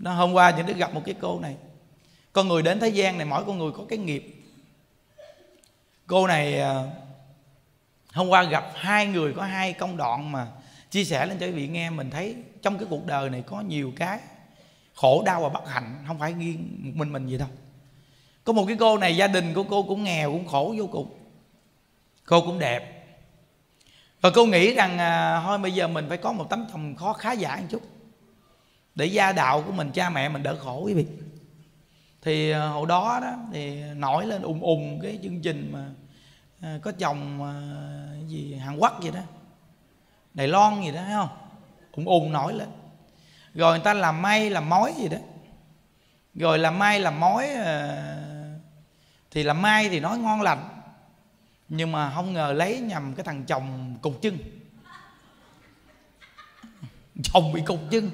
Nó hôm qua những đứa gặp một cái cô này. Con người đến thế gian này mỗi con người có cái nghiệp. Cô này hôm qua gặp hai người có hai công đoạn mà chia sẻ lên cho quý vị nghe. Mình thấy trong cái cuộc đời này có nhiều cái khổ đau và bất hạnh, không phải riêng một mình gì đâu. Có một cái cô này gia đình của cô cũng nghèo, cũng khổ vô cùng. Cô cũng đẹp. Và cô nghĩ rằng thôi bây giờ mình phải có một tấm chồng khá giả một chút, để gia đạo của mình, cha mẹ mình đỡ khổ quý vị. Thì hồi đó thì nổi lên cái chương trình mà có chồng gì Hàn Quốc gì đó, Đài Loan gì đó, thấy không? Nổi lên. Rồi người ta làm may làm mối gì đó. Rồi làm may làm mối thì làm may thì nói ngon lành, nhưng mà không ngờ lấy nhầm cái thằng chồng cục chân. Chồng bị cục chân.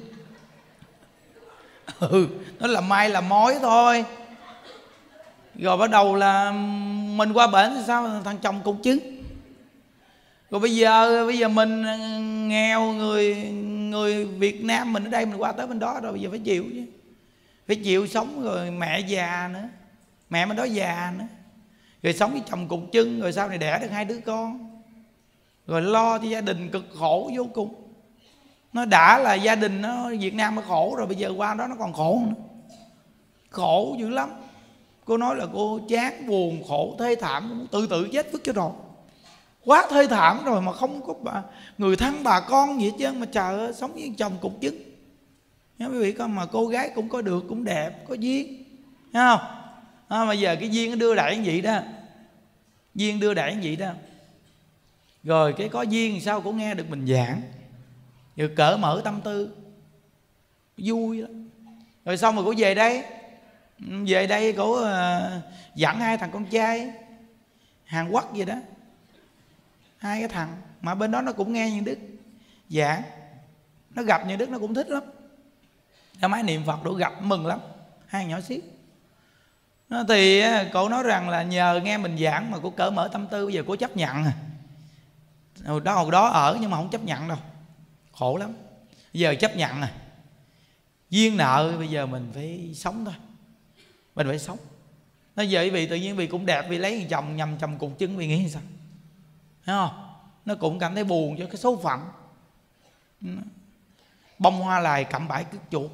Nó làm may làm mối thôi. Rồi bắt đầu là mình qua bển thì sao, thằng chồng cục chân. Rồi bây giờ mình nghèo, người Việt Nam mình ở đây, mình qua tới bên đó rồi, bây giờ phải chịu chứ. Phải chịu sống. Rồi mẹ già nữa, mẹ bên đó già nữa, rồi sống với chồng cục chân, rồi sau này đẻ được 2 đứa con, rồi lo cho gia đình cực khổ vô cùng. Nó đã là gia đình nó Việt Nam nó khổ rồi, bây giờ qua đó nó còn khổ nữa. Khổ dữ lắm. Cô nói là cô chán, buồn, khổ, thê thảm, tự chết vứt cho rồi. Quá thê thảm rồi mà không có người thân bà con gì hết trơn. Mà trời ơi, sống với chồng cục chân. Quý vị coi, mà cô gái cũng có được, cũng đẹp, có duyên, thấy không? Mà giờ cái duyên nó đưa đẩy như vậy đó. Duyên đưa đẩy như vậy đó. Rồi cái có duyên thì sao cũng nghe được mình giảng, rồi cởi mở tâm tư, vui lắm. Rồi xong rồi cô về đây. Về đây cô dẫn 2 thằng con trai Hàn Quốc gì đó, 2 cái thằng mà bên đó nó cũng nghe những Đức giảng. Nó gặp những Đức nó cũng thích lắm. Ra máy niệm Phật đủ gặp mừng lắm. 2 nhỏ xíu. Thì cô nói rằng là nhờ nghe mình giảng mà cô cởi mở tâm tư, bây giờ cô chấp nhận. Hồi đó ở nhưng mà không chấp nhận đâu, khổ lắm. Bây giờ chấp nhận rồi. Duyên nợ bây giờ mình phải sống thôi. Mình phải sống. Nó giờ quý vị tự nhiên vì cũng đẹp, vì lấy chồng nhầm chồng cục chân, vì nghĩ sao? Thấy không? Nó cũng cảm thấy buồn cho cái số phận. Bông hoa lài cặm bãi cứt chuột.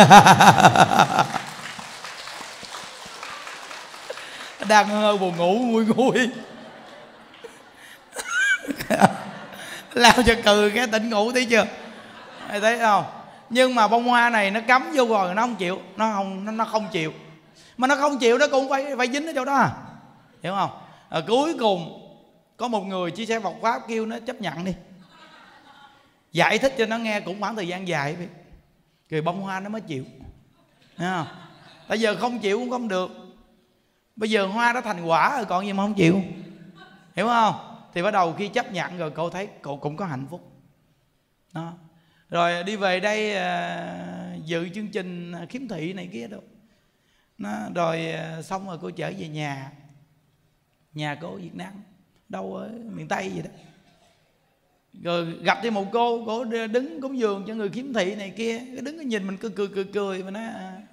Đang hơi buồn ngủ nguôi. Lao cho cừ cái tỉnh ngủ thấy chưa? Thấy không? Nhưng mà bông hoa này nó cắm vô rồi nó không chịu. Nó không chịu. Mà nó không chịu nó cũng phải dính ở chỗ đó à. Hiểu không? Cuối cùng có một người chia sẻ Phật Pháp kêu nó chấp nhận đi, giải thích cho nó nghe cũng khoảng thời gian dài. Rồi bông hoa nó mới chịu. Thấy không? Bây giờ không chịu cũng không được. Bây giờ hoa đã thành quả rồi còn gì mà không chịu. Hiểu không? Thì bắt đầu khi chấp nhận rồi cô thấy cô cũng có hạnh phúc đó. Rồi đi về đây dự chương trình khiếm thị này kia đâu đó. Rồi xong rồi cô trở về nhà cô ở Việt Nam, đâu ở miền Tây gì đó. Rồi gặp thêm một cô đứng cúng dường cho người khiếm thị này kia. Đứng nhìn mình cười mà nói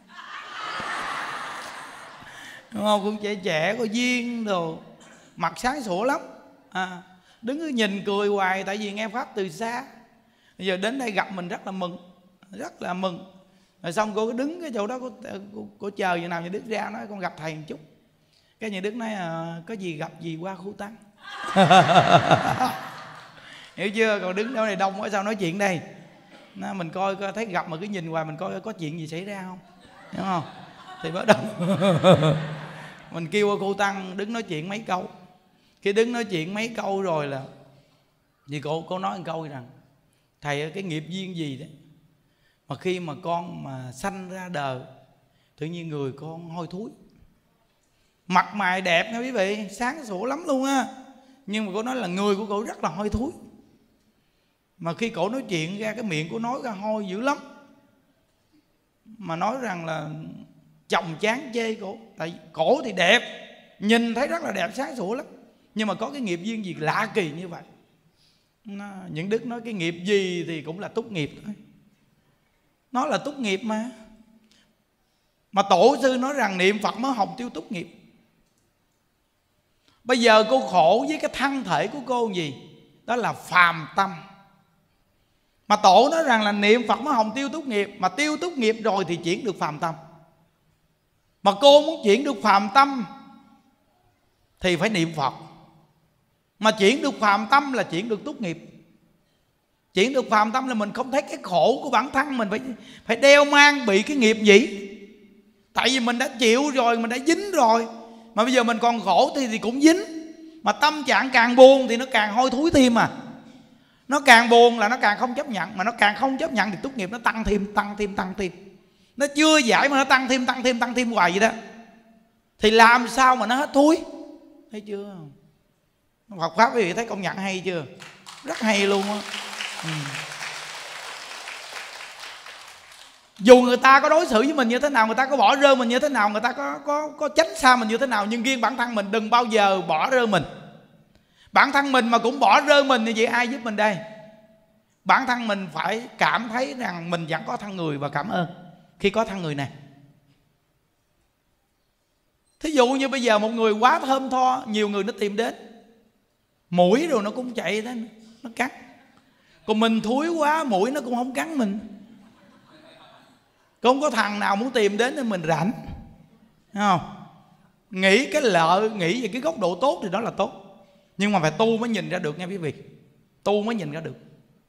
đúng không? Cũng trẻ có duyên đồ, mặt sáng sủa lắm. Đứng nhìn cười hoài, tại vì nghe Pháp từ xa. Bây giờ đến đây gặp mình rất là mừng. Rồi xong cô cứ đứng cái chỗ đó, cô chờ giờ nào nhà Đức ra nói con gặp thầy một chút. Cái nhà Đức nói có gì gặp gì qua khu Tăng. Hiểu chưa? Còn đứng đâu này đông quá sao nói chuyện đây. Mình coi thấy gặp mà cứ nhìn hoài, mình coi có chuyện gì xảy ra không, hiểu không? Thì bắt đầu mình kêu cô Tăng đứng nói chuyện mấy câu. Khi đứng nói chuyện mấy câu rồi là vì cô nói một câu rằng thầy ơi, cái nghiệp duyên gì đấy mà khi mà con mà sanh ra đời tự nhiên người con hôi thối, mặt mày đẹp nha quý vị, sáng sủa lắm luôn á, nhưng mà cô nói là người của cô rất là hôi thối. Mà khi cổ nói chuyện ra cái miệng của nói ra hôi dữ lắm. Mà nói rằng là chồng chán chê cổ. Tại cổ thì đẹp, nhìn thấy rất là đẹp, sáng sủa lắm, nhưng mà có cái nghiệp duyên gì lạ kỳ như vậy. Những Đức nói cái nghiệp gì thì cũng là túc nghiệp thôi. Nó là túc nghiệp mà. Mà tổ sư nói rằng niệm Phật mới hồng tiêu túc nghiệp. Bây giờ cô khổ với cái thân thể của cô gì? Đó là phàm tâm. Mà tổ nói rằng là niệm Phật mới hồng tiêu túc nghiệp. Mà tiêu túc nghiệp rồi thì chuyển được phàm tâm. Mà cô muốn chuyển được phàm tâm thì phải niệm Phật. Mà chuyển được phàm tâm là chuyển được túc nghiệp. Chuyển được phàm tâm là mình không thấy cái khổ của bản thân mình phải đeo mang bị cái nghiệp gì. Tại vì mình đã chịu rồi, mình đã dính rồi. Mà bây giờ mình còn khổ thì cũng dính. Mà tâm trạng càng buồn thì nó càng hôi thối thêm à. Nó càng buồn là nó càng không chấp nhận. Mà nó càng không chấp nhận thì túc nghiệp nó tăng thêm. Nó chưa giải mà nó tăng thêm hoài vậy đó. Thì làm sao mà nó hết thúi. Thấy chưa? Phật Pháp quý vị thấy công nhận hay chưa? Rất hay luôn á. Dù người ta có đối xử với mình như thế nào, người ta có bỏ rơi mình như thế nào, người ta có tránh xa mình như thế nào, nhưng riêng bản thân mình đừng bao giờ bỏ rơi mình. Bản thân mình mà cũng bỏ rơi mình thì vậy ai giúp mình đây? Bản thân mình phải cảm thấy rằng mình vẫn có thân người và cảm ơn khi có thân người này. Thí dụ như bây giờ một người quá thơm tho, nhiều người nó tìm đến, mũi rồi nó cũng chạy đó, nó cắn. Còn mình thúi quá, mũi nó cũng không cắn mình. Không có thằng nào muốn tìm đến nên mình rảnh, thấy không? Nghĩ cái lợi, nghĩ về cái góc độ tốt thì đó là tốt. Nhưng mà phải tu mới nhìn ra được nha quý vị. Tu mới nhìn ra được.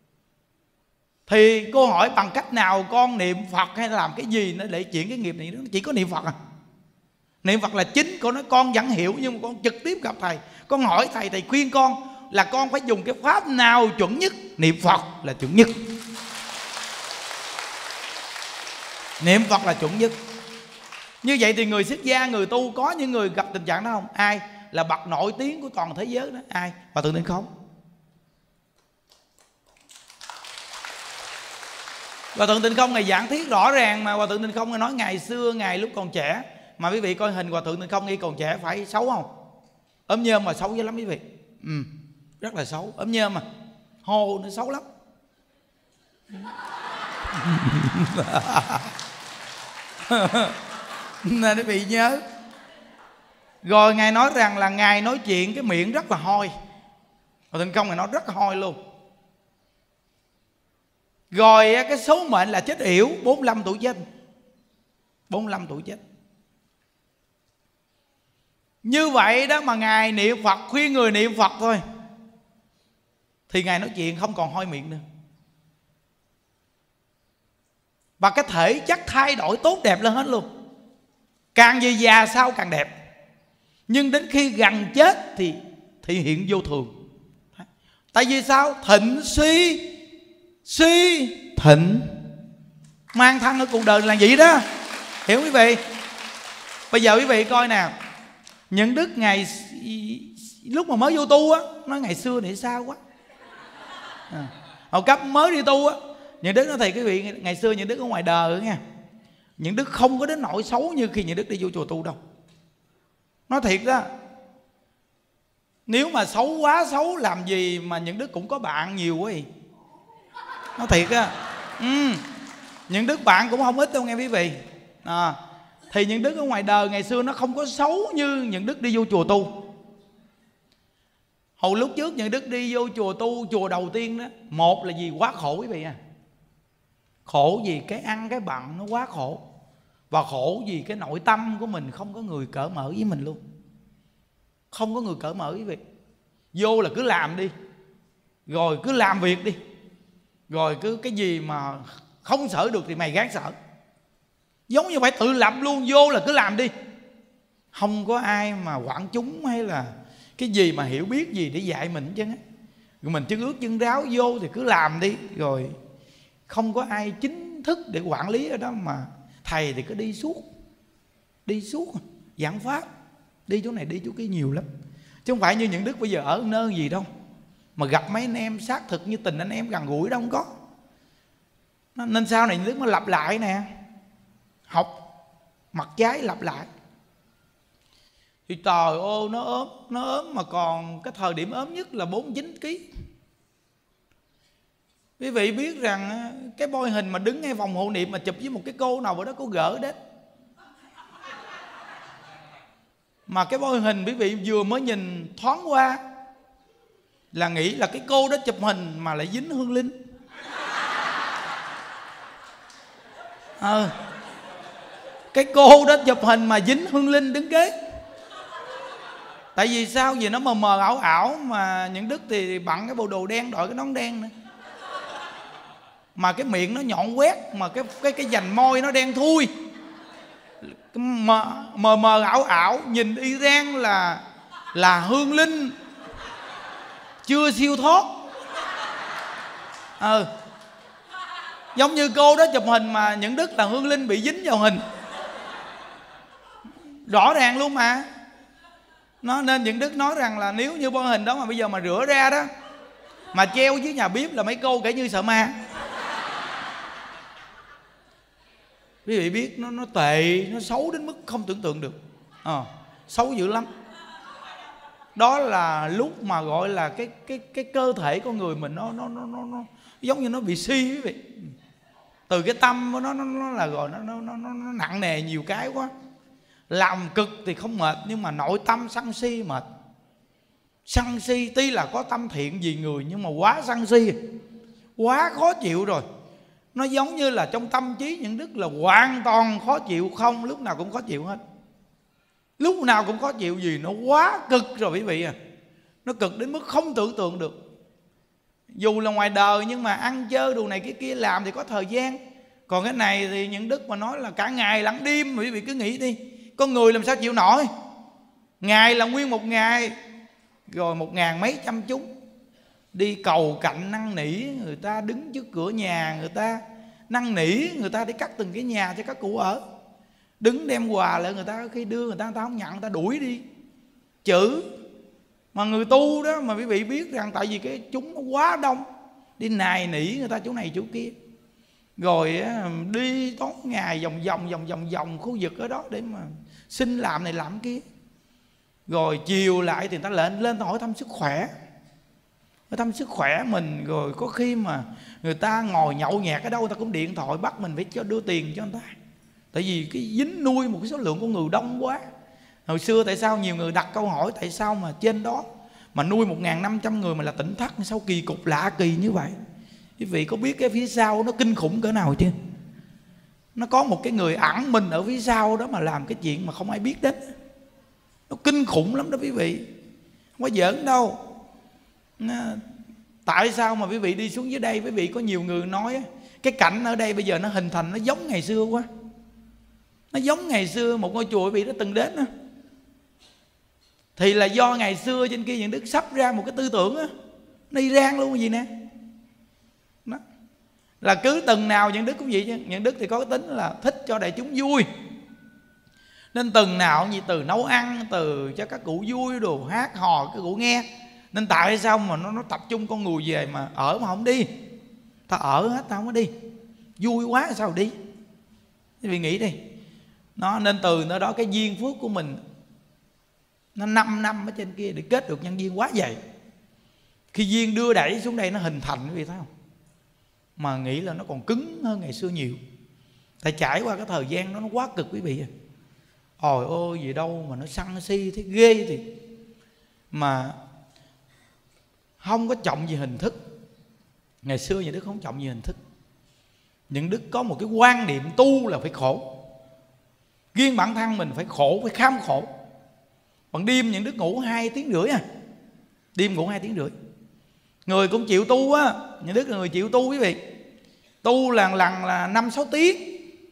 Thì cô hỏi bằng cách nào con niệm Phật hay làm cái gì nó để chuyển cái nghiệp này? Nó chỉ có niệm Phật à. Niệm Phật là chính. Cô nói con vẫn hiểu, nhưng mà con trực tiếp gặp thầy, con hỏi thầy, thầy khuyên con là con phải dùng cái pháp nào chuẩn nhất. Niệm Phật là chuẩn nhất. Niệm Phật là chuẩn nhất. Như vậy thì người xuất gia, người tu, có những người gặp tình trạng đó không? Ai là bậc nổi tiếng của toàn thế giới đó? Ai? Hòa Thượng Tịnh Không. Hòa Thượng Tịnh Không ngày giảng thuyết rõ ràng mà. Hòa Thượng Tịnh Không nói ngày xưa, ngày lúc còn trẻ, mà quý vị coi hình Hòa Thượng Tịnh Không khi còn trẻ phải xấu không? Ốm nhơm mà xấu dữ lắm quý vị. Rất là xấu, ốm nhơm mà hô nó xấu lắm. Nên quý vị nhớ. Rồi Ngài nói rằng là Ngài nói chuyện cái miệng rất là hôi. Hòa Thượng Công Ngài nói rất là hôi luôn. Rồi cái số mệnh là chết yểu, 45 tuổi chết. 45 tuổi chết. Như vậy đó mà Ngài niệm Phật, khuyên người niệm Phật thôi, thì Ngài nói chuyện không còn hôi miệng nữa. Và cái thể chất thay đổi tốt đẹp lên hết luôn. Càng về già sau càng đẹp. Nhưng đến khi gần chết thì hiện vô thường. Tại vì sao? Thịnh suy, suy thịnh. Mang thân ở cuộc đời là vậy đó. Hiểu quý vị? Bây giờ quý vị coi nè, những đức ngày lúc mà mới vô tu á, nói ngày xưa thì sao quá. Hồi cấp mới đi tu á, những đức nói thầy quý vị, ngày xưa những đức ở ngoài đời nha, những đức không có đến nỗi xấu như khi những đức đi vô chùa tu đâu. Nói thiệt đó. Nếu mà xấu quá xấu làm gì mà những đức cũng có bạn nhiều quá. Nói thiệt á. Những đức bạn cũng không ít đâu nghe quý vị. Thì những đức ở ngoài đời ngày xưa nó không có xấu như những đức đi vô chùa tu. Hồi lúc trước những đức đi vô chùa tu, chùa đầu tiên đó, một là gì? Quá khổ quý vị à. Khổ gì? Cái ăn cái bận nó quá khổ. Và khổ gì? Cái nội tâm của mình không có người cởi mở với mình luôn. Không có người cởi mở quý vị. Vô là cứ làm đi, rồi cứ làm việc đi, rồi cứ cái gì mà không sợ được thì mày gán sợ. Giống như phải tự lập luôn. Vô là cứ làm đi. Không có ai mà quản chúng hay là cái gì mà hiểu biết gì để dạy mình chứ. Rồi mình chân ướt chân ráo vô thì cứ làm đi. Rồi không có ai chính thức để quản lý ở đó. Mà thầy thì cứ đi suốt giảng pháp, đi chỗ này đi chỗ kia nhiều lắm. Chứ không phải như những đức bây giờ ở nơi gì đâu mà gặp mấy anh em xác thực như tình anh em gần gũi đâu, không có. Nên sau này những đức mới lặp lại nè, học mặt trái lặp lại. Thì trời ơi nó ốm mà còn cái thời điểm ốm nhất là 49 kg. Quý vị biết rằng cái bôi hình mà đứng ngay vòng hộ niệm mà chụp với một cái cô nào ở đó, cô gỡ đến Mà cái mô hình quý vị vừa mới nhìn thoáng qua là nghĩ là cái cô đó chụp hình mà lại dính hương linh. Cái cô đó chụp hình mà dính hương linh đứng kế. Tại vì sao? Vì nó mờ mờ ảo ảo, mà những Đức thì bận cái bộ đồ đen, đội cái nón đen nữa, mà cái miệng nó nhọn quét, mà cái dành môi nó đen thui, mờ mờ ảo ảo, nhìn y rang là hương linh chưa siêu thoát. Giống như cô đó chụp hình mà những Đức là hương linh bị dính vào hình, rõ ràng luôn mà. Nên những Đức nói rằng là nếu như bôi hình đó mà bây giờ mà rửa ra đó, mà treo dưới nhà bếp là mấy cô kể như sợ ma. Quý vị biết nó tệ, nó xấu đến mức không tưởng tượng được. Xấu dữ lắm. Đó là lúc mà gọi là cái cơ thể con người mình nó giống như nó bị suy, quý vị. Từ cái tâm của nó là gọi nó nặng nề nhiều cái quá. Làm cực thì không mệt, nhưng mà nội tâm sân si mệt. Sân si tuy là có tâm thiện vì người, nhưng mà quá sân si, quá khó chịu rồi. Nó giống như là trong tâm trí những Đức là hoàn toàn khó chịu, không lúc nào cũng khó chịu hết. Lúc nào cũng khó chịu, vì nó quá cực rồi quý vị à. Nó cực đến mức không tưởng tượng được. Dù là ngoài đời nhưng mà ăn chơi đồ này cái kia làm thì có thời gian. Còn cái này thì những Đức mà nói là cả ngày lẫn đêm, quý vị cứ nghĩ đi, con người làm sao chịu nổi. Ngày là nguyên một ngày, rồi 1000 mấy trăm chúng đi cầu cạnh năn nỉ người ta, đứng trước cửa nhà người ta năn nỉ người ta để cắt từng cái nhà cho các cụ ở, đứng đem quà lại người ta, khi đưa người ta không nhận, người ta đuổi đi chữ. Mà người tu đó mà quý vị biết rằng tại vì cái chúng nó quá đông, đi nài nỉ người ta chỗ này chỗ kia, rồi đi tối ngày vòng khu vực ở đó để mà xin làm này làm kia. Rồi chiều lại thì người ta lên hỏi thăm sức khỏe, thăm sức khỏe mình. Rồi có khi mà người ta ngồi nhậu nhẹt ở đâu người ta cũng điện thoại bắt mình phải cho đưa tiền cho người ta. Tại vì cái dính nuôi một cái số lượng con người đông quá. Hồi xưa tại sao nhiều người đặt câu hỏi tại sao mà trên đó mà nuôi 1500 người mà là tỉnh thất, sao kỳ cục lạ kỳ như vậy. Quý vị có biết cái phía sau nó kinh khủng cỡ nào chưa? Nó có một cái người ẩn mình ở phía sau đó mà làm cái chuyện mà không ai biết đến. Nó kinh khủng lắm đó quý vị, không có giỡn đâu. Tại sao mà quý vị đi xuống dưới đây, quý vị có nhiều người nói cái cảnh ở đây bây giờ nó hình thành nó giống ngày xưa quá. Nó giống ngày xưa một ngôi chùa quý vị đã từng đến đó. Thì là do ngày xưa trên kia những Đức sắp ra một cái tư tưởng á, nó đi rang luôn gì nè. Đó. Là cứ từng nào những Đức cũng vậy chứ. Những Đức thì có cái tính là thích cho đại chúng vui, nên từng nào như từ nấu ăn, từ cho các cụ vui, đồ hát hò các cụ nghe. Nên tại sao mà nó tập trung con người về mà ở mà không đi. Ta ở hết ta không có đi, vui quá sao đi. Quý vị nghĩ đi. Nên từ nơi đó cái duyên phước của mình nó 5 năm ở trên kia để kết được nhân duyên quá dày. Khi duyên đưa đẩy xuống đây nó hình thành, quý vị thấy không? Mà nghĩ là nó còn cứng hơn ngày xưa nhiều. Tại trải qua cái thời gian nó quá cực quý vị. Ôi ôi gì đâu mà nó sân si thế ghê. Thì mà không có trọng gì hình thức. Ngày xưa những Đức không trọng gì hình thức. Những Đức có một cái quan niệm tu là phải khổ. Riêng bản thân mình phải khổ, phải kham khổ. Bằng đêm những Đức ngủ 2 tiếng rưỡi à. Đêm ngủ 2 tiếng rưỡi. Người cũng chịu tu á. Những Đức là người chịu tu quý vị. Tu lần là 5-6 tiếng.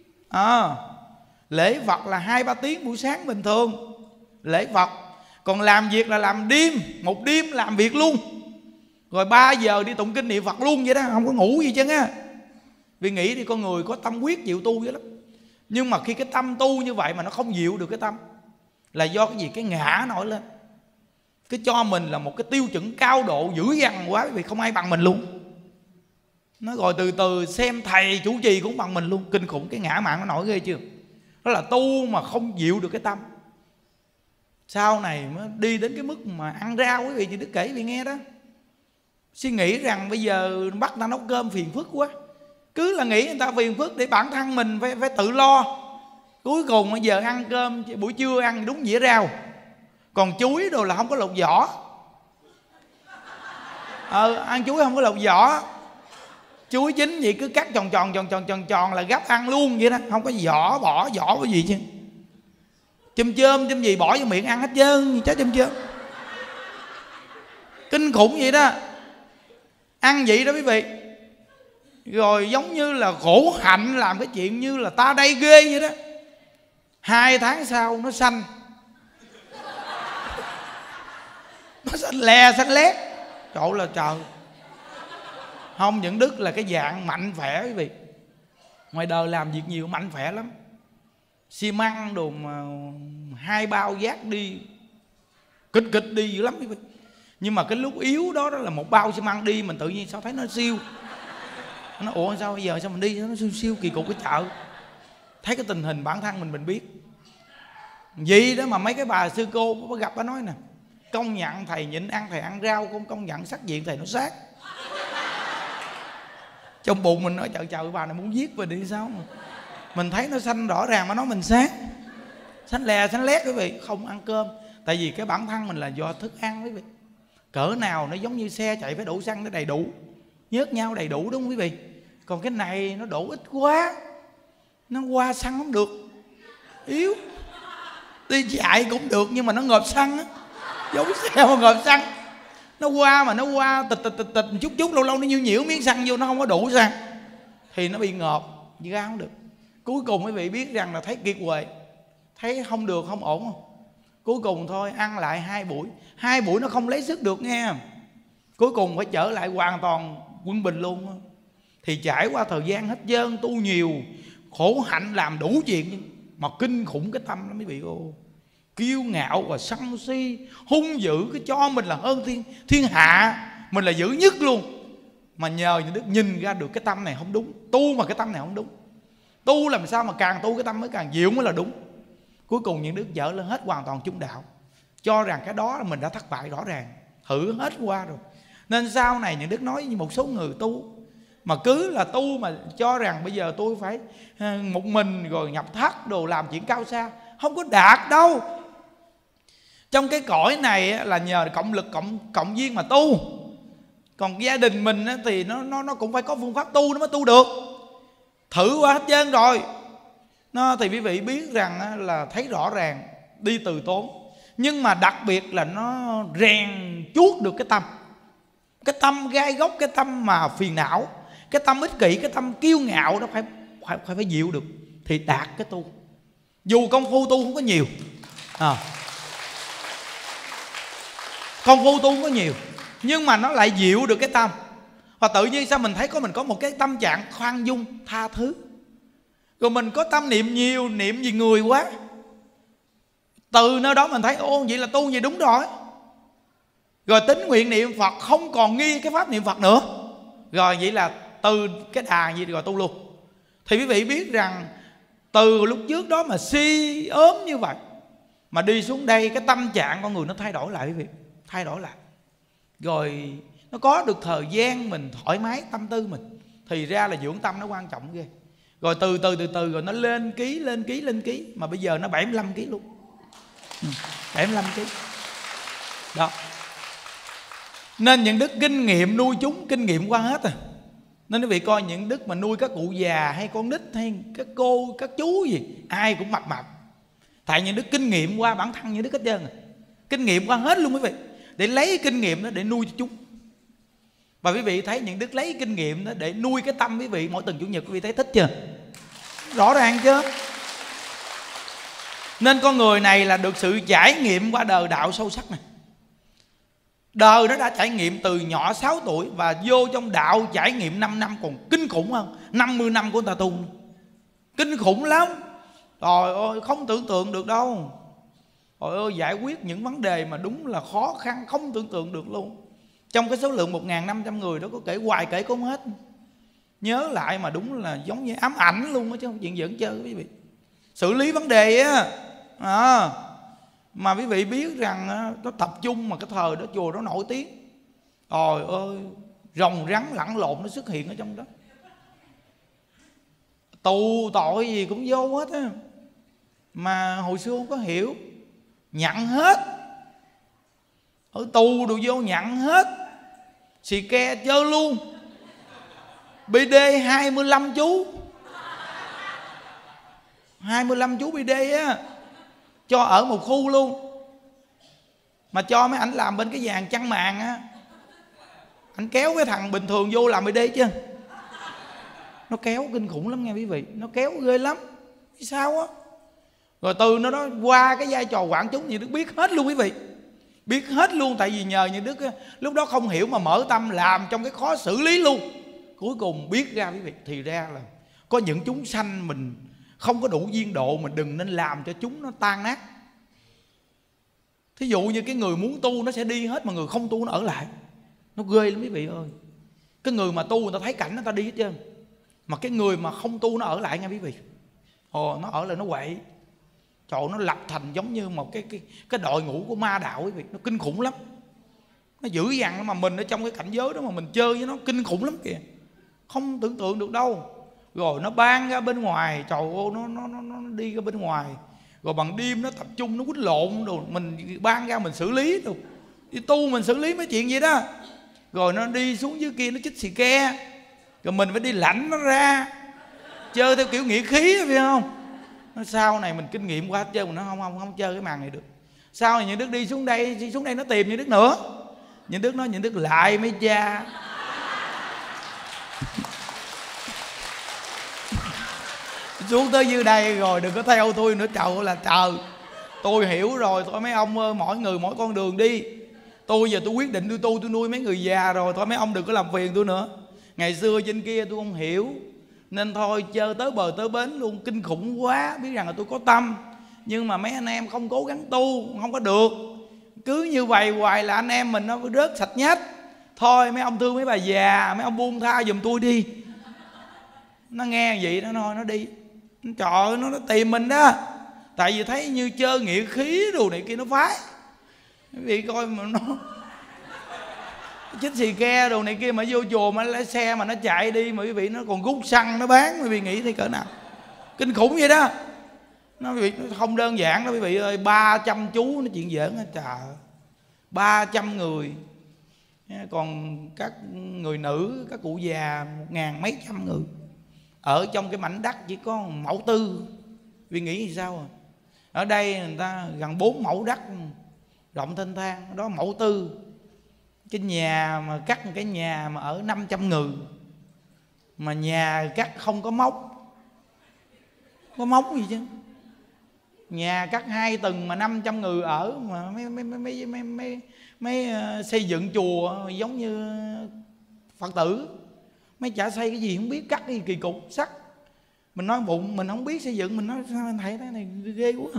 Lễ Phật là 2-3 tiếng buổi sáng bình thường. Lễ Phật. Còn làm việc là làm đêm, một đêm làm việc luôn. Rồi 3 giờ đi tụng kinh niệm Phật luôn vậy đó, không có ngủ gì chứ á. Vì nghĩ thì con người có tâm quyết chịu tu vậy lắm. Nhưng mà khi cái tâm tu như vậy mà nó không dịu được cái tâm, là do cái gì? Cái ngã nổi lên. Cái cho mình là một cái tiêu chuẩn cao độ dữ dằn quá, vì không ai bằng mình luôn. Nó rồi từ từ xem thầy chủ trì cũng bằng mình luôn. Kinh khủng, cái ngã mạn nó nổi ghê chưa. Đó là tu mà không dịu được cái tâm. Sau này mới đi đến cái mức mà ăn rau, quý vị chị Đức kể vì nghe đó. Suy nghĩ rằng bây giờ bắt ta nấu cơm phiền phức quá. Cứ là nghĩ người ta phiền phức để bản thân mình phải tự lo. Cuối cùng bây giờ ăn cơm buổi trưa ăn đúng dĩa rau. Còn chuối đồ là không có lột vỏ. Ăn chuối không có lột vỏ. Chuối chín vậy cứ cắt tròn là gắp ăn luôn vậy đó, không có vỏ bỏ vỏ cái gì chứ. Chôm gì bỏ vô miệng ăn hết trơn, trái chôm. Kinh khủng vậy đó. Ăn vậy đó quý vị. Rồi giống như là khổ hạnh làm cái chuyện như là ta đây ghê vậy đó. 2 tháng sau nó xanh. Nó xanh lè xanh lét. Trời là trời. Không những Đức là cái dạng mạnh khỏe quý vị. Ngoài đời làm việc nhiều mạnh khỏe lắm. Xi măng đồ mà 2 bao giác đi kịch đi dữ lắm quý vị. Nhưng mà cái lúc yếu đó là 1 bao xi măng đi mình tự nhiên sao thấy nó siêu. Nó ủa sao bây giờ sao mình đi nó siêu kỳ cục cái chợ. Thấy cái tình hình bản thân mình biết. Vì đó mà mấy cái bà sư cô có gặp bà nói nè, công nhận thầy nhịn ăn thầy ăn rau, không công nhận sắc diện thầy nó sát. Trong bụng mình nói trời bà này muốn giết mình đi sao mà. Mình thấy nó xanh rõ ràng mà nói mình sát. Xanh lè xanh lét quý vị. Không ăn cơm. Tại vì cái bản thân mình là do thức ăn quý vị. Cỡ nào nó giống như xe chạy phải đổ xăng nó đầy đủ, nhớt nhau đầy đủ đúng không quý vị. Còn cái này nó đổ ít quá, nó qua xăng không được, yếu. Đi chạy cũng được nhưng mà nó ngợp xăng á. Giống xe mà ngợp xăng. Nó qua mà nó qua tịch chút lâu lâu nó nhiêu miếng xăng vô nó không có đủ xăng thì nó bị ngợp, ra không được. Cuối cùng quý vị biết rằng là thấy kiệt quệ, thấy không được, không ổn không. Cuối cùng thôi ăn lại 2 buổi nó không lấy sức được nghe. Cuối cùng phải trở lại hoàn toàn quân bình luôn. Thì trải qua thời gian hết trơn, tu nhiều, khổ hạnh làm đủ chuyện mà kinh khủng cái tâm nó mới bị kiêu ngạo và sân si, hung dữ, cái cho mình là hơn thiên hạ, mình là dữ nhất luôn. Mà nhờ những đức nhìn ra được cái tâm này không đúng, tu mà cái tâm này không đúng. Tu làm sao mà càng tu cái tâm mới càng dịu mới là đúng. Cuối cùng những đức dở lên hết hoàn toàn trung đạo, cho rằng cái đó là mình đã thất bại rõ ràng, thử hết qua rồi. Nên sau này những đức nói với một số người tu mà cứ là tu mà cho rằng bây giờ tôi phải một mình rồi nhập thất đồ làm chuyện cao xa, không có đạt đâu. Trong cái cõi này là nhờ cộng lực cộng duyên mà tu. Còn gia đình mình thì nó cũng phải có phương pháp tu nó mới tu được. Thử qua hết trơn rồi thì quý vị biết rằng là thấy rõ ràng đi từ tốn. Nhưng mà đặc biệt là nó rèn chuốt được cái tâm. Cái tâm gai góc, cái tâm mà phiền não, cái tâm ích kỷ, cái tâm kiêu ngạo đó phải dịu được thì đạt cái tu. Dù công phu tu không có nhiều, công phu tu không có nhiều, nhưng mà nó lại dịu được cái tâm. Và tự nhiên sao mình thấy mình có một cái tâm trạng khoan dung, tha thứ. Rồi mình có tâm niệm nhiều, niệm vì người quá. Từ nơi đó mình thấy vậy là tu gì đúng rồi. Rồi tín nguyện niệm Phật không còn nghi cái pháp niệm Phật nữa. Rồi vậy là từ cái đà gì rồi tu luôn. Thì quý vị biết rằng từ lúc trước đó mà si ốm như vậy mà đi xuống đây cái tâm trạng con người nó thay đổi lại quý vị. Thay đổi lại. Rồi nó có được thời gian mình thoải mái tâm tư mình. Thì ra là dưỡng tâm nó quan trọng ghê. Rồi từ từ rồi nó lên ký. Mà bây giờ nó 75 kg luôn. 75 kg. Đó. Nên những đức kinh nghiệm nuôi chúng, kinh nghiệm qua hết. Nên quý vị coi những đức mà nuôi các cụ già hay con nít hay các cô, các chú gì, ai cũng mập. Tại những đức kinh nghiệm qua bản thân những đức hết trơn. Kinh nghiệm qua hết luôn quý vị. Để lấy kinh nghiệm đó để nuôi cho chúng. Và quý vị thấy những đức lấy kinh nghiệm đó để nuôi cái tâm quý vị mỗi tuần chủ nhật, quý vị thấy thích chưa? Rõ ràng chưa? Nên con người này là được sự trải nghiệm qua đời đạo sâu sắc này. Đời nó đã trải nghiệm từ nhỏ 6 tuổi và vô trong đạo trải nghiệm 5 năm còn kinh khủng hơn 50 năm của người ta tu. Kinh khủng lắm. Trời ơi không tưởng tượng được đâu. Trời ơi giải quyết những vấn đề mà đúng là khó khăn không tưởng tượng được luôn. Trong cái số lượng 1.500 người đó có kể hoài kể không hết. Nhớ lại mà đúng là giống như ám ảnh luôn đó, chứ không chuyện giỡn chơi quý vị. Xử lý vấn đề á mà quý vị biết rằng nó tập trung mà cái thời đó chùa nó nổi tiếng. Trời ơi rồng rắn lẫn lộn nó xuất hiện ở trong đó. Tù tội gì cũng vô hết á. Mà hồi xưa không có hiểu, nhận hết. ở tù đồ vô nhận hết, xì ke chơi luôn. BD 25 chú, 25 chú BD á, cho ở một khu luôn. Mà cho mấy ảnh làm bên cái dàn chăn màn á, anh kéo cái thằng bình thường vô làm BD chứ. Nó kéo kinh khủng lắm nghe quý vị, nó kéo ghê lắm. Sao á? Rồi từ nó đó qua cái vai trò quản chúng gì Đức biết hết luôn quý vị, biết hết luôn. Tại vì nhờ như Đức lúc đó không hiểu mà mở tâm làm trong cái khó xử lý luôn. Cuối cùng biết ra quý vị, thì ra là có những chúng sanh mình không có đủ duyên độ, mình đừng nên làm cho chúng nó tan nát. Thí dụ như cái người muốn tu nó sẽ đi hết, mà người không tu nó ở lại. Nó ghê lắm quý vị ơi. Cái người mà tu người ta thấy cảnh người ta đi hết trơn, mà cái người mà không tu nó ở lại nha quý vị. Nó ở lại nó quậy. Trời, nó lập thành giống như một cái đội ngũ của ma đạo quý vị. Nó kinh khủng lắm. Nó dữ dằn, mà mình ở trong cái cảnh giới đó mà mình chơi với nó kinh khủng lắm kìa, không tưởng tượng được đâu. Rồi nó ban ra bên ngoài, trời ơi, nó đi ra bên ngoài. Rồi bằng đêm nó tập trung, nó quýnh lộn đồ, mình ban ra mình xử lý đồ. Đi tu mình xử lý mấy chuyện gì đó. Rồi nó đi xuống dưới kia nó chích xì ke, rồi mình phải đi lãnh nó ra, chơi theo kiểu nghĩa khí, phải không? Sau này mình kinh nghiệm qua hết trơn, mình nói không chơi cái màn này được. Sau này những Đức đi xuống đây nó tìm những Đức nữa. Những Đức nói, những Đức lại mấy cha. Xuống tới dưới đây rồi đừng có theo tôi nữa. Trời là trời, tôi hiểu rồi. Thôi mấy ông ơi, mỗi người mỗi con đường đi. Tôi giờ tôi quyết định tôi nuôi mấy người già rồi. Thôi mấy ông đừng có làm phiền tôi nữa. Ngày xưa trên kia tôi không hiểu, nên thôi chơi tới bờ tới bến luôn. Kinh khủng quá. Biết rằng là tôi có tâm, nhưng mà mấy anh em không cố gắng tu không có được. Cứ như vậy hoài là anh em mình nó rớt sạch nhách. Thôi mấy ông thương mấy bà già, mấy ông buông tha giùm tôi đi. Nó nghe vậy đó thôi nó đi. Trời ơi, nó tìm mình đó. Tại vì thấy như chơi nghĩa khí đồ này kia nó phái. Quý vị coi mà nó chích xì ke đồ này kia, mà vô chùa mà lái xe mà nó chạy đi, mà quý vị nó còn rút xăng nó bán. Quý vị nghĩ thấy cỡ nào kinh khủng vậy đó. Nó không đơn giản đó quý vị ơi. 300 chú nó chuyện giỡn á trời. 300 người. Còn các người nữ, các cụ già 1000 mấy trăm người. Ở trong cái mảnh đất chỉ có mẫu tư. Vì nghĩ thì sao à? Ở đây người ta gần 4 mẫu đất rộng thênh thang. Đó mẫu tư. Cái nhà mà cắt cái nhà mà ở 500 người, mà nhà cắt không có móc. Có móc gì chứ. Nhà cắt 2 tầng mà 500 người ở. Mà mấy xây dựng chùa giống như Phật tử. Mấy chả xây cái gì không biết, cắt cái gì kỳ cục sắt. Mình nói bụng mình không biết xây dựng, mình nói sao anh thầy thế này ghê quá.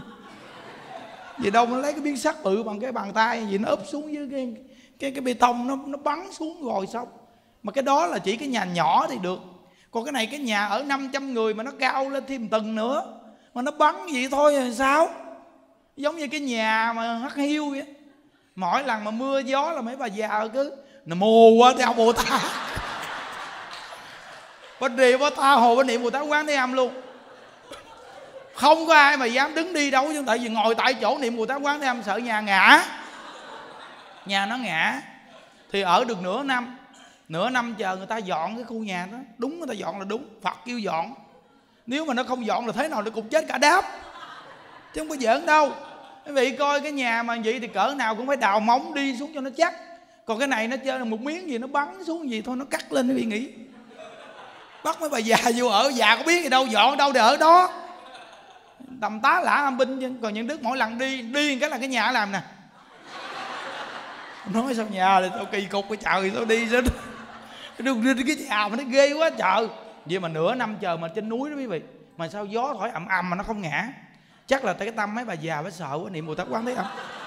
Vì đâu nó lấy cái miếng sắt bự bằng cái bàn tay gì nó úp xuống dưới cái bê tông, nó bắn xuống rồi xong. Mà cái đó là chỉ cái nhà nhỏ thì được. Còn cái này cái nhà ở 500 người mà nó cao lên thêm tầng nữa, mà nó bắn vậy thôi là sao? Giống như cái nhà mà hắc hiu vậy. Mỗi lần mà mưa gió là mấy bà già cứ Nam mô quá theo Bồ Tát. Bên đi Bồ Tát hồ bên niệm Bồ Tát Quán Thế Âm luôn. Không có ai mà dám đứng đi đâu chứ. Tại vì ngồi tại chỗ niệm Bồ Tát Quán Thế Âm sợ nhà ngã. Nhà nó ngã. Thì ở được nửa năm. Nửa năm chờ người ta dọn cái khu nhà đó. Đúng người ta dọn là đúng. Phật kêu dọn. Nếu mà nó không dọn là thế nào nó cũng chết cả đám. Chứ không có giỡn đâu. Quý vị coi cái nhà mà vậy thì cỡ nào cũng phải đào móng đi xuống cho nó chắc. Còn cái này nó chơi một miếng gì nó bắn xuống gì thôi nó cắt lên. Quý vị nghĩ bắt mấy bà già vô ở, già có biết gì đâu, dọn đâu để ở đó. Tầm tá lả âm binh chứ. Còn những Đức mỗi lần đi cái là cái nhà làm nè. Nói sao nhà là sao kỳ cục cái trời, sao đi sao cái nhà mà nó ghê quá trời. Vậy mà nửa năm chờ mà trên núi đó quý vị, mà sao gió thổi ầm ầm mà nó không ngã. Chắc là cái tâm mấy bà già phải sợ quá, niệm Bồ Tát Quán Thế Âm.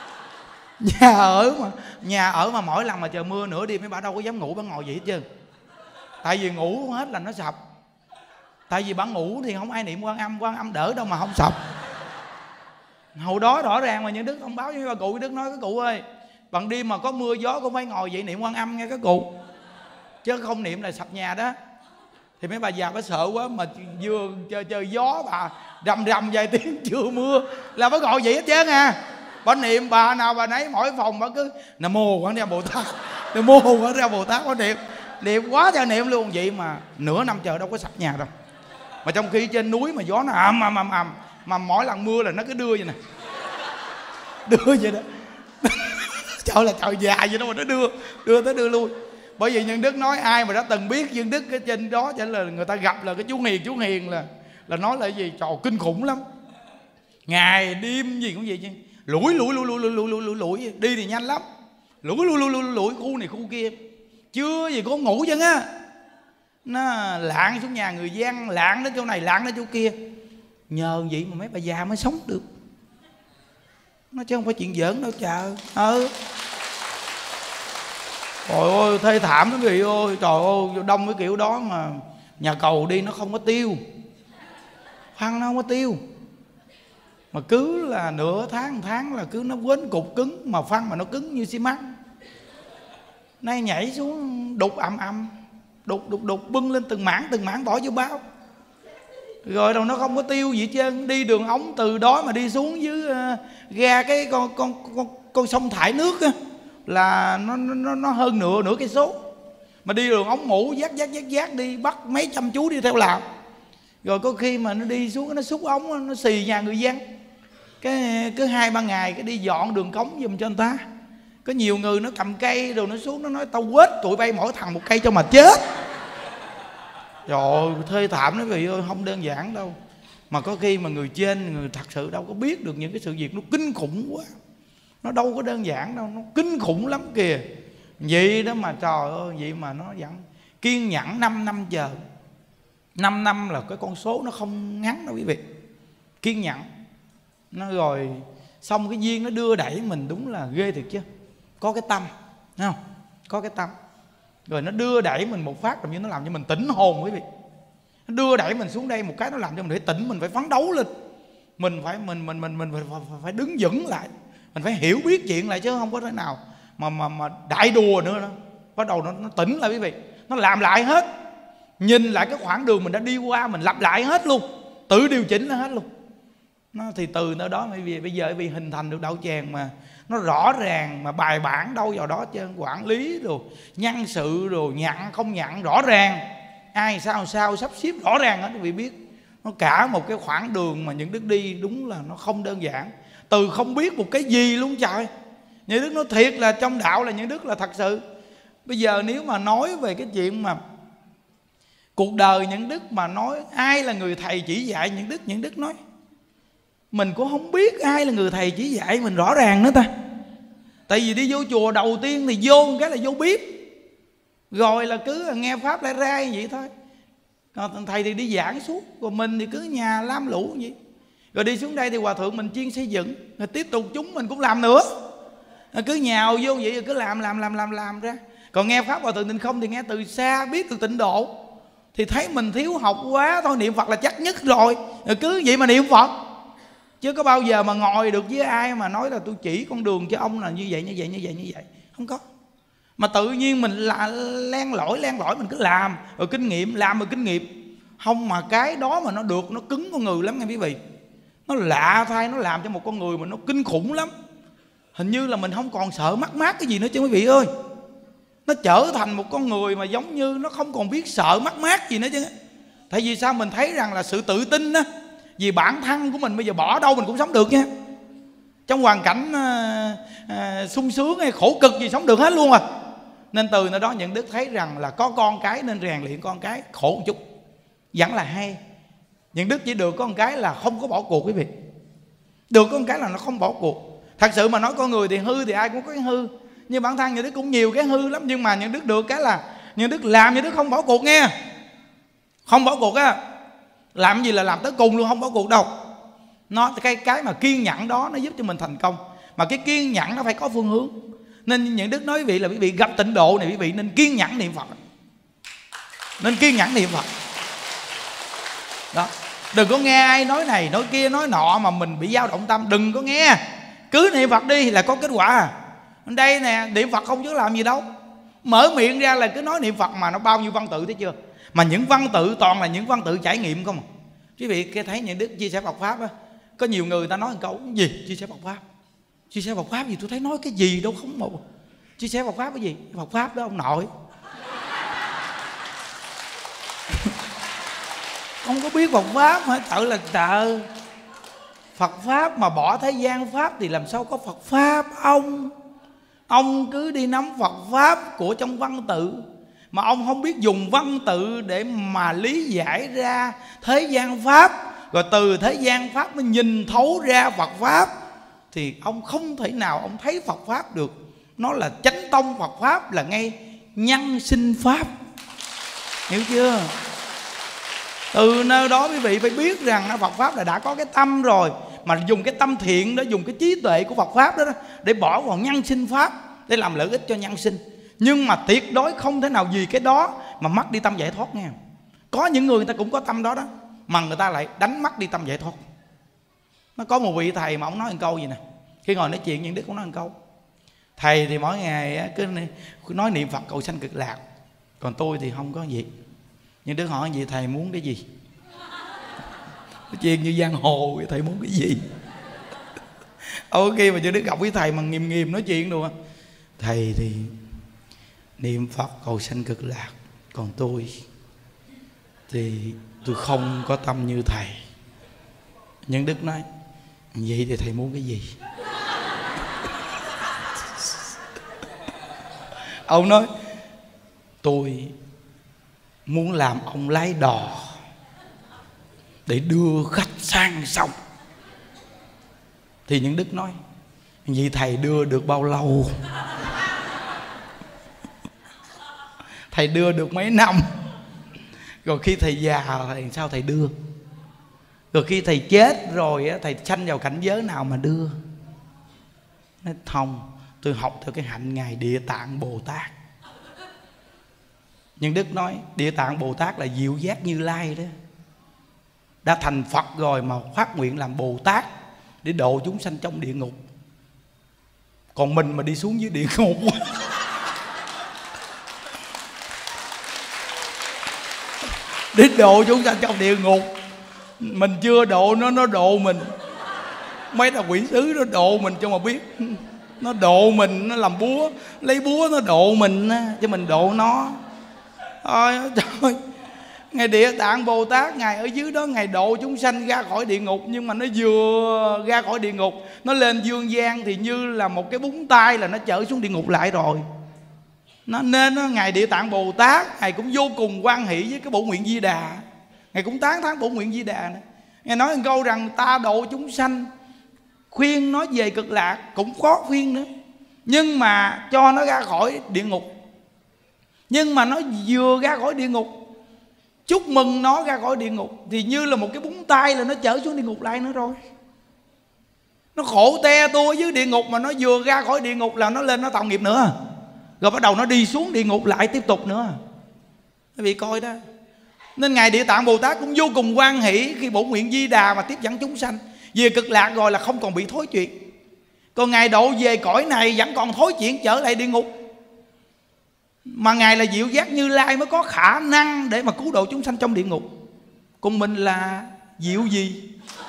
Nhà ở mà mỗi lần mà trời mưa nửa đêm mấy bà đâu có dám ngủ, bà ngồi vậy hết trơn. Tại vì ngủ hết là nó sập. Tại vì bà ngủ thì không ai niệm Quan Âm đỡ đâu mà không sập. Hồi đó rõ ràng mà những Đức thông báo với bà cụ. Đức nói cái cụ ơi, bằng đêm mà có mưa gió cũng phải ngồi vậy niệm Quan Âm nghe các cụ, chứ không niệm là sập nhà đó. Thì mấy bà già phải sợ quá, mà vừa trời gió bà rầm vài tiếng chưa mưa là phải ngồi vậy hết trơn à. Bà niệm bà nào bà nấy, mỗi phòng bà cứ Nam Mô Quán Ra Bồ Tát, Nam Mô Quán Ra Bồ Tát. Bà niệm quá trời niệm luôn. Vậy mà nửa năm trời đâu có sạch nhà đâu. Mà trong khi trên núi mà gió nó ầm ầm ầm, mà mỗi lần mưa là nó cứ đưa vậy nè, đưa vậy đó. Trời là trời già vậy đó mà nó đưa tới đưa lui. Bởi vì Nhân Đức nói ai mà đã từng biết Nhân Đức ở trên đó, cho nên là người ta gặp là cái chú Hiền là nói là cái gì, trời kinh khủng lắm. Ngày đêm gì cũng vậy chứ, lủi đi thì nhanh lắm, lủi khu này khu kia, chưa gì có ngủ chân á. Nó lạng xuống nhà người dân, lạng đến chỗ này, lạng đến chỗ kia. Nhờ vậy mà mấy bà già mới sống được. Nó chứ không phải chuyện giỡn đâu trời. Trời ơi thê thảm lắm gì ơi. Trời ơi đông cái kiểu đó mà nhà cầu đi nó không có tiêu, phân nó không có tiêu. Mà cứ là nửa tháng là cứ nó quến cục cứng, mà phân mà nó cứng như xi măng. Nay nhảy xuống đục ầm, đục bưng lên từng mảng bỏ vô bao. Rồi đâu nó không có tiêu gì hết trơn. Đi đường ống từ đó mà đi xuống dưới ga cái con sông thải nước á, là nó hơn nửa cây số. Mà đi đường ống mũ dắt đi, bắt mấy trăm chú đi theo làm. Rồi có khi mà nó đi xuống nó xúc ống, nó xì nhà người dân. Cái cứ 2-3 ngày cái đi dọn đường cống giùm cho người ta. Có nhiều người nó cầm cây rồi nó xuống nó nói tao quết tụi bay mỗi thằng một cây cho mà chết. Trời ơi thê thảm đó vị ơi, không đơn giản đâu. Mà có khi mà người trên, người thật sự đâu có biết được những cái sự việc nó kinh khủng quá. Nó đâu có đơn giản đâu, nó kinh khủng lắm kìa. Vậy đó mà trời ơi, vậy mà nó vẫn kiên nhẫn 5 năm chờ. 5 năm là cái con số nó không ngắn đâu quý vị. Kiên nhẫn. Nó rồi xong cái duyên nó đưa đẩy mình, đúng là ghê thiệt chứ. Có cái tâm, thấy không? Có cái tâm. Rồi nó đưa đẩy mình một phát, làm như nó làm cho mình tỉnh hồn quý vị. Nó đưa đẩy mình xuống đây một cái, nó làm cho mình phải tỉnh, mình phải phấn đấu lên. Mình phải đứng vững lại. Mình phải hiểu biết chuyện lại chứ không có thể nào mà đại đùa nữa đó. Bắt đầu nó tỉnh lại quý vị. Nó làm lại hết. Nhìn lại cái khoảng đường mình đã đi qua, mình lặp lại hết luôn, tự điều chỉnh nó hết luôn. Nó thì từ nơi đó bây giờ vì hình thành được đạo tràng mà nó rõ ràng, mà bài bản đâu vào đó chứ, quản lý rồi nhân sự rồi nhận không nhận rõ ràng, ai sao sắp xếp rõ ràng hết quý vị biết. Nó cả một cái khoảng đường mà những Đức đi đúng là nó không đơn giản. Từ không biết một cái gì luôn trời. Những Đức nói thiệt là trong đạo là những Đức là thật sự. Bây giờ nếu mà nói về cái chuyện mà cuộc đời những Đức mà nói ai là người thầy chỉ dạy những Đức nói mình cũng không biết ai là người thầy chỉ dạy mình rõ ràng nữa ta. Tại vì đi vô chùa đầu tiên thì vô cái là vô biết, rồi là cứ nghe pháp lại ra vậy thôi. Còn thầy thì đi giảng suốt, còn mình thì cứ nhà lam lũ vậy. Rồi đi xuống đây thì hòa thượng mình chuyên xây dựng, rồi tiếp tục chúng mình cũng làm nữa. Rồi cứ nhào vô vậy rồi cứ làm ra. Còn nghe pháp hòa thượng Tịnh Không thì nghe từ xa, biết được tịnh độ, thì thấy mình thiếu học quá thôi, niệm Phật là chắc nhất rồi cứ vậy mà niệm Phật. Chứ có bao giờ mà ngồi được với ai mà nói là tôi chỉ con đường cho ông là như vậy. Không có. Mà tự nhiên mình là len lỏi mình cứ làm rồi kinh nghiệm, làm rồi kinh nghiệm. Không mà cái đó mà nó được, nó cứng con người lắm nghe quý vị. Nó lạ thay, nó làm cho một con người mà nó kinh khủng lắm. Hình như là mình không còn sợ mất mát cái gì nữa chứ quý vị ơi. Nó trở thành một con người mà giống như nó không còn biết sợ mất mát gì nữa chứ. Tại vì sao mình thấy rằng là sự tự tin á, vì bản thân của mình bây giờ bỏ đâu mình cũng sống được nha. Trong hoàn cảnh sung sướng hay khổ cực gì sống được hết luôn à. Nên từ nơi đó những Đức thấy rằng là có con cái nên rèn luyện con cái khổ một chút vẫn là hay. Những Đức chỉ được có một cái là không có bỏ cuộc quý vị. Được có một cái là nó không bỏ cuộc. Thật sự mà nói con người thì hư thì ai cũng có cái hư, nhưng bản thân những Đức cũng nhiều cái hư lắm. Nhưng mà những Đức được cái là những Đức làm, những Đức không bỏ cuộc nghe. Không bỏ cuộc á. Làm gì là làm tới cùng luôn, không bỏ cuộc đâu. Nó cái mà kiên nhẫn đó nó giúp cho mình thành công. Mà cái kiên nhẫn nó phải có phương hướng. Nên những Đức nói quý vị là quý vị gặp tịnh độ này quý vị nên kiên nhẫn niệm Phật. Nên kiên nhẫn niệm Phật. Đó. Đừng có nghe ai nói này nói kia nói nọ mà mình bị dao động tâm. Đừng có nghe. Cứ niệm Phật đi là có kết quả. Đây nè, niệm Phật không chứ làm gì đâu. Mở miệng ra là cứ nói niệm Phật mà nó bao nhiêu văn tự thấy chưa. Mà những văn tự toàn là những văn tự trải nghiệm không à. Quý vị thấy những Đức chia sẻ Phật Pháp á, có nhiều người ta nói một câu gì chia sẻ Phật Pháp Chia sẻ Phật Pháp gì? Tôi thấy nói cái gì đâu không một. Chia sẻ Phật Pháp cái gì? Phật Pháp đó ông nội. Không có biết Phật Pháp hả? Tự là tự. Phật Pháp mà bỏ thế gian Pháp thì làm sao có Phật Pháp ông? Ông cứ đi nắm Phật Pháp của trong văn tự, mà ông không biết dùng văn tự để mà lý giải ra thế gian Pháp, rồi từ thế gian Pháp mới nhìn thấu ra Phật Pháp, thì ông không thể nào ông thấy Phật Pháp được. Nó là chánh tông Phật Pháp, là ngay nhân sinh Pháp. Hiểu chưa? Từ nơi đó quý vị phải biết rằng Phật Pháp là đã có cái tâm rồi, mà dùng cái tâm thiện đó, dùng cái trí tuệ của Phật Pháp đó để bỏ vào nhân sinh Pháp, để làm lợi ích cho nhân sinh. Nhưng mà tuyệt đối không thể nào vì cái đó mà mất đi tâm giải thoát nghe. Có những người ta cũng có tâm đó đó, mà người ta lại đánh mất đi tâm giải thoát. Nó có một vị thầy mà ông nói một câu gì nè, khi ngồi nói chuyện những Đức cũng nói một câu: thầy thì mỗi ngày cứ nói niệm Phật cầu sanh cực lạc, còn tôi thì không có gì. Nhưng Đức hỏi gì thầy muốn cái gì? Nói chuyện như giang hồ, thầy muốn cái gì? Khi mà chưa Đức gặp với thầy mà nghiêm nói chuyện đâu, thầy thì niệm Phật cầu sanh cực lạc, còn tôi thì tôi không có tâm như thầy. Nhưng Đức nói vậy thì thầy muốn cái gì? Ông nói tôi muốn làm ông lái đò để đưa khách sang sông. Thì những Đức nói vậy thầy đưa được bao lâu? Thầy đưa được mấy năm? Rồi khi thầy già thì sao thầy đưa? Rồi khi thầy chết rồi thầy sanh vào cảnh giới nào mà đưa? Nói không, tôi học theo cái hạnh Ngài Địa Tạng Bồ Tát. Nhưng Đức nói Địa Tạng Bồ Tát là diệu giác Như Lai đó, đã thành Phật rồi mà phát nguyện làm Bồ Tát để độ chúng sanh trong địa ngục. Còn mình mà đi xuống dưới địa ngục để độ chúng sanh trong địa ngục, mình chưa độ nó độ mình. Mấy thằng quỷ sứ nó độ mình cho mà biết. Nó độ mình, nó làm búa, lấy búa nó độ mình chứ mình độ nó. Ôi trời, Ngài Địa Tạng Bồ Tát, Ngài ở dưới đó Ngài độ chúng sanh ra khỏi địa ngục. Nhưng mà nó vừa ra khỏi địa ngục, nó lên dương gian thì như là một cái búng tay là nó trở xuống địa ngục lại rồi. Nên Ngài Địa Tạng Bồ Tát Ngài cũng vô cùng hoan hỷ với cái bổ nguyện Di Đà. Ngài cũng tán thán bổ nguyện Di Đà này. Ngài nói một câu rằng ta độ chúng sanh, khuyên nó về cực lạc cũng có khuyên nữa, nhưng mà cho nó ra khỏi địa ngục. Nhưng mà nó vừa ra khỏi địa ngục, chúc mừng nó ra khỏi địa ngục, thì như là một cái búng tay là nó trở xuống địa ngục lại nữa rồi. Nó khổ te tua dưới địa ngục, mà nó vừa ra khỏi địa ngục là nó lên nó tạo nghiệp nữa, rồi bắt đầu nó đi xuống địa ngục lại tiếp tục nữa. Quý vị coi đó. Nên Ngài Địa Tạng Bồ Tát cũng vô cùng hoan hỷ khi bổ nguyện Di Đà mà tiếp dẫn chúng sanh về cực lạc rồi là không còn bị thối chuyển. Còn Ngài độ về cõi này vẫn còn thối chuyển trở lại địa ngục. Mà Ngài là diệu giác Như Lai mới có khả năng để mà cứu độ chúng sanh trong địa ngục. Còn mình là diệu gì?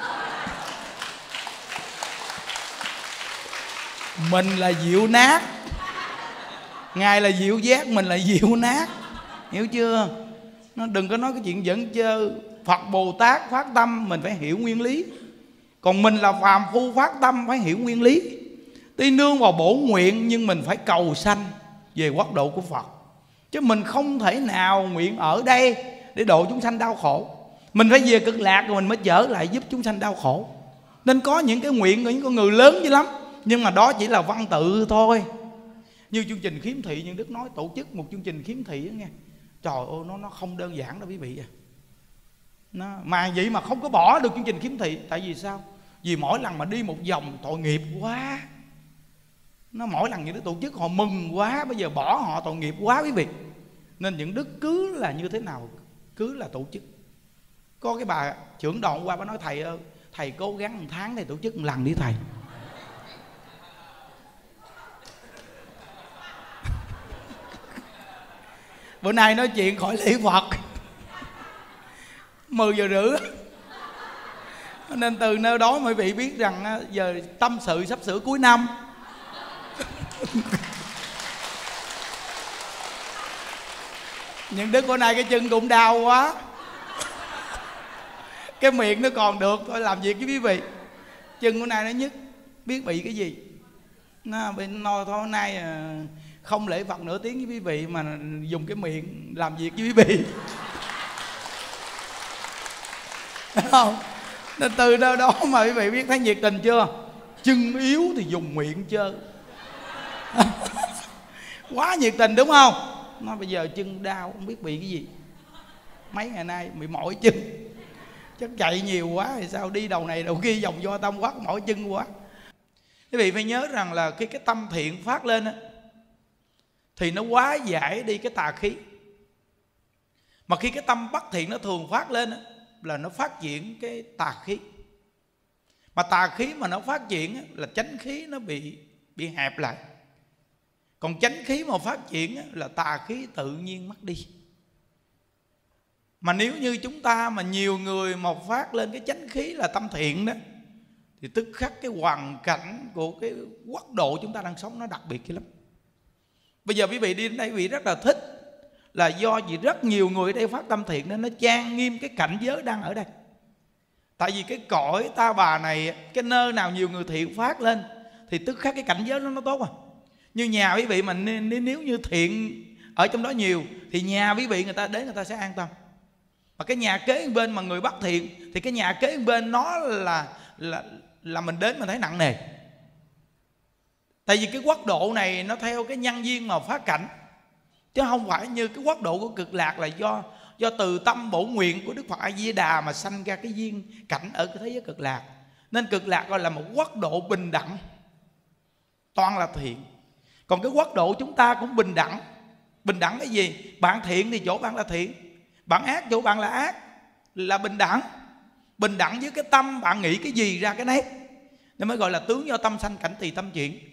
Mình là diệu nát. Ngài là diệu giác, mình là diệu nát. Hiểu chưa? Nó đừng có nói cái chuyện dẫn chơi. Phật Bồ Tát phát tâm mình phải hiểu nguyên lý, còn mình là phàm phu phát tâm phải hiểu nguyên lý. Tuy nương vào bổ nguyện nhưng mình phải cầu sanh về quốc độ của Phật. Chứ mình không thể nào nguyện ở đây để độ chúng sanh đau khổ. Mình phải về cực lạc rồi mình mới trở lại giúp chúng sanh đau khổ. Nên có những cái nguyện của những con người lớn dữ lắm, nhưng mà đó chỉ là văn tự thôi. Như chương trình khiếm thị, nhưng Đức nói tổ chức một chương trình khiếm thị đó nghe. Trời ơi, nó không đơn giản đâu quý vị à. Mà vậy mà không có bỏ được chương trình khiếm thị. Tại vì sao? Vì mỗi lần mà đi một vòng tội nghiệp quá. Mỗi lần những đứa tổ chức họ mừng quá, bây giờ bỏ họ tội nghiệp quá quý vị. Nên những đức cứ là như thế nào cứ là tổ chức. Có cái bà trưởng đoàn qua bà nói thầy ơi, thầy cố gắng một tháng này tổ chức một lần đi thầy. Bữa nay nói chuyện khỏi lễ Phật 10 giờ rưỡi Nên từ nơi đó quý vị biết rằng giờ tâm sự sắp sửa cuối năm. Những đứa của nay cái chân cũng đau quá, cái miệng nó còn được thôi, làm việc với quý vị. Chân của nay nó nhức, biết bị cái gì. Nó bên no thôi, nay không lễ Phật nửa tiếng với quý vị mà dùng cái miệng làm việc với quý vị. Không? Nên từ đó mà quý vị biết thấy nhiệt tình chưa? Chân yếu thì dùng miệng chơi. Quá nhiệt tình đúng không? Nó bây giờ chân đau không biết bị cái gì. Mấy ngày nay bị mỏi chân, chắc chạy nhiều quá thì sao, đi đầu này đầu kia vòng vo tâm quá, mỏi chân quá. Quý vị phải nhớ rằng là khi cái tâm thiện phát lên á, thì nó hóa giải đi cái tà khí. Mà khi cái tâm bất thiện nó thường phát lên á, là nó phát triển cái tà khí. Mà tà khí mà nó phát triển á, là chánh khí nó bị hẹp lại. Còn chánh khí mà phát triển á, là tà khí tự nhiên mất đi. Mà nếu như chúng ta mà nhiều người mà phát lên cái chánh khí là tâm thiện đó, thì tức khắc cái hoàn cảnh của cái quốc độ chúng ta đang sống nó đặc biệt lắm. Bây giờ quý vị đi đến đây quý vị rất là thích, là do vì rất nhiều người ở đây phát tâm thiện nên nó trang nghiêm cái cảnh giới đang ở đây. Tại vì cái cõi ta bà này, cái nơi nào nhiều người thiện phát lên thì tức khắc cái cảnh giới nó tốt. Như nhà quý vị mà nếu như thiện ở trong đó nhiều thì nhà quý vị người ta đến người ta sẽ an tâm. Mà cái nhà kế bên mà người bất thiện thì cái nhà kế bên nó là mình đến mình thấy nặng nề. Tại vì cái quốc độ này nó theo cái nhân duyên mà phát cảnh, chứ không phải như cái quốc độ của Cực Lạc là do từ tâm bổ nguyện của Đức Phật A Di Đà mà sanh ra cái duyên cảnh ở cái thế giới Cực Lạc. Nên Cực Lạc gọi là một quốc độ bình đẳng, toàn là thiện. Còn cái quốc độ chúng ta cũng bình đẳng. Bình đẳng cái gì? Bạn thiện thì chỗ bạn là thiện, bạn ác chỗ bạn là ác, là bình đẳng. Bình đẳng với cái tâm bạn nghĩ cái gì ra cái nấy, nên mới gọi là tướng do tâm sanh cảnh tùy tâm chuyển.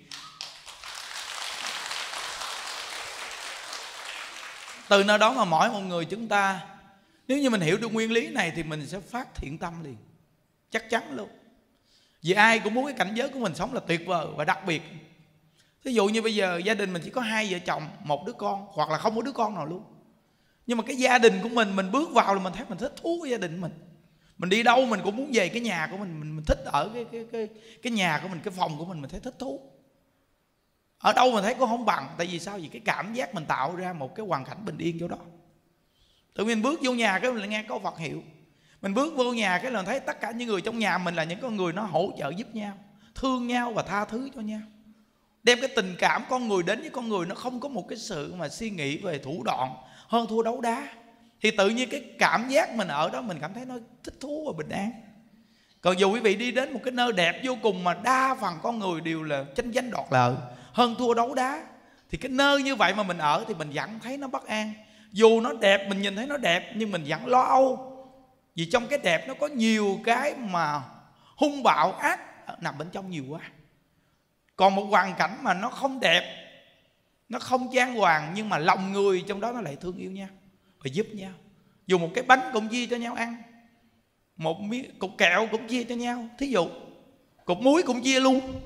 Từ nơi đó mà mỗi một người chúng ta, nếu như mình hiểu được nguyên lý này thì mình sẽ phát thiện tâm liền, chắc chắn luôn. Vì ai cũng muốn cái cảnh giới của mình sống là tuyệt vời và đặc biệt. Ví dụ như bây giờ gia đình mình chỉ có 2 vợ chồng, 1 đứa con, hoặc là không có đứa con nào luôn. Nhưng mà cái gia đình của mình bước vào là mình thấy mình thích thú với gia đình mình. Mình đi đâu mình cũng muốn về cái nhà của mình thích ở cái nhà của mình, cái phòng của mình thấy thích thú. Ở đâu mình thấy cũng không bằng. Tại vì sao? Vì cái cảm giác mình tạo ra một cái hoàn cảnh bình yên chỗ đó. Tự nhiên bước vô nhà cái mình lại nghe câu Phật hiệu. Mình bước vô nhà cái là thấy tất cả những người trong nhà mình là những con người nó hỗ trợ giúp nhau, thương nhau và tha thứ cho nhau. Đem cái tình cảm con người đến với con người, nó không có một cái sự mà suy nghĩ về thủ đoạn hơn thua đấu đá. Thì tự nhiên cái cảm giác mình ở đó mình cảm thấy nó thích thú và bình an. Còn dù quý vị đi đến một cái nơi đẹp vô cùng mà đa phần con người đều là tranh giành đoạt lợi, hơn thua đấu đá, thì cái nơi như vậy mà mình ở thì mình vẫn thấy nó bất an. Dù nó đẹp, mình nhìn thấy nó đẹp, nhưng mình vẫn lo âu. Vì trong cái đẹp nó có nhiều cái mà hung bạo ác nằm bên trong nhiều quá. Còn một hoàn cảnh mà nó không đẹp, nó không chan hòa, nhưng mà lòng người trong đó nó lại thương yêu nhau và giúp nhau. Dù một cái bánh cũng chia cho nhau ăn, một miếng cục kẹo cũng chia cho nhau. Thí dụ cục muối cũng chia luôn,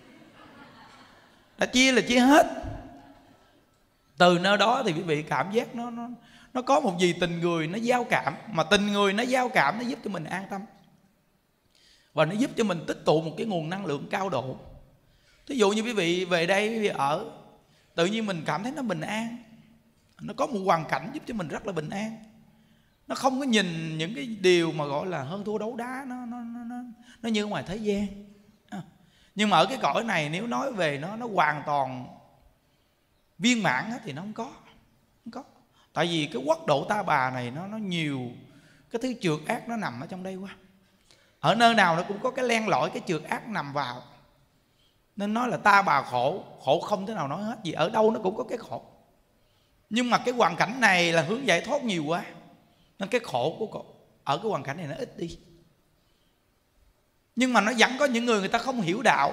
đã chia là chia hết. Từ nơi đó thì quý vị cảm giác nó có một gì tình người nó giao cảm. Mà tình người nó giao cảm nó giúp cho mình an tâm, và nó giúp cho mình tích tụ một cái nguồn năng lượng cao độ. Thí dụ như quý vị về đây quý vị ở, tự nhiên mình cảm thấy nó bình an. Nó có một hoàn cảnh giúp cho mình rất là bình an. Nó không có nhìn những cái điều mà gọi là hơn thua đấu đá, nó như ngoài thế gian. Nhưng mà ở cái cõi này nếu nói về nó hoàn toàn viên mãn thì nó không có. Tại vì cái quốc độ ta bà này nó nhiều cái thứ trượt ác nó nằm ở trong đây quá. Ở nơi nào nó cũng có cái len lỏi cái trượt ác nằm vào. Nên nói là ta bà khổ, khổ không thể nào nói hết. Vì ở đâu nó cũng có cái khổ. Nhưng mà cái hoàn cảnh này là hướng giải thoát nhiều quá, nên cái khổ của ở cái hoàn cảnh này nó ít đi. Nhưng mà nó vẫn có những người ta không hiểu đạo.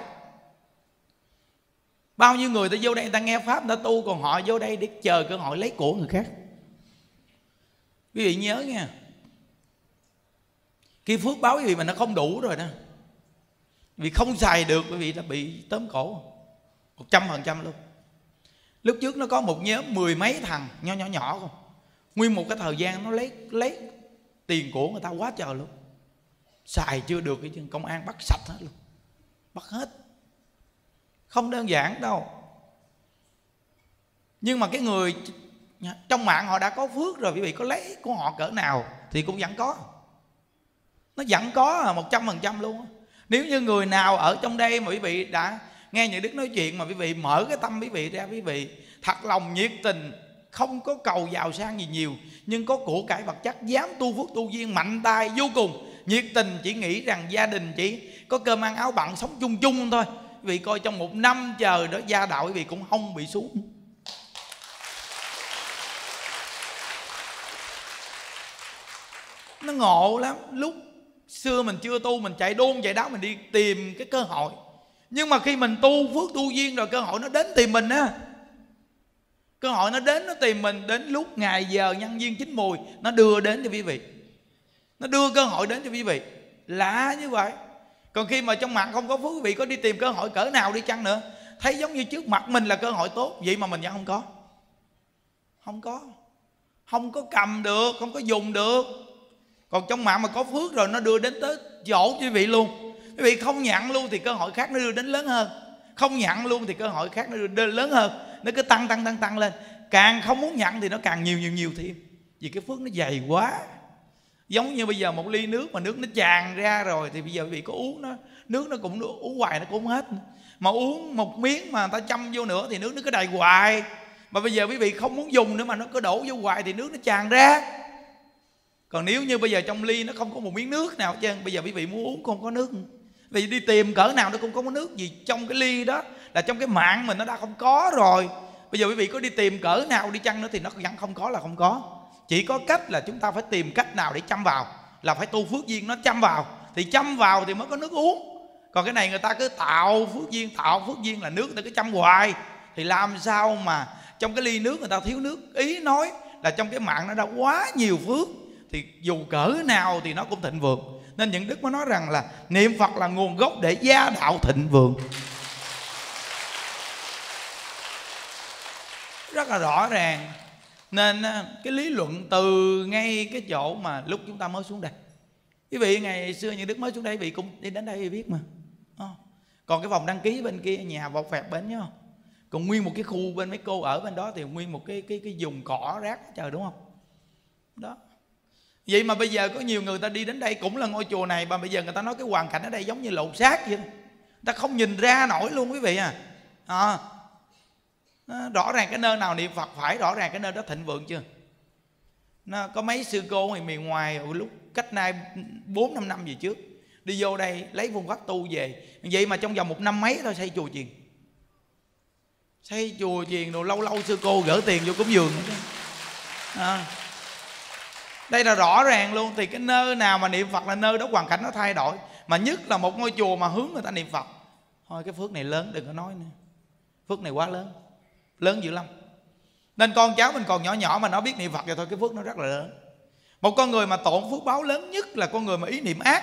Bao nhiêu người ta vô đây người ta nghe Pháp, người ta tu, còn họ vô đây để chờ cơ hội lấy của người khác. Quý vị nhớ nha, Cái phước báo quý vị mà nó không đủ rồi đó, vì không xài được, quý vị đã bị tóm cổ 100% luôn. Lúc trước nó có một nhóm 10 mấy thằng nhỏ không, nguyên một cái thời gian nó lấy tiền của người ta quá trời luôn, xài chưa được cái chân công an bắt sạch hết luôn, bắt hết. Không đơn giản đâu. Nhưng mà cái người trong mạng họ đã có phước rồi, quý vị có lấy của họ cỡ nào thì cũng vẫn có, nó vẫn có 100% luôn. Nếu như người nào ở trong đây mà quý vị đã nghe những Đức nói chuyện mà quý vị mở cái tâm quý vị ra, quý vị thật lòng nhiệt tình, không có cầu giàu sang gì nhiều, nhưng có của cải vật chất, dám tu phước tu duyên, mạnh tay vô cùng, nhiệt tình, chỉ nghĩ rằng gia đình chỉ có cơm ăn áo bận, sống chung chung thôi. Quý vị coi trong một năm trời đó, gia đạo quý vị cũng không bị xuống. Nó ngộ lắm. Lúc xưa mình chưa tu, mình chạy đôn chạy đáo, mình đi tìm cái cơ hội. Nhưng mà khi mình tu phước tu duyên rồi, cơ hội nó đến tìm mình á. Cơ hội nó đến, nó tìm mình. Đến lúc ngày giờ nhân duyên chín mùi, nó đưa đến cho quý vị, nó đưa cơ hội đến cho quý vị. Lạ như vậy. Còn khi mà trong mạng không có phước, quý vị có đi tìm cơ hội cỡ nào đi chăng nữa, thấy giống như trước mặt mình là cơ hội tốt, vậy mà mình vẫn không có. Không có cầm được, không có dùng được. Còn trong mạng mà có phước rồi, nó đưa đến tới chỗ quý vị luôn. Quý vị không nhận luôn thì cơ hội khác nó đưa đến lớn hơn, không nhận luôn thì cơ hội khác nó đưa đến lớn hơn. Nó cứ tăng lên. Càng không muốn nhận thì nó càng nhiều thêm, vì cái phước nó dày quá. Giống như bây giờ một ly nước mà nước nó tràn ra rồi, thì bây giờ quý vị có uống nó, nước nó cũng uống hoài nó cũng không hết. Mà uống một miếng mà người ta châm vô nữa thì nước nó cứ đầy hoài. Mà bây giờ quý vị không muốn dùng nữa mà nó cứ đổ vô hoài thì nước nó tràn ra. Còn nếu như bây giờ trong ly nó không có một miếng nước nào hết trơn, bây giờ quý vị muốn uống không có nước, vì đi tìm cỡ nào nó cũng không có nước. Vì trong cái ly đó là trong cái mạng mình nó đã không có rồi. Bây giờ quý vị có đi tìm cỡ nào đi chăng nữa thì nó vẫn không có là không có. Chỉ có cách là chúng ta phải tìm cách nào để chăm vào, là phải tu phước duyên nó chăm vào. Thì chăm vào thì mới có nước uống. Còn cái này người ta cứ tạo phước duyên là nước người ta cứ chăm hoài, thì làm sao mà trong cái ly nước người ta thiếu nước. Ý nói là trong cái mạng nó đã quá nhiều phước, thì dù cỡ nào thì nó cũng thịnh vượng. Nên những Đức mới nói rằng là niệm Phật là nguồn gốc để gia đạo thịnh vượng. Rất là rõ ràng. Nên cái lý luận từ ngay cái chỗ mà lúc chúng ta mới xuống đây, quý vị ngày xưa những Đức mới xuống đây, quý vị cũng đi đến đây biết mà. Còn cái phòng đăng ký bên kia, nhà vọt phẹt bên nhá, còn nguyên một cái khu bên mấy cô ở bên đó thì nguyên một cái vùng cỏ rác trời, đúng không? Đó. Vậy mà bây giờ có nhiều người ta đi đến đây cũng là ngôi chùa này, mà bây giờ người ta nói cái hoàn cảnh ở đây giống như lột xác vậy. Người ta không nhìn ra nổi luôn quý vị à. Rõ ràng cái nơi nào niệm Phật phải rõ ràng cái nơi đó thịnh vượng chưa. Nó có mấy sư cô ở miền ngoài lúc cách nay 4-5 năm về trước đi vô đây lấy phương pháp tu về, vậy mà trong vòng 1 năm mấy thôi xây chùa chiền rồi lâu sư cô gửi tiền vô cúng dường Đây là rõ ràng luôn. Thì cái nơi nào mà niệm Phật là nơi đó hoàn cảnh nó thay đổi. Mà nhất là một ngôi chùa mà hướng người ta niệm Phật, thôi cái phước này lớn, đừng có nói nữa. Phước này quá lớn, lớn dữ lắm. Nên con cháu mình còn nhỏ mà nó biết niệm Phật rồi thôi, cái phước nó rất là lớn. Một con người mà tổn phước báo lớn nhất là con người mà ý niệm ác.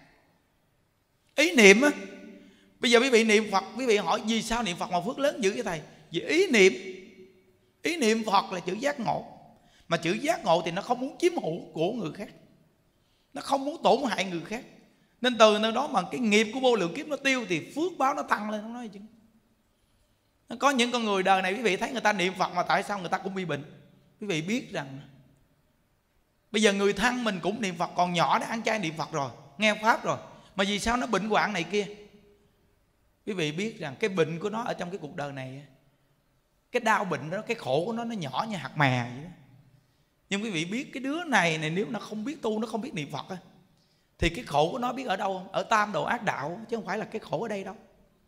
Ý niệm á. Bây giờ quý vị niệm Phật, quý vị hỏi vì sao niệm Phật mà phước lớn dữ vậy thầy? Vì ý niệm. Ý niệm Phật là chữ giác ngộ. Mà chữ giác ngộ thì nó không muốn chiếm hữu của người khác, nó không muốn tổn hại người khác. Nên từ nơi đó mà cái nghiệp của vô lượng kiếp nó tiêu, thì phước báo nó tăng lên, không nói gì chứ. Có những con người đời này quý vị thấy người ta niệm Phật mà tại sao người ta cũng bị bệnh. Quý vị biết rằng bây giờ người thân mình cũng niệm Phật, còn nhỏ đã ăn chay niệm Phật rồi, nghe Pháp rồi, mà vì sao nó bệnh hoạn này kia. Quý vị biết rằng cái bệnh của nó ở trong cái cuộc đời này, cái đau bệnh đó, cái khổ của nó nhỏ như hạt mè vậy đó. Nhưng quý vị biết cái đứa này nếu nó không biết tu, nó không biết niệm Phật á, thì cái khổ của nó biết ở đâu không? Ở tam đồ ác đạo, chứ không phải là cái khổ ở đây đâu.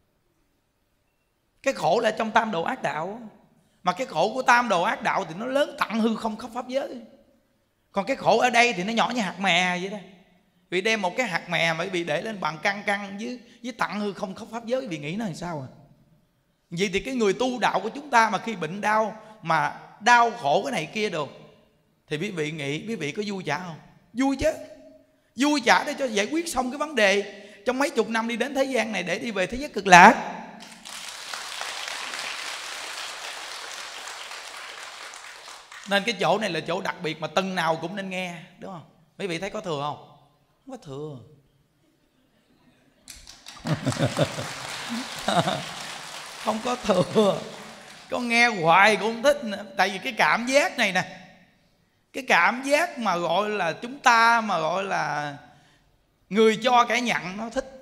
Cái khổ là trong tam đồ ác đạo. Mà cái khổ của tam đồ ác đạo thì nó lớn tận hư không khắp pháp giới. Còn cái khổ ở đây thì nó nhỏ như hạt mè vậy đó. Vì đem một cái hạt mè mà bị để lên bằng căng với tận hư không khắp pháp giới, vì nghĩ nó làm sao Vậy thì cái người tu đạo của chúng ta mà khi bệnh đau, mà đau khổ cái này kia đồ, thì quý vị nghĩ quý vị có vui chả không? Vui chứ. vui chả để cho giải quyết xong cái vấn đề trong mấy chục năm đi đến thế gian này để đi về thế giới cực lạc. Nên cái chỗ này là chỗ đặc biệt mà tân nào cũng nên nghe, đúng không? Quý vị thấy có thừa không? Không có thừa. Không có thừa. Con nghe hoài cũng không thích nữa. Tại vì cái cảm giác này nè, cái cảm giác mà gọi là chúng ta mà gọi là người cho kẻ nhận nó thích.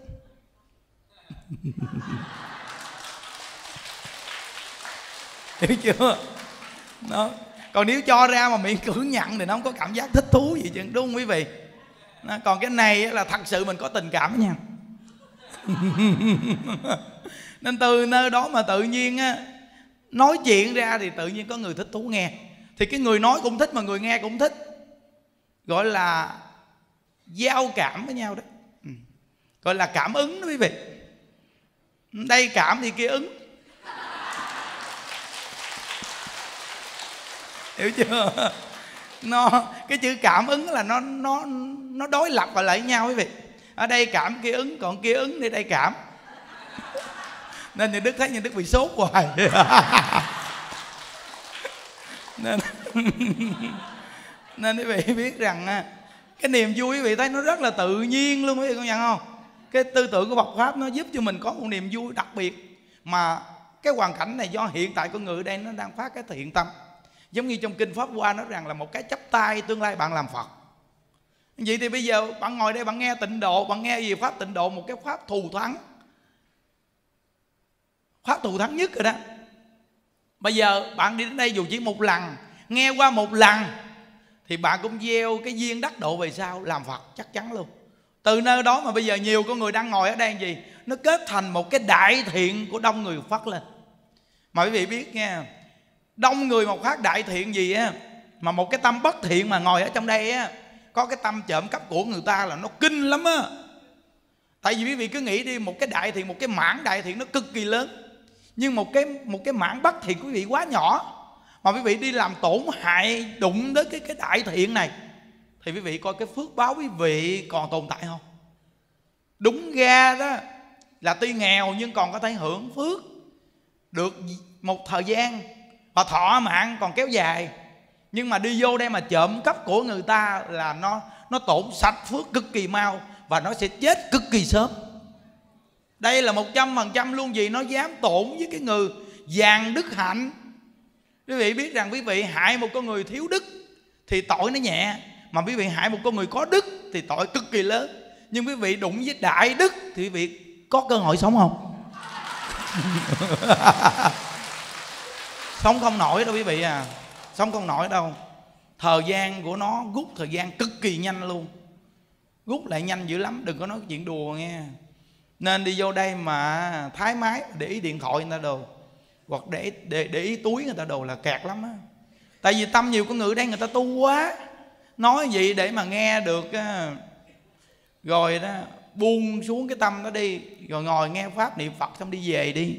Hiểu chưa? Nó. Còn nếu cho ra mà miệng cưỡng nhận thì nó không có cảm giác thích thú gì chứ, đúng không quý vị? Nó. Còn cái này là thật sự mình có tình cảm với nhau. Nên từ nơi đó mà tự nhiên á, nói chuyện ra thì tự nhiên có người thích thú nghe. Thì cái người nói cũng thích mà người nghe cũng thích. Gọi là giao cảm với nhau đó. Gọi là cảm ứng đó quý vị. Đây cảm thì kia ứng. Hiểu chưa? Cái chữ cảm ứng là nó đối lập lại với nhau quý vị. Ở đây cảm kia ứng, còn kia ứng thì đây cảm. Nên Nhân Đức thấy Nhân Đức bị sốt hoài. Nên quý vị biết rằng cái niềm vui quý vị thấy nó rất là tự nhiên luôn, quý vị công nhận không? Cái tư tưởng của Phật Pháp nó giúp cho mình có một niềm vui đặc biệt. Mà cái hoàn cảnh này do hiện tại con người ở đây nó đang phát cái thiện tâm. Giống như trong Kinh Pháp Hoa nói rằng là một cái chắp tay tương lai bạn làm Phật. Vậy thì bây giờ bạn ngồi đây bạn nghe tịnh độ, bạn nghe gì Pháp tịnh độ, một cái Pháp thù thắng. Pháp thù thắng nhất rồi đó. Bây giờ bạn đi đến đây dù chỉ một lần, nghe qua một lần, thì bạn cũng gieo cái duyên đắc độ về sau làm Phật chắc chắn luôn. Từ nơi đó mà bây giờ nhiều con người đang ngồi ở đây gì, nó kết thành một cái đại thiện của đông người phát lên. Mà quý vị biết nha, đông người một phát đại thiện gì á, mà một cái tâm bất thiện mà ngồi ở trong đây á, có cái tâm trộm cắp của người ta là nó kinh lắm á. Tại vì quý vị cứ nghĩ đi, một cái đại thiện, một cái mảng đại thiện nó cực kỳ lớn, nhưng một cái mảng bất thiện của quý vị quá nhỏ, mà quý vị đi làm tổn hại đụng đến cái đại thiện này, thì quý vị coi cái phước báo quý vị còn tồn tại không? Đúng ra đó là tuy nghèo nhưng còn có thể hưởng phước được một thời gian và thọ mạng còn kéo dài. Nhưng mà đi vô đây mà trộm cắp của người ta là nó tổn sạch phước cực kỳ mau, và nó sẽ chết cực kỳ sớm. Đây là 100% luôn. Gì nó dám tổn với cái người vàng đức hạnh. Quý vị biết rằng quý vị hại một con người thiếu đức thì tội nó nhẹ, mà quý vị hại một con người có đức thì tội cực kỳ lớn. Nhưng quý vị đụng với đại đức thì quý vị có cơ hội sống không? Sống không nổi đâu quý vị à. Sống không nổi đâu. Thời gian của nó rút thời gian cực kỳ nhanh luôn. Rút lại nhanh dữ lắm. Đừng có nói chuyện đùa nghe. Nên đi vô đây mà thái mái để ý điện thoại người ta đồ, hoặc để ý túi người ta đồ là kẹt lắm á. Tại vì tâm nhiều con người đây người ta tu quá, nói gì để mà nghe được, rồi đó buông xuống cái tâm đó đi, rồi ngồi nghe Pháp niệm Phật xong đi về đi.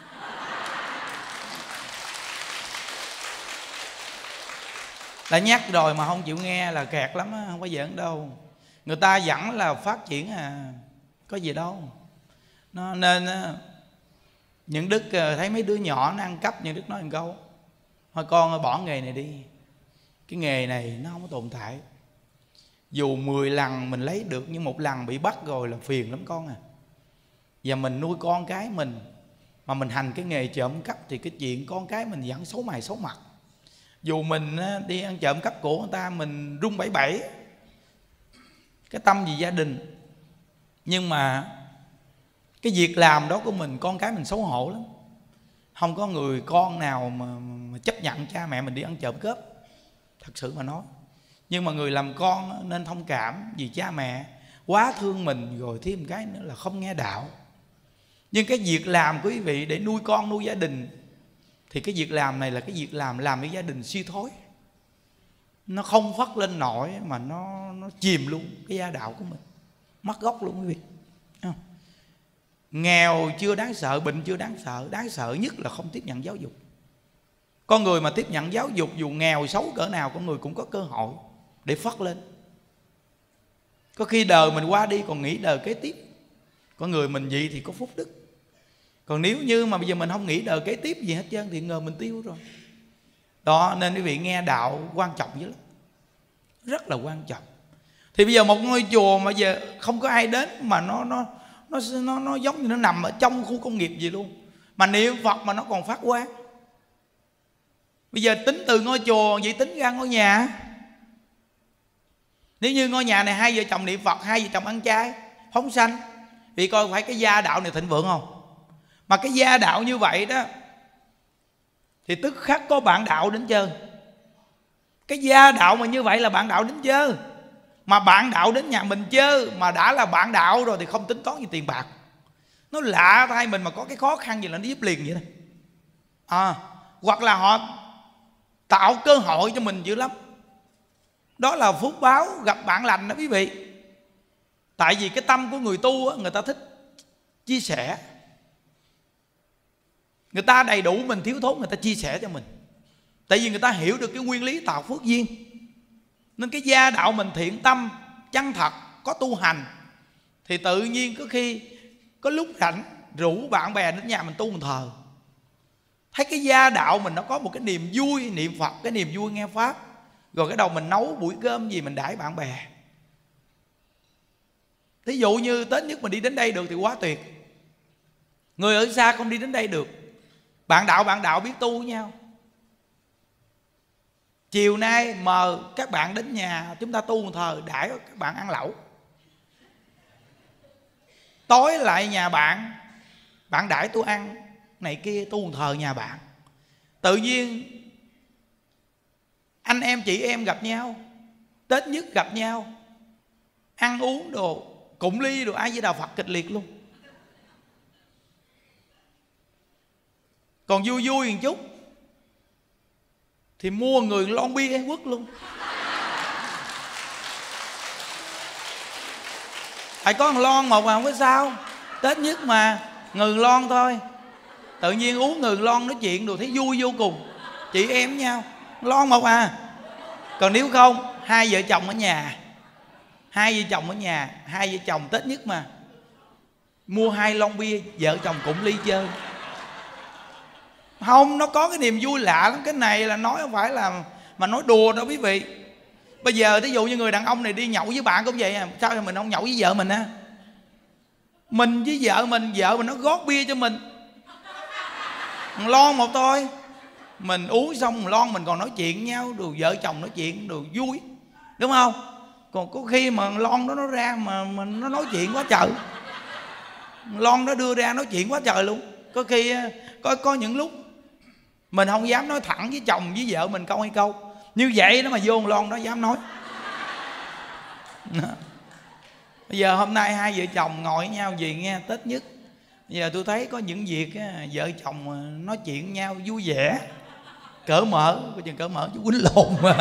Đã nhắc rồi mà không chịu nghe là kẹt lắm á, không có giỡn đâu. Người ta vẫn là phát triển à, có gì đâu. Nên những Đức thấy mấy đứa nhỏ nó ăn cắp, những Đức nói một câu: thôi con ơi, bỏ nghề này đi. Cái nghề này nó không có tồn tại. Dù 10 lần mình lấy được, nhưng một lần bị bắt rồi là phiền lắm con à. Và mình nuôi con cái mình mà mình hành cái nghề trộm cắp thì cái chuyện con cái mình vẫn xấu mày xấu mặt. Dù mình đi ăn trộm cắp của người ta mình run bẩy bẩy, cái tâm vì gia đình, nhưng mà cái việc làm đó của mình, con cái mình xấu hổ lắm. Không có người con nào mà chấp nhận cha mẹ mình đi ăn trộm cướp, thật sự mà nói. Nhưng mà người làm con nên thông cảm, vì cha mẹ quá thương mình, rồi thêm cái nữa là không nghe đạo. Nhưng cái việc làm của quý vị để nuôi con, nuôi gia đình, thì cái việc làm này là cái việc làm cái gia đình suy thoái. Nó không phát lên nổi, mà nó chìm luôn cái gia đạo của mình, mất gốc luôn quý vị. Nghèo chưa đáng sợ, bệnh chưa đáng sợ, đáng sợ nhất là không tiếp nhận giáo dục. Con người mà tiếp nhận giáo dục, dù nghèo xấu cỡ nào, con người cũng có cơ hội để phát lên. Có khi đời mình qua đi còn nghĩ đời kế tiếp. Con người mình vậy thì có phúc đức. Còn nếu như mà bây giờ mình không nghĩ đời kế tiếp gì hết trơn thì ngờ mình tiêu rồi. Đó, nên quý vị nghe đạo quan trọng dữ lắm, rất là quan trọng. Thì bây giờ một ngôi chùa mà giờ không có ai đến, mà nó giống như nó nằm ở trong khu công nghiệp gì luôn, mà niệm Phật mà nó còn phát quang. Bây giờ tính từ ngôi chùa vậy tính ra ngôi nhà. Nếu như ngôi nhà này hai vợ chồng niệm Phật, hai vợ chồng ăn chay phóng sanh, vì coi phải cái gia đạo này thịnh vượng không? Mà cái gia đạo như vậy đó thì tức khắc có bạn đạo đến chơi. Cái gia đạo mà như vậy là bạn đạo đến chơi. Mà bạn đạo đến nhà mình chơi, mà đã là bạn đạo rồi thì không tính toán gì tiền bạc. Nó lạ thay mình mà có cái khó khăn gì là nó giúp liền vậy đó. Hoặc là họ tạo cơ hội cho mình dữ lắm. Đó là phúc báo gặp bạn lành đó quý vị. Tại vì cái tâm của người tu á, người ta thích chia sẻ. Người ta đầy đủ, mình thiếu thốn, người ta chia sẻ cho mình. Tại vì người ta hiểu được cái nguyên lý tạo phước duyên. Nên cái gia đạo mình thiện tâm, chân thật, có tu hành, thì tự nhiên có khi có lúc rảnh rủ bạn bè đến nhà mình tu một thờ. Thấy cái gia đạo mình nó có một cái niềm vui niệm Phật, cái niềm vui nghe Pháp. Rồi cái đầu mình nấu buổi cơm gì mình đãi bạn bè. Thí dụ như Tết nhất mình đi đến đây được thì quá tuyệt. Người ở xa không đi đến đây được, bạn đạo biết tu với nhau. Chiều nay mời các bạn đến nhà chúng ta tu một thờ, đãi các bạn ăn lẩu. Tối lại nhà bạn đãi tôi ăn này kia, tu một thờ nhà bạn. Tự nhiên anh em chị em gặp nhau, Tết nhất gặp nhau, ăn uống đồ cụng ly đồ A Di Đà Phật kịch liệt luôn. Còn vui vui một chút thì mua người lon bia quất luôn. Phải có một lon một mà không có sao, Tết nhất mà người lon thôi. Tự nhiên uống người lon nói chuyện đồ thấy vui vô cùng, chị em với nhau lon một à. Còn nếu không hai vợ chồng ở nhà, hai vợ chồng Tết nhất mà mua 2 lon bia, vợ chồng cũng ly chơi. Không, nó có cái niềm vui lạ lắm. Cái này là nói không phải là mà nói đùa đâu quý vị. Bây giờ thí dụ như người đàn ông này đi nhậu với bạn cũng vậy à. Sao mình không nhậu với vợ mình á? Mình với vợ mình nó gót bia cho mình một lon một thôi. Mình uống xong một lon mình còn nói chuyện với nhau, đồ vợ chồng nói chuyện đồ vui, đúng không? Còn có khi mà lon đó nó ra mà nó nói chuyện quá trời, lon đó đưa ra nói chuyện quá trời luôn. Có khi có những lúc mình không dám nói thẳng với chồng với vợ mình câu hay câu. Như vậy đó mà vô một lon đó dám nói. Bây giờ hôm nay hai vợ chồng ngồi với nhau gì nghe Tết nhất. Bây giờ tôi thấy có những việc vợ chồng nói chuyện với nhau vui vẻ, cởi mở, có chừng cởi mở chứ quýnh lộn mà.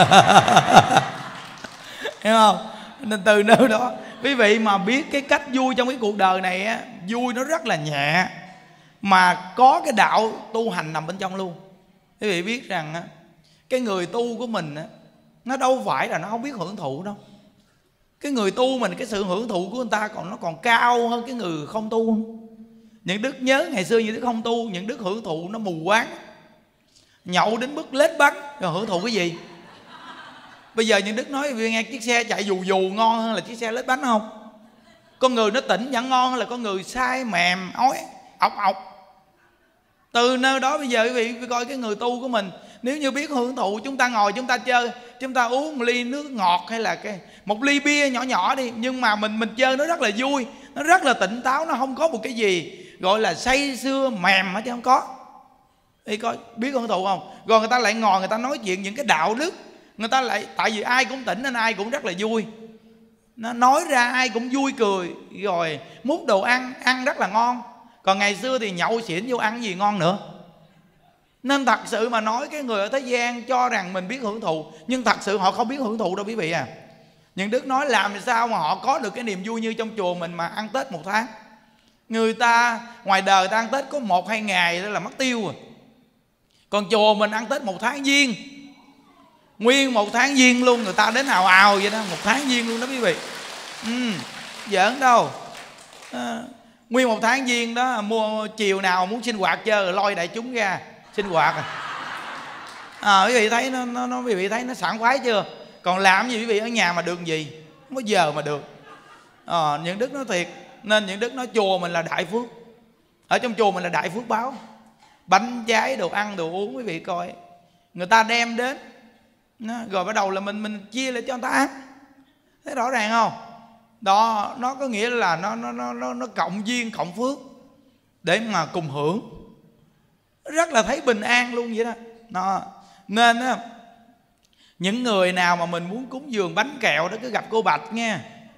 Hiểu không? Nên từ nơi đó quý vị mà biết cái cách vui trong cái cuộc đời này á, vui nó rất là nhẹ, mà có cái đạo tu hành nằm bên trong luôn. Quý vị biết rằng á, cái người tu của mình á, nó đâu phải là nó không biết hưởng thụ đâu. Cái người tu mình, cái sự hưởng thụ của người ta nó còn cao hơn cái người không tu. Những đức nhớ ngày xưa những đức không tu, những đức hưởng thụ nó mù quáng, nhậu đến mức lết bánh rồi hưởng thụ cái gì. Bây giờ những đức nói nghe chiếc xe chạy dù dù ngon hơn là chiếc xe lết bánh không? Con người nó tỉnh vẫn ngon hơn là con người say mềm ói ọc ọc. Từ nơi đó bây giờ quý vị phải coi cái người tu của mình, nếu như biết hưởng thụ, chúng ta ngồi chúng ta chơi, chúng ta uống một ly nước ngọt hay là một ly bia nhỏ nhỏ đi, nhưng mà mình chơi nó rất là vui, nó rất là tỉnh táo, nó không có một cái gì gọi là say sưa mềm hết chứ không có. Thì coi biết hưởng thụ không? Rồi người ta lại ngồi người ta nói chuyện những cái đạo đức, người ta lại, tại vì ai cũng tỉnh nên ai cũng rất là vui, nó nói ra ai cũng vui cười, rồi múc đồ ăn rất là ngon. Còn ngày xưa thì nhậu xỉn vô ăn gì ngon nữa. Nên thật sự mà nói, cái người ở thế gian cho rằng mình biết hưởng thụ, nhưng thật sự họ không biết hưởng thụ đâu quý vị à. Những đức nói làm sao mà họ có được cái niềm vui như trong chùa mình mà ăn Tết 1 tháng. Người ta ngoài đời ta ăn Tết có 1-2 ngày đó là mất tiêu rồi. Còn chùa mình ăn Tết 1 tháng giêng, nguyên 1 tháng giêng luôn, người ta đến ào ào vậy đó, 1 tháng giêng luôn đó quý vị. Giỡn đâu. Nguyên một tháng giêng đó, mua chiều nào muốn sinh hoạt chơi rồi lôi đại chúng ra sinh hoạt. Quý vị thấy quý vị thấy nó sảng khoái chưa? Còn làm gì quý vị ở nhà mà được gì? Không có giờ mà được. Những đức nói thiệt. Nên những đức nói chùa mình là đại phước. Ở trong chùa mình là đại phước báo. Bánh trái, đồ ăn, đồ uống, quý vị coi, người ta đem đến rồi bắt đầu là mình chia lại cho người ta ăn. Thấy rõ ràng không? Đó, nó có nghĩa là nó cộng duyên, cộng phước để mà cùng hưởng. Rất là thấy bình an luôn vậy đó. Nên á, những người nào mà mình muốn cúng dường bánh kẹo đó cứ gặp cô Bạch nha.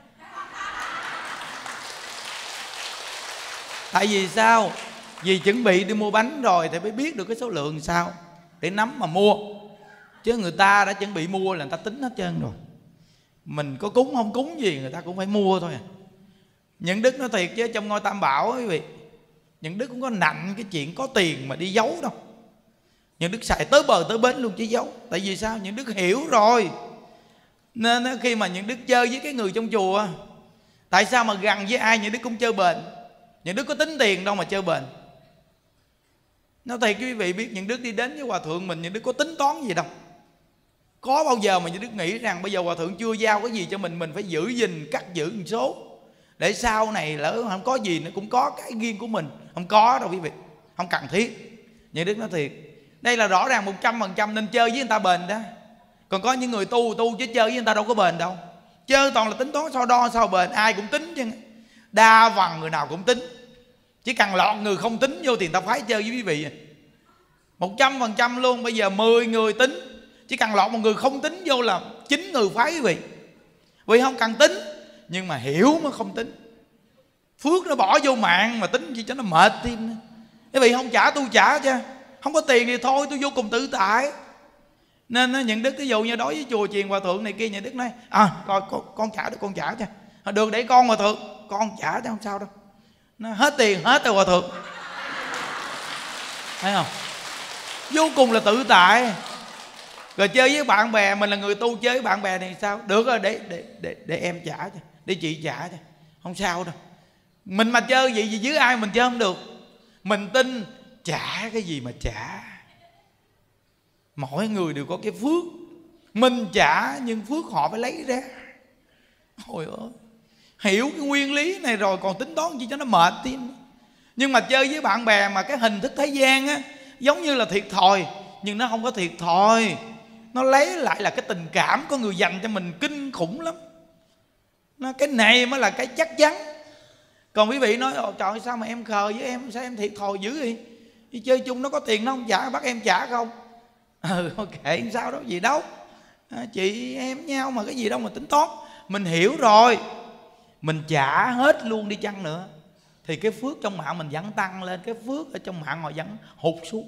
Tại vì sao? Vì chuẩn bị đi mua bánh rồi thì mới biết được cái số lượng sao để nắm mà mua. Chứ người ta đã chuẩn bị mua là người ta tính hết trơn rồi. Mình có cúng không cúng gì người ta cũng phải mua thôi. Những đức nói thiệt chứ trong ngôi Tam Bảo quý vị, những đức cũng có nặng cái chuyện có tiền mà đi giấu đâu. Những đức xài tới bờ tới bến luôn chứ giấu. Tại vì sao? Những đức hiểu rồi. Nên khi mà những đức chơi với cái người trong chùa, tại sao mà gần với ai những đức cũng chơi bền. Những đức có tính tiền đâu mà chơi bền. Nói thiệt quý vị biết, những đức đi đến với hòa thượng mình, những đức có tính toán gì đâu. Có bao giờ mà những đức nghĩ rằng bây giờ hòa thượng chưa giao cái gì cho mình phải giữ gìn, cắt giữ một số để sau này lỡ không có gì nó cũng có cái riêng của mình. Không có đâu quý vị, không cần thiết. Những đức nói thiệt, đây là rõ ràng 100% nên chơi với người ta bền đó. Còn có những người tu chứ chơi với người ta đâu có bền đâu. Chơi toàn là tính toán so đo sao bền. Ai cũng tính chứ. Đa phần người nào cũng tính. Chỉ cần lọt người không tính vô thì người ta phái chơi với quý vị 100% luôn. Bây giờ 10 người tính, chỉ cần lọt một người không tính vô là 9 người phái quý vị. Vì không cần tính, nhưng mà hiểu mà không tính. Phước nó bỏ vô mạng mà tính gì cho nó mệt tim. Quý vị không trả tôi trả chứ. Không có tiền thì thôi, tôi vô cùng tự tại. Nên những đức ví dụ như đối với chùa chiền hòa thượng này kia, những đức nói coi con trả được, con trả cho. Được để con hòa thượng, con trả chứ không sao đâu. Nó hết tiền hết rồi hòa thượng. Thấy không? Vô cùng là tự tại. Rồi chơi với bạn bè, mình là người tu chơi với bạn bè thì sao? Được rồi, để em trả cho, để chị trả cho, không sao đâu. Mình mà chơi gì với ai mình chơi không được. Mình tin trả cái gì mà trả. Mỗi người đều có cái phước. Mình trả nhưng phước họ phải lấy ra. Ôi ơi, hiểu cái nguyên lý này rồi còn tính toán gì cho nó mệt tim. Nhưng mà chơi với bạn bè mà cái hình thức thế gian á, giống như là thiệt thòi. Nhưng nó không có thiệt thòi. Nó lấy lại là cái tình cảm có người dành cho mình kinh khủng lắm. Cái này mới là cái chắc chắn. Còn quý vị nói trời sao mà em khờ với em, sao em thiệt thòi dữ vậy? Đi chơi chung nó có tiền nó không trả, bắt em trả không? Kệ sao đó, gì đâu. Chị em nhau mà cái gì đâu mà tính toán. Mình hiểu rồi, mình trả hết luôn đi chăng nữa thì cái phước trong mạng mình vẫn tăng lên. Cái phước ở trong mạng họ vẫn hụt xuống.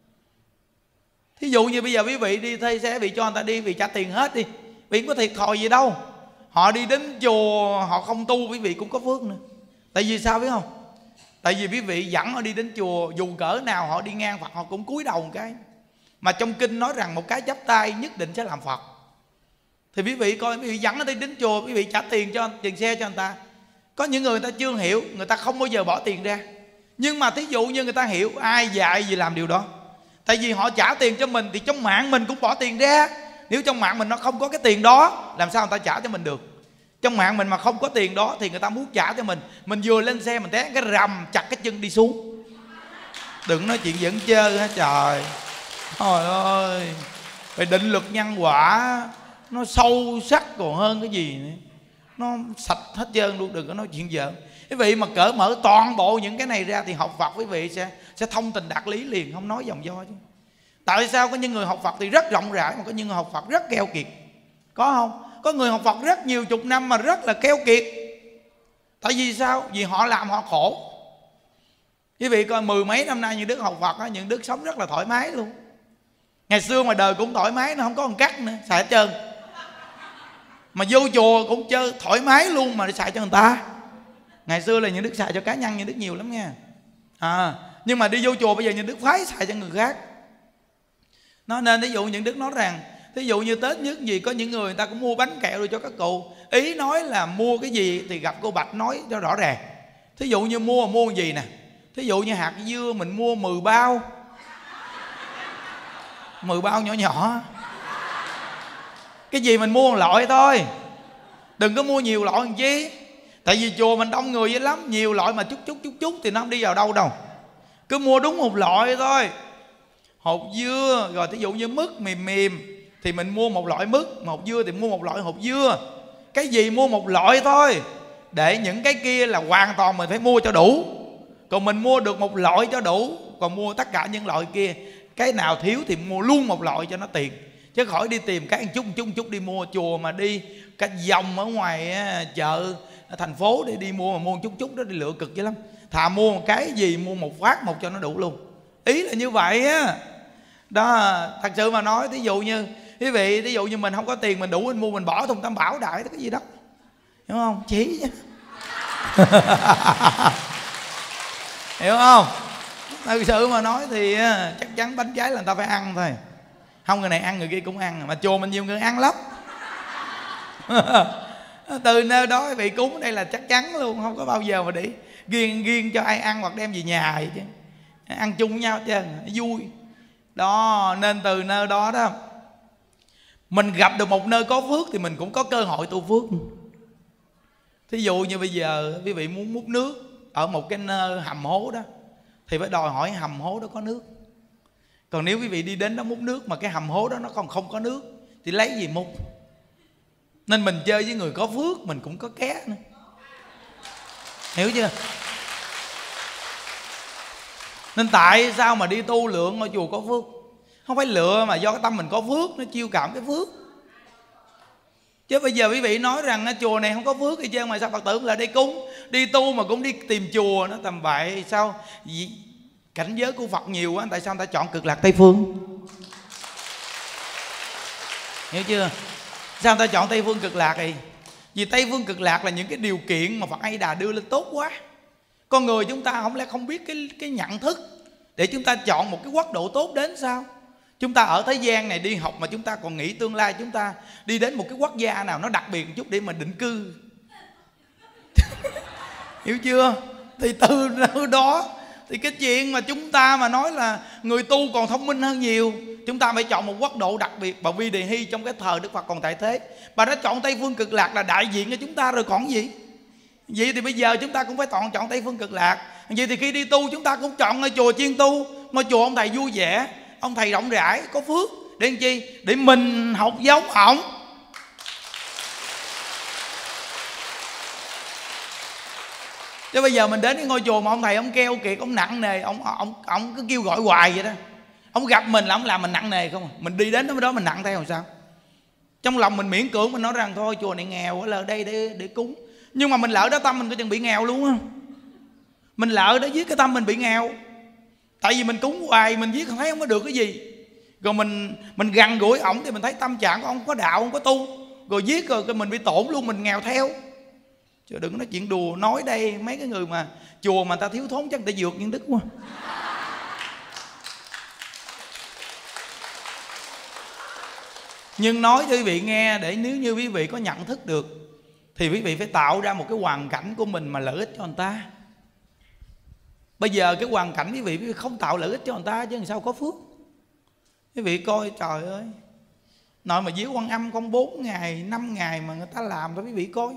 Thí dụ như bây giờ quý vị đi thuê xe, vị cho người ta đi, vị trả tiền hết đi, vị không có thiệt thòi gì đâu. Họ đi đến chùa họ không tu, quý vị cũng có phước nữa. Tại vì sao biết không? Tại vì quý vị dẫn họ đi đến chùa, dù cỡ nào họ đi ngang Phật họ cũng cúi đầu một cái. Mà trong kinh nói rằng một cái chắp tay nhất định sẽ làm Phật. Thì quý vị coi, quý vị dẫn nó đi đến chùa, quý vị trả tiền xe cho người ta. Có những người ta chưa hiểu, người ta không bao giờ bỏ tiền ra. Nhưng mà thí dụ như người ta hiểu, ai dạy gì làm điều đó. Tại vì họ trả tiền cho mình thì trong mạng mình cũng bỏ tiền ra. Nếu trong mạng mình nó không có cái tiền đó, làm sao người ta trả cho mình được? Trong mạng mình mà không có tiền đó thì người ta muốn trả cho mình. Mình vừa lên xe mình té cái rầm chặt cái chân đi xuống. Đừng nói chuyện giỡn chơi hả trời. Trời ơi, về định luật nhân quả nó sâu sắc còn hơn cái gì nữa. Nó sạch hết trơn luôn, đừng có nói chuyện giỡn. Quý vị mà cỡ mở toàn bộ những cái này ra thì học Phật quý vị sẽ thông tình đạt lý liền, không nói vòng vo chứ. Tại sao có những người học Phật thì rất rộng rãi, mà có những người học Phật rất keo kiệt? Có không? Có người học Phật rất nhiều chục năm mà rất là keo kiệt. Tại vì sao? Vì họ làm họ khổ. Quý vị coi 10 mấy năm nay những đức học Phật á, những đức sống rất là thoải mái luôn. Ngày xưa mà đời cũng thoải mái, nó không có một cắt nữa, xài hết trơn. Mà vô chùa cũng chơi thoải mái luôn mà để xài cho người ta. Ngày xưa là những đức xài cho cá nhân những đức nhiều lắm nha. Nhưng mà đi vô chùa bây giờ những đức phái xài cho người khác. Nó nên ví dụ những đức nói rằng Thí dụ như Tết nhất gì có những người ta cũng mua bánh kẹo rồi cho các cụ. Ý nói là mua cái gì thì gặp cô Bạch nói cho rõ ràng. Thí dụ như mua cái gì nè. Thí dụ như hạt dưa mình mua 10 bao, 10 bao nhỏ nhỏ. Cái gì mình mua một loại thôi, đừng có mua nhiều loại làm chi. Tại vì chùa mình đông người dữ lắm, nhiều loại mà chút thì nó không đi vào đâu đâu. Cứ mua đúng một loại thôi. Hột dưa, rồi thí dụ như mứt mềm thì mình mua một loại mứt, mà hột dưa thì mua một loại hột dưa. Cái gì mua một loại thôi, để những cái kia là hoàn toàn mình phải mua cho đủ. Còn mình mua được một loại cho đủ, còn mua tất cả những loại kia, cái nào thiếu thì mua luôn một loại cho nó tiền. Chứ khỏi đi tìm cái chút đi mua. Chùa mà đi cả vòng ở ngoài chợ thành phố để đi mua, mà mua chút đó đi lựa cực dữ lắm. Thà mua một cái gì mua một phát một cho nó đủ luôn. Ý là như vậy á. Đó, thật sự mà nói, thí dụ như quý vị, thí dụ như mình không có tiền mình đủ mình mua, mình bỏ thùng Tam Bảo đại cái gì đó, hiểu không? Chỉ chứ. Hiểu không? Thật sự mà nói thì chắc chắn bánh trái là người ta phải ăn thôi. Không người này ăn người kia cũng ăn. Mà chùa mình nhiều người ăn lắm. Từ nơi đó quý vị cúng đây là chắc chắn luôn, không có bao giờ mà để riêng cho ai ăn hoặc đem về nhà vậy chứ. Ăn chung với nhau hết trơn, vui. Đó, nên từ nơi đó đó mình gặp được một nơi có phước thì mình cũng có cơ hội tu phước. Thí dụ như bây giờ quý vị muốn múc nước ở một cái nơi hầm hố đó thì phải đòi hỏi hầm hố đó có nước. Còn nếu quý vị đi đến đó múc nước mà cái hầm hố đó nó còn không có nước thì lấy gì múc? Nên mình chơi với người có phước mình cũng có ké nữa. Hiểu chưa? Nên tại sao mà đi tu lượng ngôi chùa có phước? Không phải lựa mà do cái tâm mình có phước, nó chiêu cảm cái phước. Chứ bây giờ quý vị nói rằng chùa này không có phước thì chứ mà sao Phật tử lại đi cúng, đi tu mà cũng đi tìm chùa, nó tầm bậy. Sao cảnh giới của Phật nhiều quá, tại sao người ta chọn Cực Lạc Tây Phương? Hiểu chưa? Sao người ta chọn Tây Phương Cực Lạc thì vì Tây Phương Cực Lạc là những cái điều kiện mà Phật A Di Đà đưa lên tốt quá. Con người chúng ta không lẽ không biết cái nhận thức để chúng ta chọn một cái quốc độ tốt đến sao? Chúng ta ở thế gian này đi học mà chúng ta còn nghĩ tương lai chúng ta đi đến một cái quốc gia nào nó đặc biệt một chút để mà định cư. Hiểu chưa? Thì từ đó thì cái chuyện mà chúng ta mà nói là người tu còn thông minh hơn nhiều. Chúng ta phải chọn một quốc độ đặc biệt. Bà Vi Đề Hy trong cái thời Đức Phật còn tại thế, bà đã chọn Tây Phương Cực Lạc là đại diện cho chúng ta rồi còn gì. Vậy thì bây giờ chúng ta cũng phải chọn Tây Phương Cực Lạc. Vậy thì khi đi tu chúng ta cũng chọn ngôi chùa chuyên tu, ngôi chùa ông thầy vui vẻ, ông thầy rộng rãi, có phước. Để làm chi? Để mình học giống ổng. Chứ bây giờ mình đến cái ngôi chùa mà ông thầy ông keo kiệt, ông nặng nề, ông cứ kêu gọi hoài vậy đó. Ông gặp mình là ông làm mình nặng nề không à. Mình đi đến đó mình nặng theo làm sao? Trong lòng mình miễn cưỡng mình nói rằng thôi chùa này nghèo, lỡ đây để cúng. Nhưng mà mình lỡ đó tâm mình có chừng bị nghèo luôn á. Mình lỡ đó viết cái tâm mình bị nghèo. Tại vì mình cúng hoài mình viết không thấy không có được cái gì. Rồi mình gần gũi ổng thì mình thấy tâm trạng của ông có đạo, không có tu. Rồi viết rồi mình bị tổn luôn, mình nghèo theo. Chứ đừng nói chuyện đùa. Nói đây mấy cái người mà chùa mà ta thiếu thốn chắc người ta dược những đức quá. Nhưng nói cho quý vị nghe, để nếu như quý vị có nhận thức được thì quý vị phải tạo ra một cái hoàn cảnh của mình mà lợi ích cho người ta. Bây giờ cái hoàn cảnh quý vị không tạo lợi ích cho người ta chứ làm sao có phước. Quý vị coi trời ơi, nội mà viếng Quan Âm con 4 ngày 5 ngày mà người ta làm thôi quý vị coi.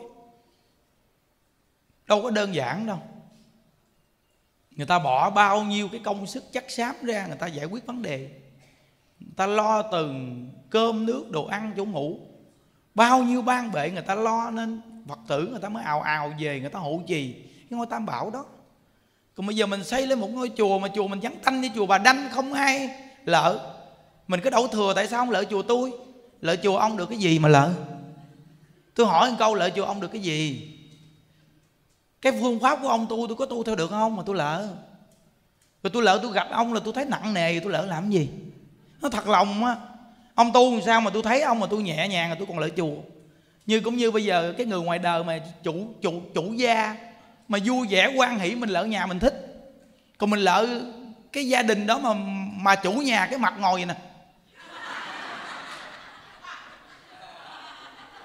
Đâu có đơn giản đâu. Người ta bỏ bao nhiêu cái công sức chắc xám ra, người ta giải quyết vấn đề. Người ta lo từng cơm nước đồ ăn chỗ ngủ, bao nhiêu ban bệ người ta lo, nên Phật tử người ta mới ào ào về, người ta hộ trì cái ngôi Tam Bảo đó. Còn bây giờ mình xây lên một ngôi chùa mà chùa mình vắng tanh như chùa Bà Đanh, không ai lỡ. Mình cứ đổ thừa tại sao không lỡ chùa tôi? Lỡ chùa ông được cái gì mà lỡ? Tôi hỏi một câu, lỡ chùa ông được cái gì? Cái phương pháp của ông tôi có tu theo được không mà tôi lỡ? Rồi tôi lỡ tôi gặp ông là tôi thấy nặng nề, tôi lỡ làm cái gì? Nó thật lòng á. Ông tu làm sao mà tôi thấy ông mà tôi nhẹ nhàng là tôi còn lỡ chùa. Như cũng như bây giờ cái người ngoài đời mà chủ gia mà vui vẻ hoan hỷ, mình lỡ nhà mình thích. Còn mình lỡ cái gia đình đó mà chủ nhà cái mặt ngồi vậy nè.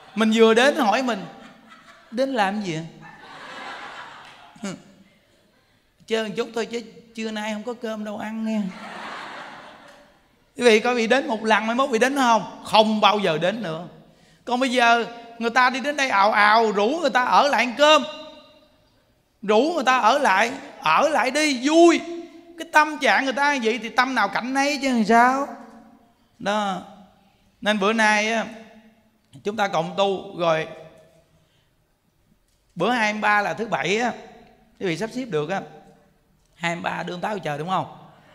Mình vừa đến hỏi mình đến làm gì ạ? Chơi một chút thôi chứ trưa nay không có cơm đâu ăn nghe. Quý vị có bị đến một lần mai mốt bị đến nữa không? Không bao giờ đến nữa. Còn bây giờ người ta đi đến đây ào ào rủ người ta ở lại ăn cơm, rủ người ta ở lại đi vui. Cái tâm trạng người ta như vậy thì tâm nào cảnh nấy chứ làm sao đó. Nên bữa nay chúng ta cộng tu rồi. Bữa 23 là thứ bảy á, quý vị sắp xếp được á, 23 đưa ông Táo đi chờ đúng không?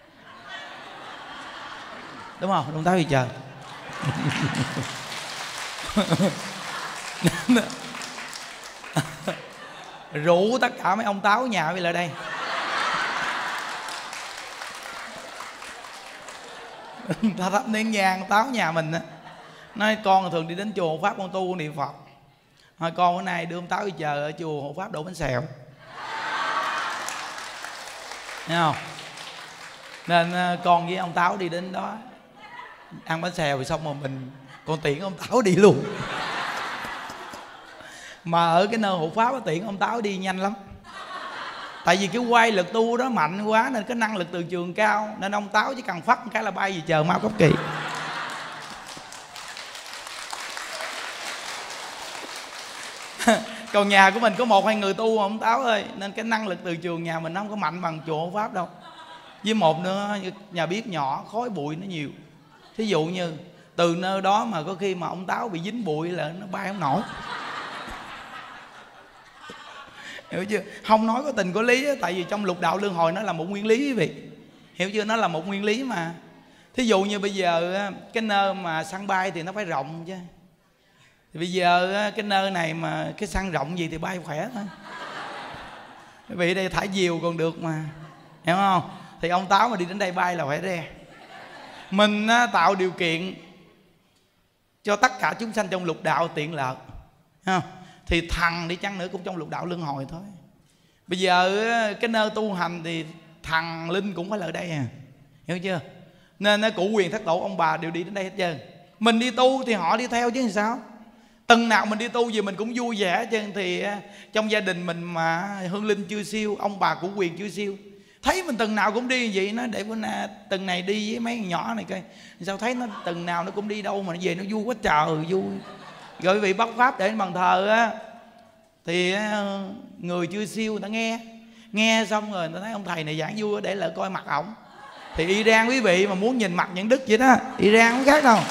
Đúng không? Đưa ông Táo đi chờ. Rủ tất cả mấy ông Táo nhà về lại đây. Ta thắp nén nhang Táo nhà mình á, nói con thường đi đến chùa Hộ Pháp con tu con niệm Phật, thôi con bữa nay đưa ông Táo đi chờ ở chùa Hộ Pháp đổ bánh xèo. Thấy không? Nên con với ông Táo đi đến đó ăn bánh xèo rồi xong rồi con tiễn ông Táo đi luôn. Mà ở cái nơi hộ pháp tiễn ông Táo đi nhanh lắm. Tại vì cái quay lực tu đó mạnh quá nên cái năng lực từ trường cao, nên ông Táo chỉ cần phắt cái là bay về chờ Mao Cốc Kỳ. Còn nhà của mình có 1-2 người tu ông Táo ơi, nên cái năng lực từ trường nhà mình nó không có mạnh bằng chùa Hộ Pháp đâu. Với một nữa, nhà bếp nhỏ khói bụi nó nhiều. Thí dụ như từ nơi đó mà có khi mà ông Táo bị dính bụi là nó bay không nổi. Hiểu chưa? Không nói có tình có lý á, tại vì trong lục đạo luân hồi nó là một nguyên lý quý vị. Hiểu chưa? Nó là một nguyên lý mà. Thí dụ như bây giờ cái nơi mà sân bay thì nó phải rộng chứ. Thì bây giờ cái nơi này mà cái sân rộng gì thì bay khỏe thôi. Quý vị đây thả diều còn được mà. Hiểu không? Thì ông Táo mà đi đến đây bay là phải re. Mình tạo điều kiện cho tất cả chúng sanh trong lục đạo tiện lợi. Hiểu không? Thì thần đi chăng nữa cũng trong lục đạo luân hồi thôi. Bây giờ cái nơi tu hành thì thần linh cũng phải ở đây à. Hiểu chưa? Nên cụ quyền thất tổ ông bà đều đi đến đây hết trơn. Mình đi tu thì họ đi theo chứ làm sao. Từng nào mình đi tu gì mình cũng vui vẻ hết trơn. Thì trong gia đình mình mà hương linh chưa siêu, ông bà cụ quyền chưa siêu, thấy mình từng nào cũng đi như vậy, nó để bữa nay từng này đi với mấy nhỏ này coi sao thấy nó từng nào nó cũng đi đâu mà nó về nó vui quá trời vui. Rồi quý vị bắt pháp để bàn thờ á, thì người chưa siêu người ta nghe xong rồi người ta thấy ông thầy này giảng vui để lại coi mặt ổng. Thì Iran quý vị mà muốn nhìn mặt những đức vậy đó, Iran không khác đâu.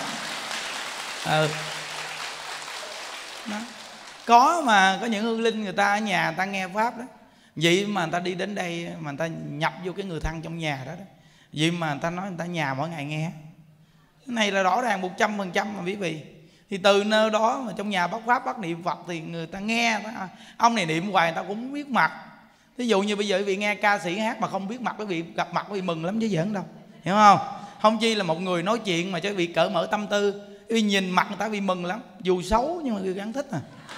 Đó. Có mà có những hương linh người ta ở nhà người ta nghe pháp đó, vậy mà người ta đi đến đây mà người ta nhập vô cái người thân trong nhà đó, vậy mà người ta nói người ta nhà mỗi ngày nghe. Cái này là rõ ràng 100% mà quý vị. Thì từ nơi đó mà trong nhà bắt pháp bắt niệm Phật thì người ta nghe, ông này niệm hoài người ta cũng không biết mặt. Ví dụ như bây giờ quý vị nghe ca sĩ hát mà không biết mặt, quý vị gặp mặt quý vị mừng lắm chứ giỡn đâu. Hiểu không? Không chi là một người nói chuyện mà cho quý vị cởi mở tâm tư, quý vị nhìn mặt người ta quý vị mừng lắm. Dù xấu nhưng mà quý vị vẫn thích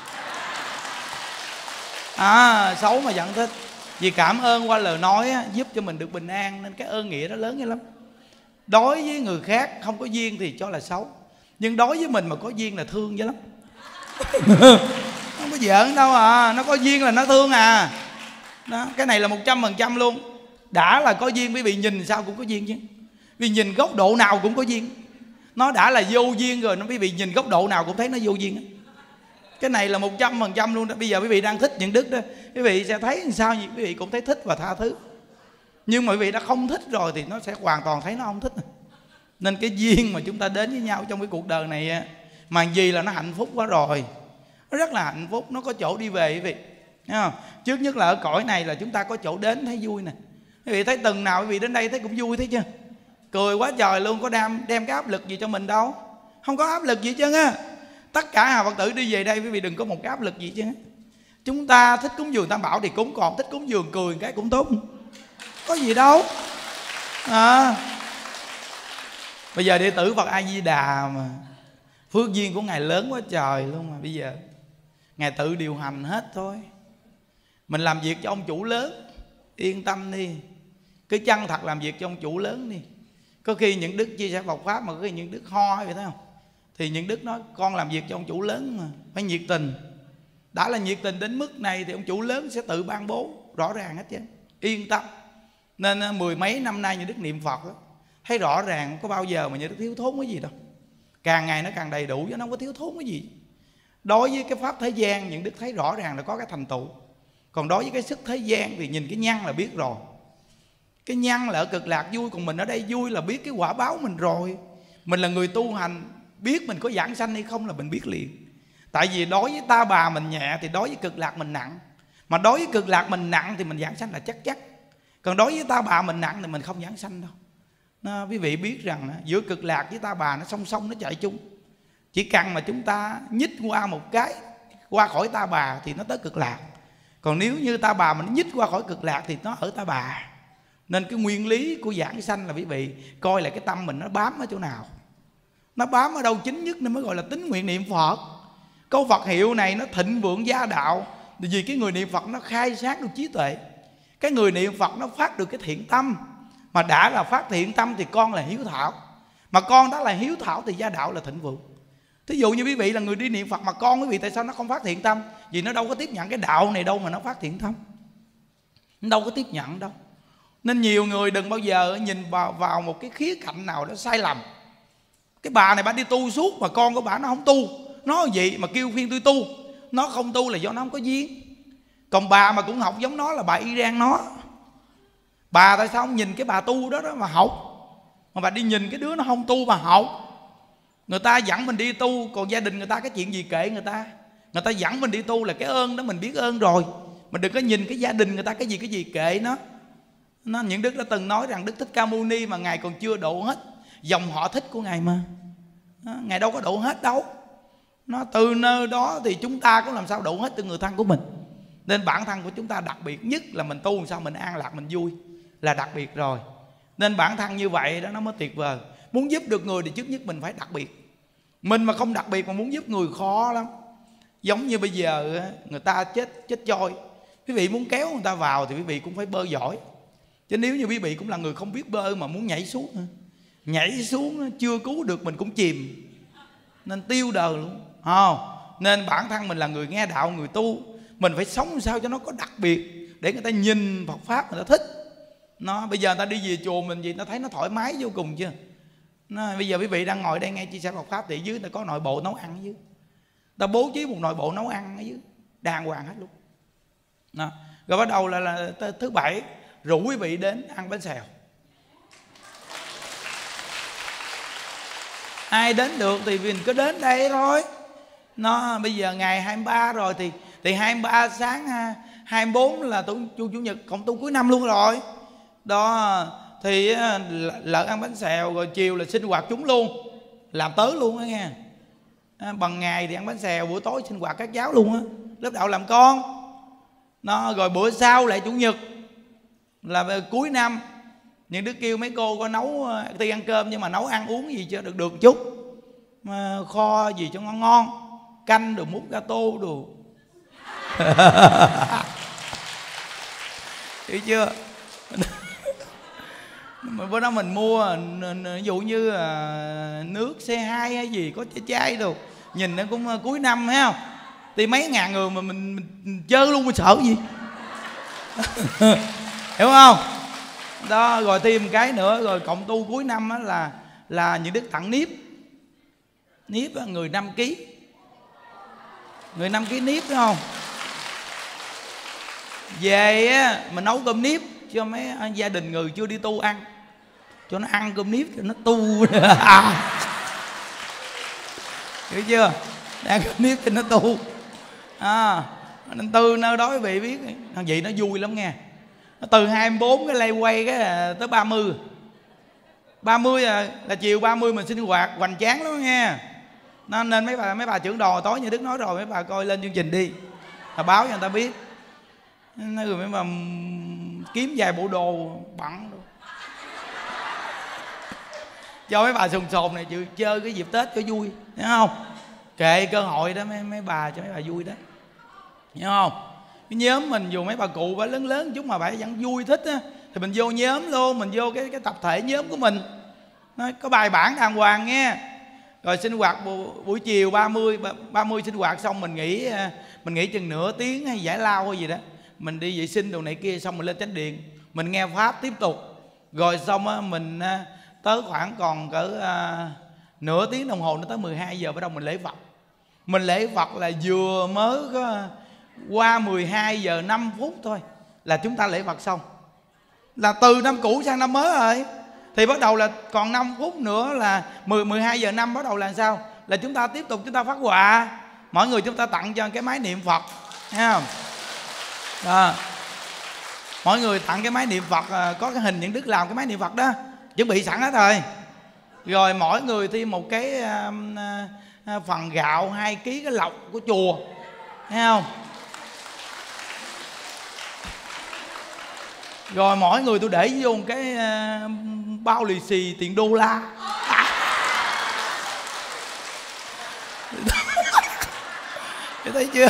xấu mà vẫn thích. Vì cảm ơn qua lời nói giúp cho mình được bình an, nên cái ơn nghĩa đó lớn như lắm. Đối với người khác không có duyên thì cho là xấu, nhưng đối với mình mà có duyên là thương dữ lắm. Không có giỡn đâu à. Nó có duyên là nó thương à đó. Cái này là 100% luôn. Đã là có duyên quý vị nhìn sao cũng có duyên chứ. Vì nhìn góc độ nào cũng có duyên. Nó đã là vô duyên rồi, nó quý vị nhìn góc độ nào cũng thấy nó vô duyên. Cái này là 100% luôn đó. Bây giờ quý vị đang thích những đức đó, quý vị sẽ thấy làm sao quý vị cũng thấy thích và tha thứ. Nhưng mà quý vị đã không thích rồi thì nó sẽ hoàn toàn thấy nó không thích. Nên cái duyên mà chúng ta đến với nhau trong cái cuộc đời này mà gì là nó hạnh phúc quá rồi. Nó rất là hạnh phúc, nó có chỗ đi về quý vị. Thấy không? Trước nhất là ở cõi này là chúng ta có chỗ đến thấy vui nè. Quý vị thấy từng nào quý vị đến đây thấy cũng vui thấy chưa? Cười quá trời luôn, có đem cái áp lực gì cho mình đâu. Không có áp lực gì chứ á. Tất cả hà Phật tử đi về đây quý vị đừng có một cái áp lực gì chứ. Chúng ta thích cúng dường Tam Bảo thì cúng, còn thích cúng dường cười cái cũng tốt. Có gì đâu. Bây giờ đệ tử Phật A Di Đà mà phước duyên của Ngài lớn quá trời luôn mà bây giờ Ngài tự điều hành hết thôi. Mình làm việc cho ông chủ lớn, yên tâm đi. Cứ chân thật làm việc cho ông chủ lớn đi. Có khi những đức chia sẻ Phật Pháp mà có khi những đức ho vậy thấy không? Thì những đức nói con làm việc cho ông chủ lớn mà phải nhiệt tình. Đã là nhiệt tình đến mức này thì ông chủ lớn sẽ tự ban bố rõ ràng hết chứ, yên tâm. Nên 10 mấy năm nay những đức niệm Phật đó, thấy rõ ràng không có bao giờ mà những đức thiếu thốn cái gì đâu. Càng ngày nó càng đầy đủ chứ nó không có thiếu thốn cái gì. Đối với cái pháp thế gian những đức thấy rõ ràng là có cái thành tựu. Còn đối với cái sức thế gian thì nhìn cái nhân là biết rồi. Cái nhân là ở cực lạc vui, còn mình ở đây vui là biết cái quả báo mình rồi. Mình là người tu hành, biết mình có giảng sanh hay không là mình biết liền. Tại vì đối với ta bà mình nhẹ thì đối với cực lạc mình nặng. Mà đối với cực lạc mình nặng thì mình giảng sanh là chắc chắn. Còn đối với ta bà mình nặng thì mình không giảng sanh đâu. Quý vị biết rằng giữa cực lạc với ta bà nó song song, nó chạy chung. Chỉ cần mà chúng ta nhích qua một cái, qua khỏi ta bà thì nó tới cực lạc. Còn nếu như ta bà mình nhích qua khỏi cực lạc thì nó ở ta bà. Nên cái nguyên lý của giảng sanh là quý vị coi là cái tâm mình nó bám ở chỗ nào. Nó bám ở đâu chính nhất nên mới gọi là tín nguyện niệm Phật. Câu Phật hiệu này nó thịnh vượng gia đạo. Vì cái người niệm Phật nó khai sáng được trí tuệ. Cái người niệm Phật nó phát được cái thiện tâm. Mà đã là phát thiện tâm thì con là hiếu thảo. Mà con đã là hiếu thảo thì gia đạo là thịnh vượng. Thí dụ như quý vị là người đi niệm Phật mà con quý vị tại sao nó không phát thiện tâm? Vì nó đâu có tiếp nhận cái đạo này đâu mà nó phát thiện tâm. Nó đâu có tiếp nhận đâu. Nên nhiều người đừng bao giờ nhìn vào một cái khía cạnh nào đó sai lầm. Cái bà này bà đi tu suốt mà con của bà nó không tu. Nó gì mà kêu khuyên tôi tu. Nó không tu là do nó không có duyên. Còn bà mà cũng học giống nó là bà y gan nó. Bà tại sao không nhìn cái bà tu đó mà học, mà bà đi nhìn cái đứa nó không tu mà học. Người ta dẫn mình đi tu, còn gia đình người ta cái chuyện gì kệ người ta. Người ta dẫn mình đi tu là cái ơn đó mình biết ơn rồi. Mình đừng có nhìn cái gia đình người ta cái gì kệ nó. Những đức đã từng nói rằng Đức Thích Ca Mâu Ni mà Ngài còn chưa độ hết dòng họ Thích của Ngài mà. Ngài đâu có độ hết đâu. Nó từ nơi đó thì chúng ta cũng làm sao độ hết từ người thân của mình. Nên bản thân của chúng ta đặc biệt nhất là mình tu làm sao mình an lạc, mình vui là đặc biệt rồi. Nên bản thân như vậy đó nó mới tuyệt vời. Muốn giúp được người thì trước nhất mình phải đặc biệt. Mình mà không đặc biệt mà muốn giúp người khó lắm. Giống như bây giờ người ta chết trôi, quý vị muốn kéo người ta vào thì quý vị cũng phải bơi giỏi. Chứ nếu như quý vị cũng là người không biết bơi mà muốn nhảy xuống, nhảy xuống chưa cứu được mình cũng chìm, nên tiêu đời luôn. Nên bản thân mình là người nghe đạo, người tu, mình phải sống sao cho nó có đặc biệt để người ta nhìn Phật Pháp người ta thích. Bây giờ người ta đi về chùa mình gì, nó thấy nó thoải mái vô cùng chưa. Bây giờ quý vị đang ngồi đây nghe chia sẻ Phật Pháp thì dưới ta có nội bộ nấu ăn ở dưới. Ta bố trí một nội bộ nấu ăn ở dưới đàng hoàng hết luôn. Rồi bắt đầu là thứ bảy rủ quý vị đến ăn bánh xèo. Ai đến được thì mình cứ đến đây thôi. Bây giờ ngày 23 rồi thì 23 sáng 24 là chủ nhật cộng tu cuối năm luôn rồi. Đó thì lợn ăn bánh xèo, rồi chiều là sinh hoạt chúng luôn, làm tới luôn á nghe. Bằng ngày thì ăn bánh xèo, buổi tối sinh hoạt các cháu luôn á, lớp đạo làm con. Rồi bữa sau lại chủ nhật là cuối năm. Những đứa kêu mấy cô có nấu ti ăn cơm nhưng mà nấu ăn uống gì cho được chút, mà kho gì cho ngon ngon, canh đồ mút gato đồ. Hiểu chưa? Mà bữa đó mình mua ví dụ như nước C2 hay gì có chai đồ, nhìn nó cũng cuối năm thấy không, thì mấy ngàn người mà mình chơi luôn, mình sợ gì. Hiểu không? Đó, rồi thêm một cái nữa, rồi cộng tu cuối năm á là những đức tặng nếp. Nếp người 5 kg. Người 5 kg nếp đúng không? Về á mình nấu cơm nếp cho mấy gia đình người chưa đi tu ăn, cho nó ăn cơm nếp cho nó tu. Hiểu chưa? Ăn cơm nếp cho nó tu. Nên từ nơi đó quý vị biết vậy nó vui lắm nghe. Từ 24 cái lay quay cái tới 30. 30 là chiều 30 mình sinh hoạt hoành tráng lắm nghe. Nên mấy bà trưởng đoàn tối như Đức nói rồi, mấy bà coi lên chương trình đi, báo cho người ta biết. Rồi mấy bà kiếm vài bộ đồ bận cho mấy bà sồn sồn này chịu chơi cái dịp Tết cho vui, hiểu không? Kệ cơ hội đó mấy bà, cho mấy bà vui đó, hiểu không? Cái nhóm mình dù mấy bà cụ bà lớn chút mà bà vẫn vui thích á, thì mình vô nhóm luôn, mình vô cái tập thể nhóm của mình, nó có bài bản đàng hoàng nghe. Rồi sinh hoạt buổi chiều 30 sinh hoạt xong mình nghỉ chừng nửa tiếng hay giải lao hay gì đó, mình đi vệ sinh đồ này kia, xong mình lên chánh điện mình nghe pháp tiếp tục. Rồi xong á mình tới khoảng còn cỡ nửa tiếng đồng hồ, nó tới 12 giờ bắt đầu mình lễ Phật. Mình lễ Phật là vừa mới có qua 12 giờ 5 phút thôi là chúng ta lễ Phật xong, là từ năm cũ sang năm mới rồi. Thì bắt đầu là còn 5 phút nữa là 12 giờ 5 bắt đầu là sao? Là chúng ta tiếp tục chúng ta phát quà. Mỗi người chúng ta tặng cho cái máy niệm Phật, thấy không? Đó. Mỗi người tặng cái máy niệm Phật, có cái hình những Đức làm cái máy niệm Phật đó, chuẩn bị sẵn hết rồi. Rồi mỗi người thêm một cái phần gạo 2 kg cái lộc của chùa, thấy không? Rồi mỗi người tôi để vô một cái bao lì xì tiền đô la. Thấy chưa?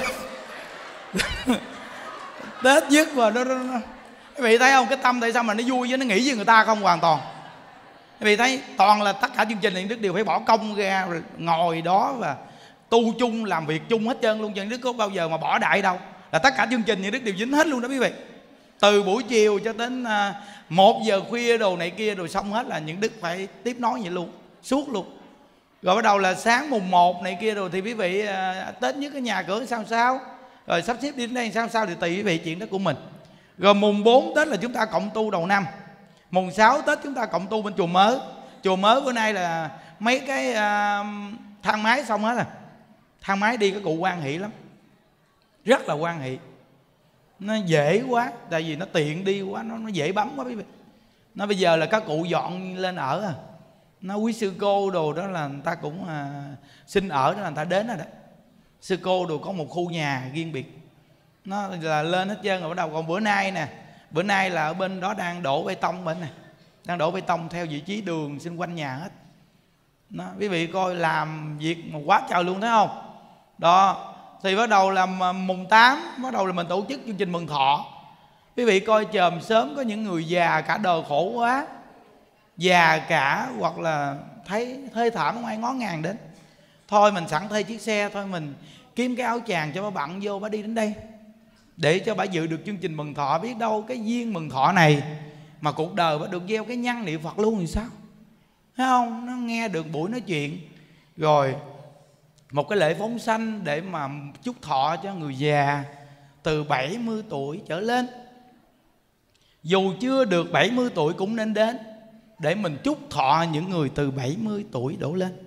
Tết dứt và nó quý vị thấy không, cái tâm tại sao mà nó vui với nó nghĩ với người ta không? Hoàn toàn. Quý vị thấy toàn là tất cả chương trình Thiện Đức đều phải bỏ công ra rồi ngồi đó và tu chung, làm việc chung hết trơn luôn. Thiện Đức có bao giờ mà bỏ đại đâu, là tất cả chương trình Thiện Đức đều dính hết luôn đó quý vị. Từ buổi chiều cho đến 1 giờ khuya đồ này kia rồi xong hết là những Đức phải tiếp nối vậy luôn, suốt luôn. Rồi bắt đầu là sáng mùng 1 này kia rồi thì quý vị Tết nhất cái nhà cửa sao rồi sắp xếp đi đến đây sao thì tùy quý vị, chuyện đó của mình. Rồi mùng 4 Tết là chúng ta cộng tu đầu năm. Mùng 6 Tết chúng ta cộng tu bên chùa mới. Chùa mới bữa nay là mấy cái thang máy xong hết rồi. Thang máy đi cái cụ hoan hỷ lắm, rất là hoan hỷ. Nó dễ quá, tại vì nó tiện đi quá, nó dễ bấm quá quý vị. Nó bây giờ là các cụ dọn lên ở à. Nó quý sư cô đồ đó là người ta cũng xin ở đó là người ta đến rồi đó. Sư cô đồ có một khu nhà riêng biệt, nó là lên hết trơn rồi. Bắt đầu còn bữa nay là ở bên đó đang đổ bê tông bên này, đang đổ bê tông theo vị trí đường xung quanh nhà hết. Đó, quý vị coi làm việc mà quá trời luôn, thấy không? Đó, thì bắt đầu là mùng 8 bắt đầu là mình tổ chức chương trình mừng thọ. Quý vị coi chòm sớm có những người già cả đời khổ quá, già cả hoặc là thấy thê thảm không ai ngó ngàng đến. Thôi mình sẵn thuê chiếc xe, thôi mình kiếm cái áo chàng cho bà bận vô, bà đi đến đây để cho bà dự được chương trình mừng thọ. Biết đâu cái duyên mừng thọ này mà cuộc đời bà được gieo cái nhân niệm Phật luôn thì sao, thấy không? Nó nghe được buổi nói chuyện, rồi một cái lễ phóng sanh để mà chúc thọ cho người già từ 70 tuổi trở lên. Dù chưa được 70 tuổi cũng nên đến để mình chúc thọ những người từ 70 tuổi đổ lên.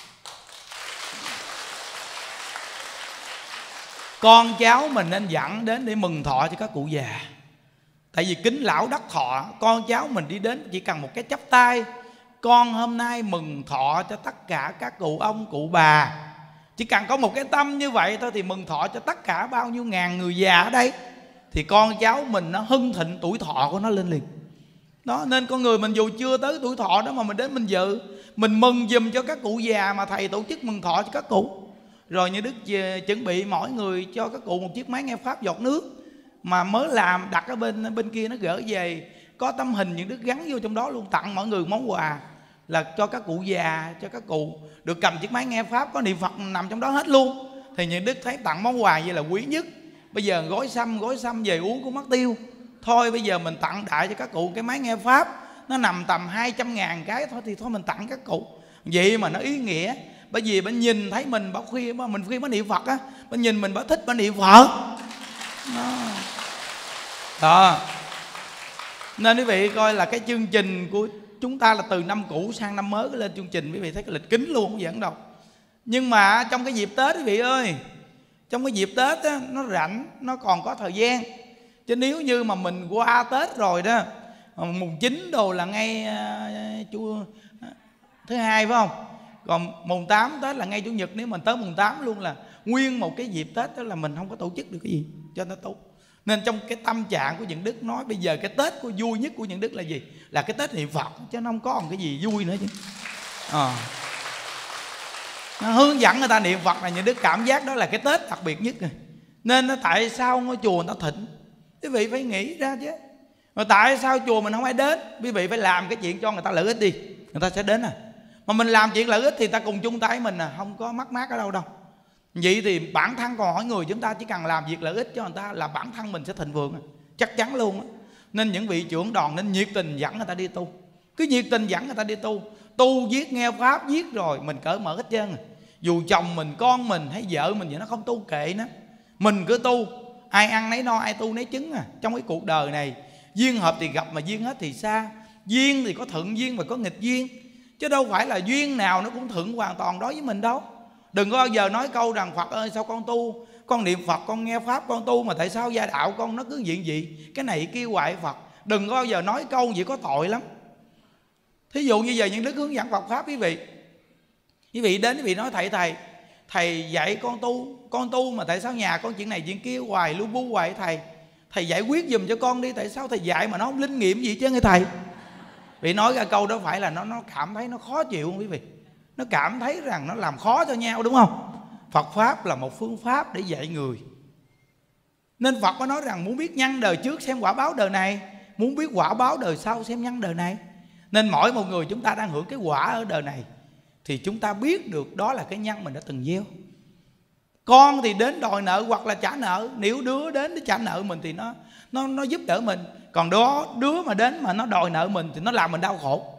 Con cháu mình nên dẫn đến để mừng thọ cho các cụ già. Tại vì kính lão đắc thọ, con cháu mình đi đến chỉ cần một cái chắp tay: con hôm nay mừng thọ cho tất cả các cụ ông cụ bà. Chỉ cần có một cái tâm như vậy thôi thì mừng thọ cho tất cả bao nhiêu ngàn người già ở đây, thì con cháu mình nó hưng thịnh tuổi thọ của nó lên liền. Đó, nên con người mình dù chưa tới tuổi thọ đó mà mình đến mình dự, mình mừng giùm cho các cụ già mà thầy tổ chức mừng thọ cho các cụ. Rồi như Đức chuẩn bị mỗi người cho các cụ một chiếc máy nghe pháp giọt nước mà mới làm, đặt ở bên kia nó gỡ về, có tấm hình những Đức gắn vô trong đó luôn, tặng mọi người món quà là cho các cụ già, cho các cụ được cầm chiếc máy nghe pháp có niệm Phật nằm trong đó hết luôn. Thì những Đức thấy tặng món quà vậy là quý nhất. Bây giờ gói xăm về uống cũng mất tiêu. Thôi bây giờ mình tặng đại cho các cụ cái máy nghe pháp, nó nằm tầm 200.000 cái thôi, thì thôi mình tặng các cụ vậy mà nó ý nghĩa. Bởi vì bạn nhìn thấy mình bảo khuya mình khuya mới niệm Phật á, bạn nhìn mình bảo thích bạn niệm Phật đó. Nên quý vị coi là cái chương trình của chúng ta là từ năm cũ sang năm mới lên chương trình. Quý vị thấy cái lịch kính luôn, không giỡn đâu. Nhưng mà trong cái dịp Tết quý vị ơi, trong cái dịp Tết á, nó rảnh, nó còn có thời gian. Chứ nếu như mà mình qua Tết rồi đó, mùng 9 đồ là ngay thứ hai phải không? Còn mùng 8 Tết là ngay Chủ nhật. Nếu mình tới mùng 8 luôn là nguyên một cái dịp Tết đó là mình không có tổ chức được cái gì cho nó tốt. Nên trong cái tâm trạng của những Đức nói bây giờ cái Tết của vui nhất của những Đức là gì? Là cái Tết niệm Phật, chứ nó không có một cái gì vui nữa chứ. Nó hướng dẫn người ta niệm Phật là những Đức cảm giác đó là cái Tết đặc biệt nhất rồi. Nên nó tại sao ngôi chùa người ta thịnh? Quý vị phải nghĩ ra chứ. Mà tại sao chùa mình không ai đến? Quý vị phải làm cái chuyện cho người ta lợi ích đi, người ta sẽ đến à. Mà mình làm chuyện lợi ích thì ta cùng chung tay mình không có mất mát ở đâu đâu. Vậy thì bản thân còn hỏi người chúng ta chỉ cần làm việc lợi ích cho người ta là bản thân mình sẽ thịnh vượng, chắc chắn luôn. Nên những vị trưởng đoàn nên nhiệt tình dẫn người ta đi tu. Cứ nhiệt tình dẫn người ta đi tu. Tu viết nghe pháp viết rồi mình cởi mở hết trơn. Dù chồng mình, con mình hay vợ mình vậy nó không tu kệ nó, mình cứ tu. Ai ăn nấy no, ai tu nấy chứng Trong cái cuộc đời này duyên hợp thì gặp, mà duyên hết thì xa. Duyên thì có thuận duyên và có nghịch duyên, chứ đâu phải là duyên nào nó cũng thuận hoàn toàn đối với mình đâu. Đừng có bao giờ nói câu rằng Phật ơi sao con tu, con niệm Phật, con nghe pháp, con tu mà tại sao gia đạo con nó cứ diện gì cái này kia hoài Phật. Đừng có bao giờ nói câu vậy, có tội lắm. Thí dụ như giờ những đức hướng dẫn Phật pháp, quý vị đến quý vị nói thầy dạy con tu mà tại sao nhà con chuyện này chuyện kia hoài, lu bu hoài thầy giải quyết giùm cho con đi, tại sao thầy dạy mà nó không linh nghiệm gì chứ nghe thầy. Vì nói ra câu đó phải là nó cảm thấy nó khó chịu không quý vị? Nó cảm thấy rằng nó làm khó cho nhau, đúng không? Phật pháp là một phương pháp để dạy người. Nên Phật có nói rằng muốn biết nhân đời trước xem quả báo đời này, muốn biết quả báo đời sau xem nhân đời này. Nên mỗi một người chúng ta đang hưởng cái quả ở đời này thì chúng ta biết được đó là cái nhân mình đã từng gieo. Con thì đến đòi nợ hoặc là trả nợ, nếu đứa đến để trả nợ mình thì nó giúp đỡ mình. Còn đứa mà đến mà nó đòi nợ mình thì nó làm mình đau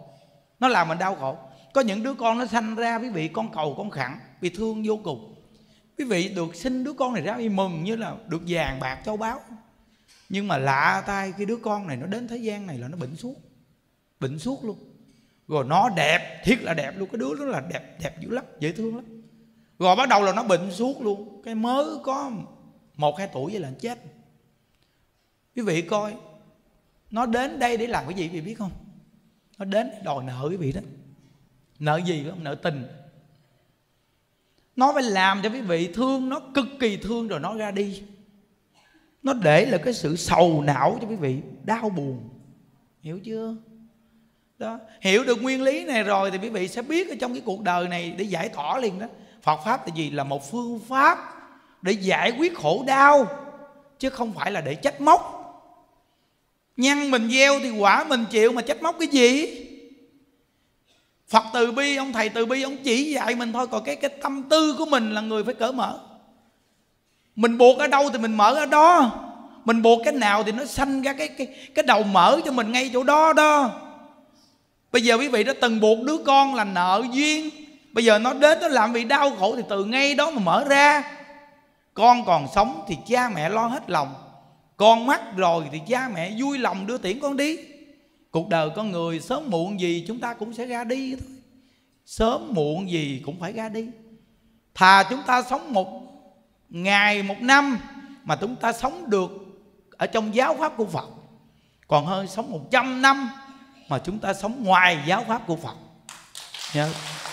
khổ. Có những đứa con nó sanh ra quý vị con cầu con khẳng vì thương vô cùng. Quý vị được sinh đứa con này ra vì mừng như là được vàng bạc châu báu. Nhưng mà lạ tai cái đứa con này nó đến thế gian này là nó bệnh suốt luôn. Rồi nó đẹp, thiệt là đẹp luôn. Cái đứa đó là đẹp dữ lắm, dễ thương lắm. Rồi bắt đầu là nó bệnh suốt luôn. Cái mới có 1-2 tuổi vậy là nó chết. Quý vị coi, nó đến đây để làm cái gì quý vị biết không? Nó đến để đòi nợ quý vị đó. Nợ gì không? Nợ tình. Nó phải làm cho quý vị thương nó, cực kỳ thương rồi nó ra đi. Nó để là cái sự sầu não cho quý vị, đau buồn. Hiểu chưa? Đó. Hiểu được nguyên lý này rồi thì quý vị sẽ biết ở trong cái cuộc đời này để giải tỏa liền đó. Phật pháp là gì? Là một phương pháp để giải quyết khổ đau, chứ không phải là để trách móc. Nhân mình gieo thì quả mình chịu, mà trách móc cái gì? Phật từ bi, ông thầy từ bi ông chỉ dạy mình thôi. Còn cái tâm tư của mình là người phải cởi mở. Mình buộc ở đâu thì mình mở ở đó. Mình buộc cái nào thì nó sanh ra cái đầu mở cho mình ngay chỗ đó đó. Bây giờ quý vị đã từng buộc đứa con là nợ duyên, bây giờ nó đến nó làm vị đau khổ thì từ ngay đó mà mở ra. Con còn sống thì cha mẹ lo hết lòng, con mất rồi thì cha mẹ vui lòng đưa tiễn con đi. Cuộc đời con người sớm muộn gì chúng ta cũng sẽ ra đi thôi. Sớm muộn gì cũng phải ra đi. Thà chúng ta sống 1 ngày 1 năm mà chúng ta sống được ở trong giáo pháp của Phật, còn hơn sống 100 năm mà chúng ta sống ngoài giáo pháp của Phật. Nhớ.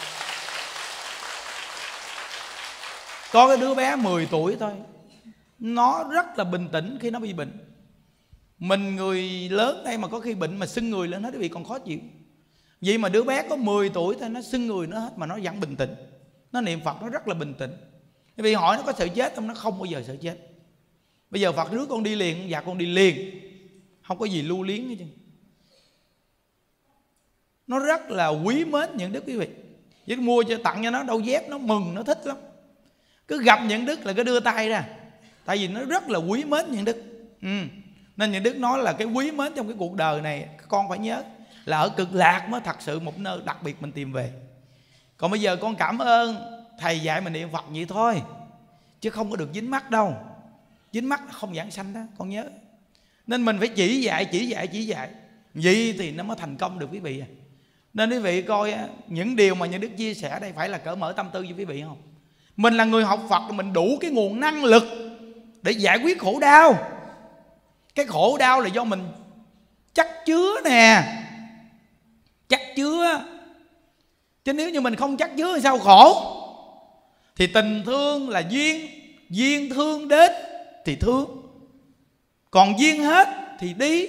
Có cái đứa bé 10 tuổi thôi, nó rất là bình tĩnh khi nó bị bệnh. Mình người lớn đây mà có khi bệnh mà sưng người lên hết quý vị còn khó chịu. Vậy mà đứa bé có 10 tuổi thôi nó sưng người nó hết mà nó vẫn bình tĩnh. Nó niệm Phật nó rất là bình tĩnh. Quý vị hỏi nó có sợ chết không? Nó không bao giờ sợ chết. Bây giờ Phật rước con đi liền, dạ con đi liền, không có gì lưu luyến hết trơn. Nó rất là quý mến những đức quý vị. Chứ mua cho tặng cho nó đôi dép nó mừng, nó thích lắm. Cứ gặp những đức là cứ đưa tay ra, tại vì nó rất là quý mến những đức. Nên những đức nói là cái quý mến trong cái cuộc đời này con phải nhớ là ở cực lạc mới thật sự một nơi đặc biệt mình tìm về. Còn bây giờ con cảm ơn thầy dạy mình niệm Phật vậy thôi, chứ không có được dính mắc đâu. Dính mắc không giảng sanh đó, con nhớ. Nên mình phải chỉ dạy vậy thì nó mới thành công được quý vị. Nên quý vị coi những điều mà những đức chia sẻ đây phải là cởi mở tâm tư với quý vị không? Mình là người học Phật, mình đủ cái nguồn năng lực để giải quyết khổ đau. Cái khổ đau là do mình chắc chứa nè, chắc chứa. Chứ nếu như mình không chắc chứa thì sao khổ? Thì tình thương là duyên, duyên thương đến thì thương, còn duyên hết thì đi.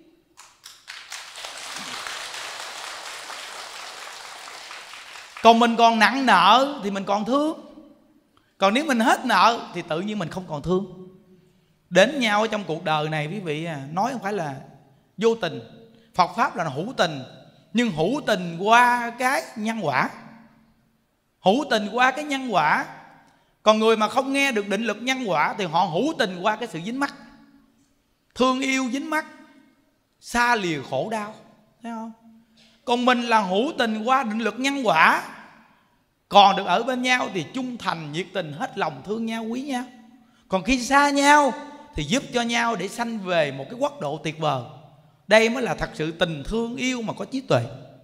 Còn mình còn nặng nợ thì mình còn thương. Còn nếu mình hết nợ thì tự nhiên mình không còn thương. Đến nhau ở trong cuộc đời này quý vị nói không phải là vô tình. Phật Pháp là hữu tình. nhưng hữu tình qua cái nhân quả. Hữu tình qua cái nhân quả. Còn người mà không nghe được định luật nhân quả thì họ hữu tình qua cái sự dính mắc. Thương yêu dính mắc, xa lìa khổ đau, thấy không? Còn mình là hữu tình qua định luật nhân quả, còn được ở bên nhau thì trung thành, nhiệt tình, hết lòng thương nhau, quý nhau. Còn khi xa nhau thì giúp cho nhau để sanh về một cái quốc độ tuyệt vời. Đây mới là thật sự tình thương yêu mà có trí tuệ.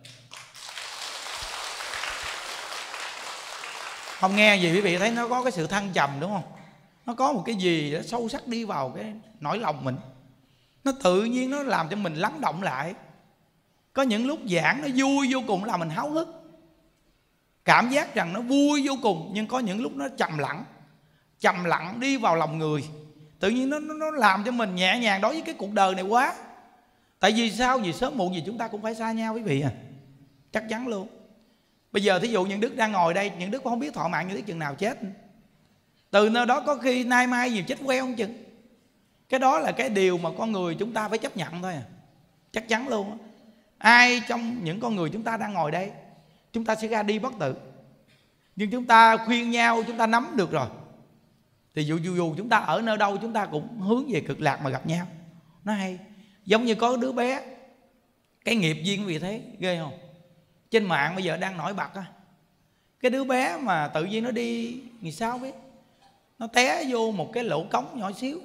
Không nghe gì quý vị thấy nó có cái sự thăng trầm đúng không? Nó có một cái gì đó sâu sắc đi vào cái nỗi lòng mình. Nó tự nhiên nó làm cho mình lắng động lại. Có những lúc giảng nó vui vô cùng là mình háo hức, cảm giác rằng nó vui vô cùng. Nhưng có những lúc nó trầm lặng đi vào lòng người. Tự nhiên nó làm cho mình nhẹ nhàng đối với cái cuộc đời này quá. Tại vì sao? Vì sớm muộn gì chúng ta cũng phải xa nhau quý vị à. Chắc chắn luôn. Bây giờ thí dụ những Đức đang ngồi đây, những Đức không biết thọ mạng như Đức chừng nào chết. Từ nơi đó có khi nay mai gì chết queo không chừng. Cái đó là cái điều mà con người chúng ta phải chấp nhận thôi à. Chắc chắn luôn. Ai trong những con người chúng ta đang ngồi đây, chúng ta sẽ ra đi bất tử. Nhưng chúng ta khuyên nhau, chúng ta nắm được rồi, thì dù chúng ta ở nơi đâu, chúng ta cũng hướng về cực lạc mà gặp nhau. Nó hay. Giống như có đứa bé, cái nghiệp duyên quý vị thấy ghê không? Trên mạng bây giờ đang nổi bật á. Cái đứa bé mà tự nhiên nó đi vì sao biết, nó té vô một cái lỗ cống nhỏ xíu.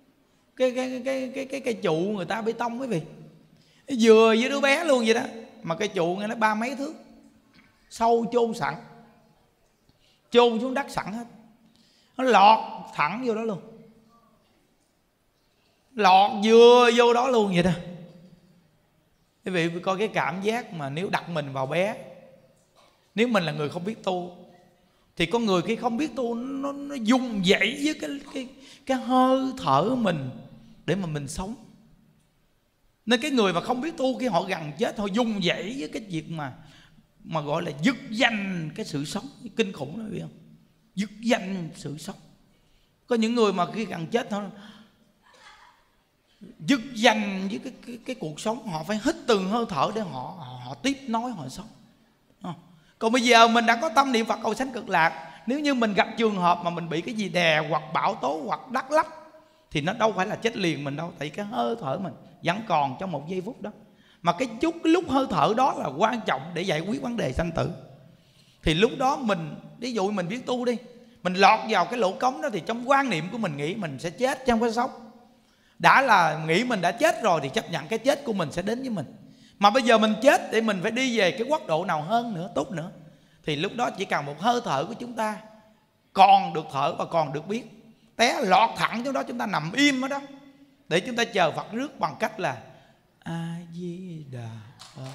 Cái trụ người ta bê tông quý vị, vừa với đứa bé luôn vậy đó. Mà cái trụ nghe nó 30 mấy thước, sâu chôn sẵn, chôn xuống đất sẵn hết. Nó lọt thẳng vô đó luôn, lọt vừa vô đó luôn vậy đó. Quý vị coi cái cảm giác mà nếu đặt mình vào bé. Nếu mình là người không biết tu, thì con người khi không biết tu nó dùng dậy với cái hơi thở mình để mà mình sống. Nên cái người mà không biết tu, khi họ gần chết, họ dùng dậy với cái việc mà gọi là dứt danh cái sự sống. Kinh khủng đó, biết không? Dứt danh sự sống. Có những người mà khi gần chết họ dứt danh với cái cuộc sống. Họ phải hít từng hơi thở để họ tiếp nối, họ sống. Còn bây giờ mình đã có tâm niệm Phật cầu sanh cực lạc, nếu như mình gặp trường hợp mà mình bị cái gì đè hoặc bão tố hoặc đắc lắc, thì nó đâu phải là chết liền mình đâu. Tại cái hơi thở mình vẫn còn trong một giây phút đó. Mà cái lúc hơi thở đó là quan trọng để giải quyết vấn đề sanh tử. Thì lúc đó mình, ví dụ mình biết tu đi, mình lọt vào cái lỗ cống đó, thì trong quan niệm của mình nghĩ mình sẽ chết chứ không có sống. Đã là nghĩ mình đã chết rồi thì chấp nhận cái chết của mình sẽ đến với mình. Mà bây giờ mình chết để mình phải đi về cái quốc độ nào hơn nữa, tốt nữa, thì lúc đó chỉ cần một hơi thở của chúng ta còn được thở và còn được biết, té lọt thẳng chỗ đó, chúng ta nằm im ở đó để chúng ta chờ Phật rước bằng cách là A Di Đà Phật.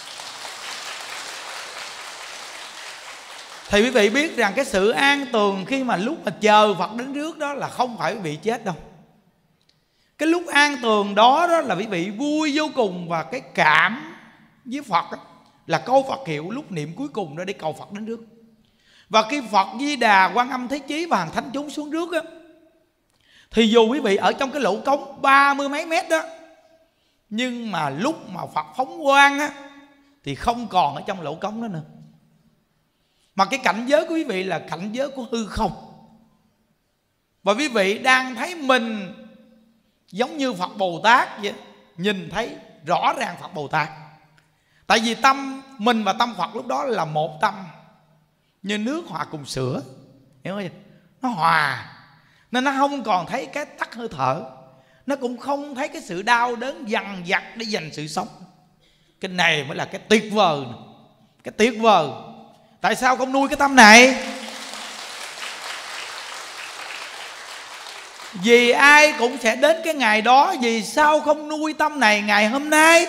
Thì quý vị biết rằng cái sự an tường khi mà lúc mà chờ Phật đến rước đó là không phải quý vị chết đâu. Cái lúc an tường đó là quý vị vui vô cùng. Và cái cảm với Phật đó, là câu Phật hiệu lúc niệm cuối cùng đó để cầu Phật đến rước. Và khi Phật Di Đà, Quan Âm Thế Chí và hàng thánh chúng xuống rước á, thì dù quý vị ở trong cái lỗ cống 30 mấy mét đó, nhưng mà lúc mà Phật phóng quang á, thì không còn ở trong lỗ cống đó nữa. Mà cái cảnh giới của quý vị là cảnh giới của hư không. Và quý vị đang thấy mình giống như Phật Bồ Tát vậy, nhìn thấy rõ ràng Phật Bồ Tát. Tại vì tâm mình và tâm Phật lúc đó là một tâm, như nước hòa cùng sữa, hiểu không? Nó hòa, nên nó không còn thấy cái tắc hơi thở, nó cũng không thấy cái sự đau đớn dằn vặt để giành sự sống. Cái này mới là cái tuyệt vời, cái tuyệt vời. Tại sao không nuôi cái tâm này? Vì ai cũng sẽ đến cái ngày đó. Vì sao không nuôi tâm này ngày hôm nay,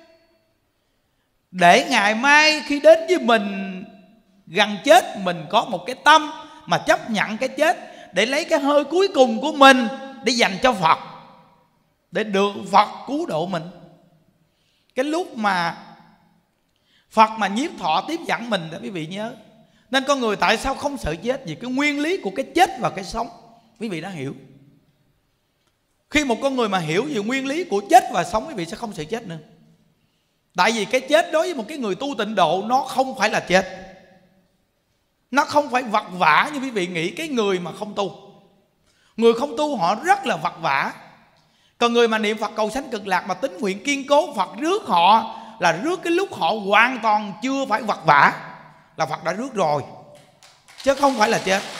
để ngày mai khi đến với mình gần chết, mình có một cái tâm mà chấp nhận cái chết, để lấy cái hơi cuối cùng của mình để dành cho Phật, để được Phật cứu độ mình. Cái lúc mà Phật mà nhiếp thọ tiếp dẫn mình, quý vị nhớ. Nên con người tại sao không sợ chết? Vì cái nguyên lý của cái chết và cái sống quý vị đã hiểu. Khi một con người mà hiểu về nguyên lý của chết và sống, quý vị sẽ không sợ chết nữa. Tại vì cái chết đối với một cái người tu tịnh độ nó không phải là chết, nó không phải vật vã như quý vị nghĩ. Cái người mà không tu, người không tu họ rất là vật vã. Còn người mà niệm Phật cầu sanh cực lạc mà tín nguyện kiên cố, Phật rước họ là rước cái lúc họ hoàn toàn chưa phải vật vã, là Phật đã rước rồi, chứ không phải là chết.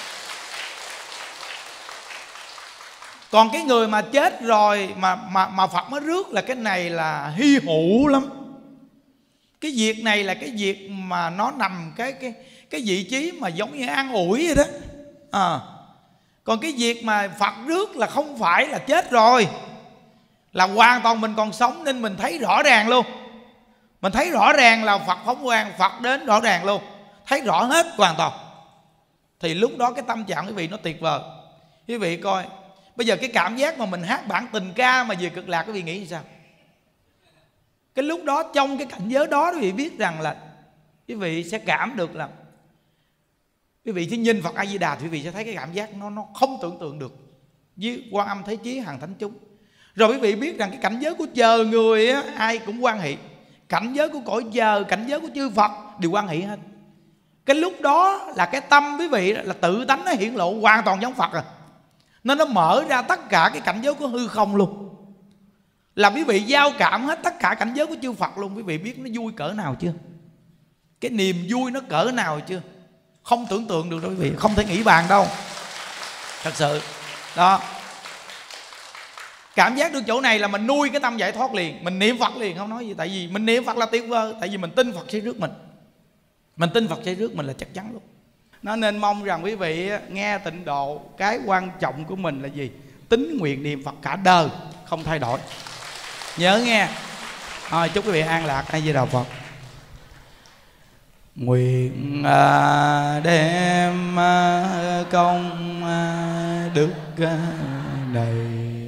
Còn cái người mà chết rồi mà Phật mới rước là cái này là hy hữu lắm. Cái việc này là cái việc mà nó nằm cái vị trí mà giống như an ủi vậy đó. Còn cái việc mà Phật rước là không phải là chết rồi, là hoàn toàn mình còn sống nên mình thấy rõ ràng luôn. Mình thấy rõ ràng là Phật phóng quang, Phật đến rõ ràng luôn, thấy rõ hết hoàn toàn. Thì lúc đó cái tâm trạng quý vị nó tuyệt vời. Quý vị coi bây giờ cái cảm giác mà mình hát bản tình ca mà về cực lạc, quý vị nghĩ như sao? Cái lúc đó trong cái cảnh giới đó quý vị biết rằng là quý vị sẽ cảm được là quý vị sẽ nhìn Phật A Di Đà thì quý vị sẽ thấy cái cảm giác nó không tưởng tượng được với Quan Âm Thế Chí hàng thánh chúng. Rồi quý vị biết rằng cái cảnh giới của chờ người á, ai cũng quan hệ. Cảnh giới của cõi giờ, cảnh giới của chư Phật đều quan hệ hết. Cái lúc đó là cái tâm quý vị là tự tánh nó hiện lộ hoàn toàn giống Phật rồi. Nên nó mở ra tất cả cái cảnh giới của hư không luôn, là quý vị giao cảm hết tất cả cảnh giới của chư Phật luôn. Quý vị biết nó vui cỡ nào chưa? Cái niềm vui nó cỡ nào chưa? Không tưởng tượng được đâu quý vị, không thể nghĩ bàn đâu. Thật sự đó, cảm giác được chỗ này là mình nuôi cái tâm giải thoát liền. Mình niệm Phật liền, không nói gì. Tại vì mình niệm Phật là tuyệt vời. Tại vì mình tin Phật sẽ rước mình. Mình tin Phật sẽ rước mình là chắc chắn luôn. Nó nên mong rằng quý vị nghe tịnh độ, cái quan trọng của mình là gì? Tín nguyện niệm Phật cả đời không thay đổi. Nhớ nghe. Thôi chúc quý vị an lạc. A Di Đà Phật. Nguyện đem công đức này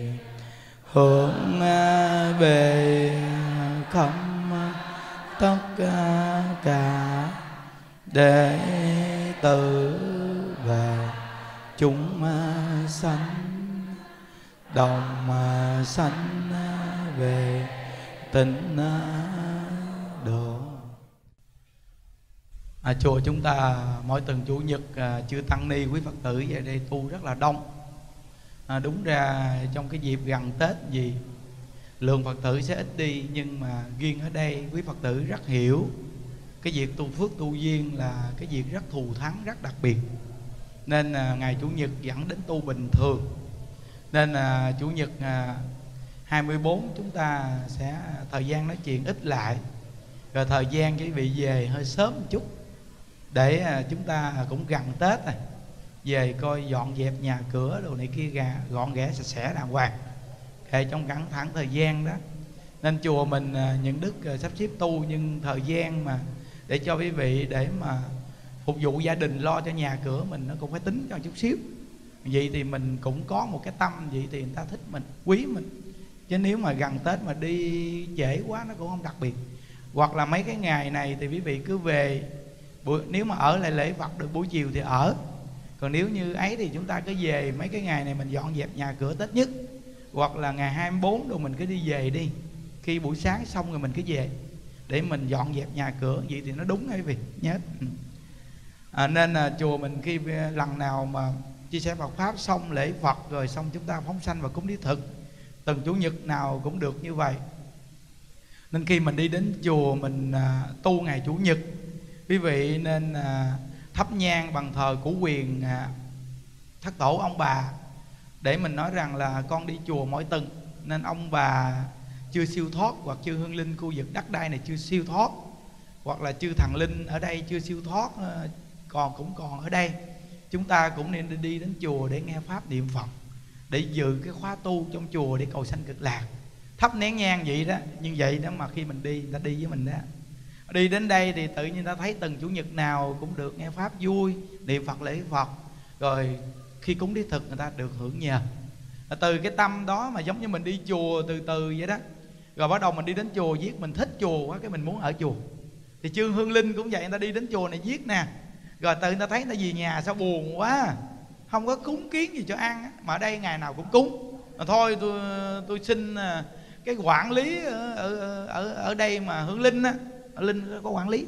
hướng về khắp tất cả đệ tử và chúng sanh đồng sanh về tịnh độ. Chùa chúng ta mỗi tuần Chủ nhật chư tăng ni quý Phật tử về đây tu rất là đông. Đúng ra trong cái dịp gần Tết gì lượng Phật tử sẽ ít đi, nhưng mà riêng ở đây quý Phật tử rất hiểu cái việc tu phước tu duyên là cái việc rất thù thắng, rất đặc biệt. Nên ngày Chủ nhật vẫn đến tu bình thường. Nên Chủ nhật 24 chúng ta sẽ thời gian nói chuyện ít lại, rồi thời gian quý vị về hơi sớm một chút, để chúng ta cũng gần Tết này, về coi dọn dẹp nhà cửa đồ này kia gọn ghẽ sạch sẽ đàng hoàng để trong cẩn thận thời gian đó. Nên chùa mình những đức sắp xếp tu, nhưng thời gian mà để cho quý vị để mà phục vụ gia đình, lo cho nhà cửa mình nó cũng phải tính cho chút xíu. Vậy thì mình cũng có một cái tâm vậy thì người ta thích mình, quý mình. Chứ nếu mà gần Tết mà đi trễ quá nó cũng không đặc biệt. Hoặc là mấy cái ngày này thì quý vị cứ về, nếu mà ở lại lễ Phật được buổi chiều thì ở. Còn nếu như ấy thì chúng ta cứ về mấy cái ngày này mình dọn dẹp nhà cửa Tết nhất. Hoặc là ngày 24 rồi mình cứ đi về đi. Khi buổi sáng xong rồi mình cứ về để mình dọn dẹp nhà cửa. Vậy thì nó đúng hay quý vị nhớ. Nên chùa mình khi lần nào mà chia sẻ Phật Pháp xong lễ Phật rồi xong chúng ta phóng sanh và cúng lý thực, từng Chủ nhật nào cũng được như vậy. Nên khi mình đi đến chùa mình tu ngày Chủ nhật, quý vị nên thắp nhang bằng thờ củ quyền thất tổ ông bà, để mình nói rằng là con đi chùa mỗi tuần nên ông bà chưa siêu thoát, hoặc chư hương linh khu vực đất đai này chưa siêu thoát, hoặc là chư thần linh ở đây chưa siêu thoát cũng còn ở đây. Chúng ta cũng nên đi đến chùa để nghe pháp niệm Phật, để dự cái khóa tu trong chùa để cầu sanh cực lạc. Thắp nén nhang vậy đó, như vậy đó mà khi mình đi, người ta đi với mình đó. Đi đến đây thì tự nhiên ta thấy từng Chủ nhật nào cũng được nghe pháp vui, niệm Phật lễ Phật, rồi khi cúng lý thực người ta được hưởng nhờ. Từ cái tâm đó mà giống như mình đi chùa từ từ vậy đó. Rồi bắt đầu mình đi đến chùa viết mình thích chùa quá, cái mình muốn ở chùa. Thì chư hương linh cũng vậy, người ta đi đến chùa này viết nè, rồi tự người ta thấy người ta về nhà sao buồn quá, không có cúng kiến gì cho ăn, mà ở đây ngày nào cũng cúng. Mà thôi tôi xin cái quản lý ở đây mà Hương Linh á, ở Linh có quản lý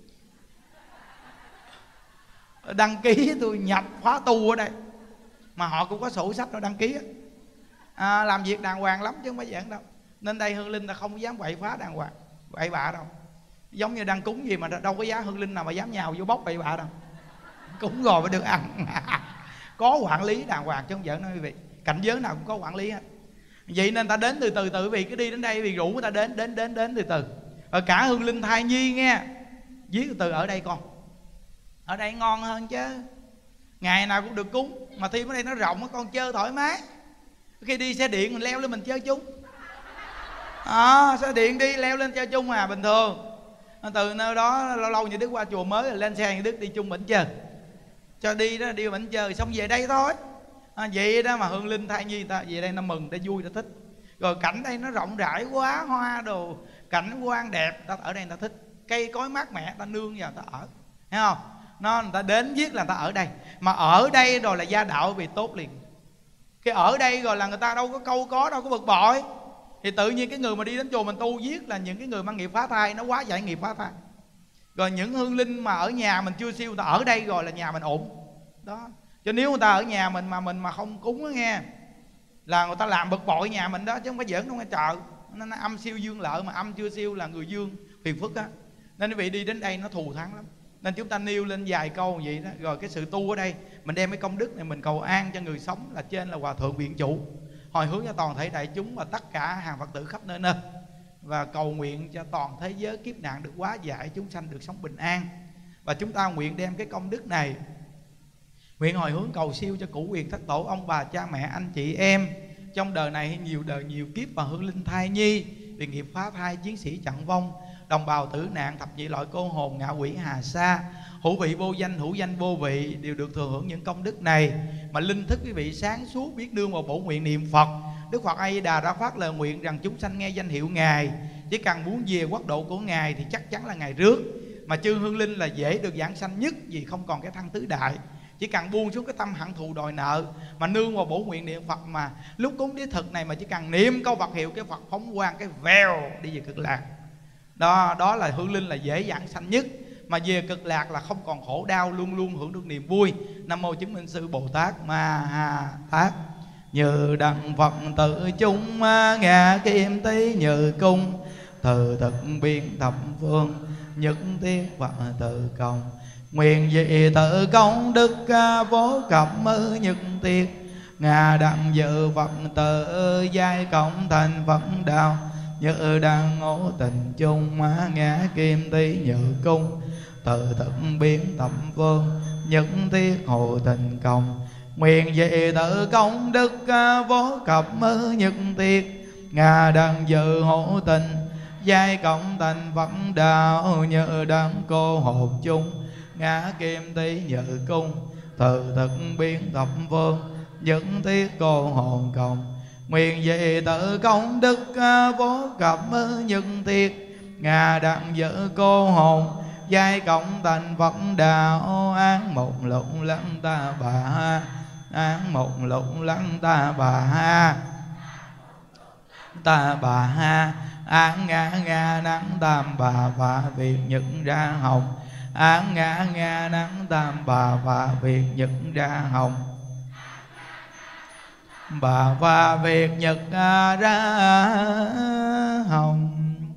đăng ký tôi nhập khóa tu ở đây, mà họ cũng có sổ sách đăng ký á. Làm việc đàng hoàng lắm chứ không phải giỡn đâu. Nên đây Hương Linh là không dám quậy phá đàng hoàng, bậy bạ đâu. Giống như đăng cúng gì mà đâu có giá Hương Linh nào mà dám nhào vô bóc bậy bạ đâu. Cúng rồi mới được ăn. Có quản lý đàng hoàng chứ không giỡn đâu quý vị. Cảnh giới nào cũng có quản lý hết. Vậy nên ta đến từ từ quý vị, cứ đi đến đây quý vị rủ người ta đến từ từ. Ở cả Hương Linh thai nhi nghe, viết từ từ ở đây con, ở đây ngon hơn chứ. Ngày nào cũng được cúng, mà thêm ở đây nó rộng, con chơi thoải mái. Khi đi xe điện mình leo lên mình chơi chung. Xe điện đi leo lên chơi chung bình thường. Từ nơi đó lâu lâu như Đức qua chùa mới rồi lên xe như Đức đi chung Bỉnh chơi, cho đi đó, đi Bỉnh chơi xong về đây thôi. Vậy đó mà Hương Linh thai nhi ta về đây nó mừng, ta vui, ta thích. Rồi cảnh đây nó rộng rãi quá, hoa đồ, cảnh quan đẹp, ta ở đây ta thích. Cây cối mát mẻ, ta nương vào ta ở, thấy không? Nó người ta đến viết là ta ở đây. Mà ở đây rồi là gia đạo vì tốt liền. Cái ở đây rồi là người ta đâu có câu có, đâu có bực bội. Thì tự nhiên cái người mà đi đến chùa mình tu viết là những cái người mang nghiệp phá thai, nó quá giải nghiệp phá thai. Rồi những Hương Linh mà ở nhà mình chưa siêu, người ta ở đây rồi là nhà mình ổn đó. Cho nếu người ta ở nhà mình mà không cúng á nghe, là người ta làm bực bội nhà mình đó, chứ không phải giỡn đâu nghe chợ. Nó âm siêu dương lợi, mà âm chưa siêu là người dương phiền phức á. Nên quý vị đi đến đây nó thù thắng lắm. Nên chúng ta nêu lên vài câu vậy đó. Rồi cái sự tu ở đây mình đem cái công đức này mình cầu an cho người sống, là trên là Hòa Thượng Viện Chủ, hồi hướng cho toàn thể đại chúng và tất cả hàng Phật tử khắp nơi nơi. Và cầu nguyện cho toàn thế giới kiếp nạn được hóa giải, chúng sanh được sống bình an. Và chúng ta nguyện đem cái công đức này, nguyện hồi hướng cầu siêu cho cửu quyền thất tổ, ông bà cha mẹ anh chị em trong đời này nhiều đời nhiều kiếp, và Hương Linh thai nhi vì nghiệp phá thai, chiến sĩ trận vong, đồng bào tử nạn, thập nhị loại cô hồn, ngạ quỷ hà sa, hữu vị vô danh, hữu danh vô vị, đều được thừa hưởng những công đức này. Mà linh thức quý vị sáng suốt, biết nương vào bổ nguyện niệm Phật. Đức Phật A Di Đà đã phát lời nguyện rằng chúng sanh nghe danh hiệu Ngài, chỉ cần muốn về quốc độ của Ngài thì chắc chắn là Ngài rước. Mà chư Hương Linh là dễ được giảng sanh nhất, vì không còn cái thân tứ đại. Chỉ cần buông xuống cái tâm hận thù đòi nợ, mà nương vào bổ nguyện niệm Phật, mà lúc cúng đế thực này mà chỉ cần niệm câu Phật hiệu, cái Phật phóng quang cái vèo đi về cực lạc. Đó là Hương Linh là dễ giảng sanh nhất. Mà về cực lạc là không còn khổ đau, luôn luôn hưởng được niềm vui. Nam mô chứng minh sư Bồ Tát Ma Ha Tát. Như đặng Phật tự chung ngạ kim tí như cung, từ thực biên thập phương nhất thiết Phật tự công. Nguyện dị tự công đức vô cập nhất thiết, ngà đặng dự Phật tự giai cộng thành Phật đạo. Như đang ngộ tình chung ngã kim tí như cung, từ thực biến thập phương nhất thiết hộ tình công. Nguyện dị tự công đức vô cập nhất thiết, ngà đặng dự hộ tình giai cộng thành Phật đạo. Như đang cô hồn chung ngã kim tí như cung, từ thực biến thập phương nhất thiết cô hồn cộng. Nguyện dị tự công đức vô cập nhất thiết, ngà đặng dự cô hồn giai cộng thành Phật đạo. Án một lụng lăng ta bà, án một lụng lăng ta bà, ta bà ha. Án ngã ngã nắng tam bà và việc nhận ra hồng, án ngã ngã nắng tam bà và việc nhận ra hồng, bà và việc nhật ra hồng.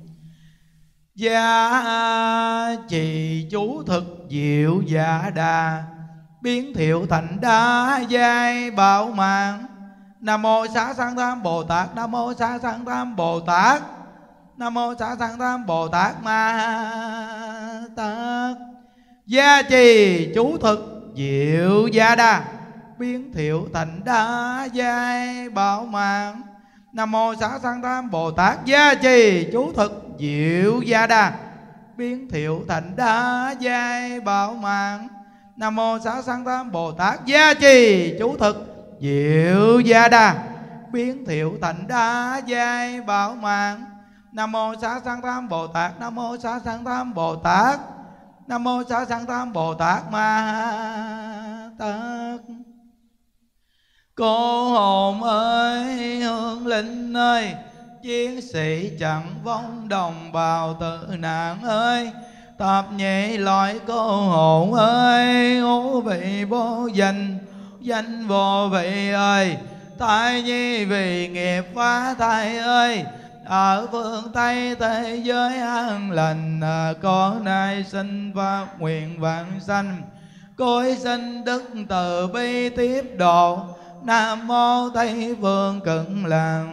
Gia trì chú thực diệu dạ đà, biến thiệu thành đa giai bảo mạng. Nam mô Xá Sanh Tham Bồ Tát, Nam mô Xá Sanh Tham Bồ Tát, Nam mô Xá Sanh Tham Bồ Tát Ma Tát. Gia trì chú thực diệu gia đà, biến thiệu thành đa giai bảo mạng. Nam mô Xá Sanh Tham Bồ Tát. Gia trì chú thực diệu gia đà, biến thiệu thành đa giai bảo mạng. Nam mô Xá Sanh Tham Bồ Tát. Gia trì chú thực diệu gia đà, biến thiệu thành đa giai bảo mạng. Nam mô Xá Sanh Tham Bồ Tát, Nam mô Xá Sanh Tham Bồ Tát, Nam mô Xá Sanh Tham Bồ Tát Ma Tát. Cô hồn ơi, Hương Linh ơi, chiến sĩ chẳng vong đồng bào tử nạn ơi. Tập nhị loại cô hồn ơi, ngũ vị vô danh, danh vô vị ơi. Thai nhi vì nghiệp phá thai ơi, ở phương Tây thế giới an lành. Con nay sinh phát nguyện vãng sanh, cối xin đức từ bi tiếp độ. Nam mô Tây Phương Cực Lạc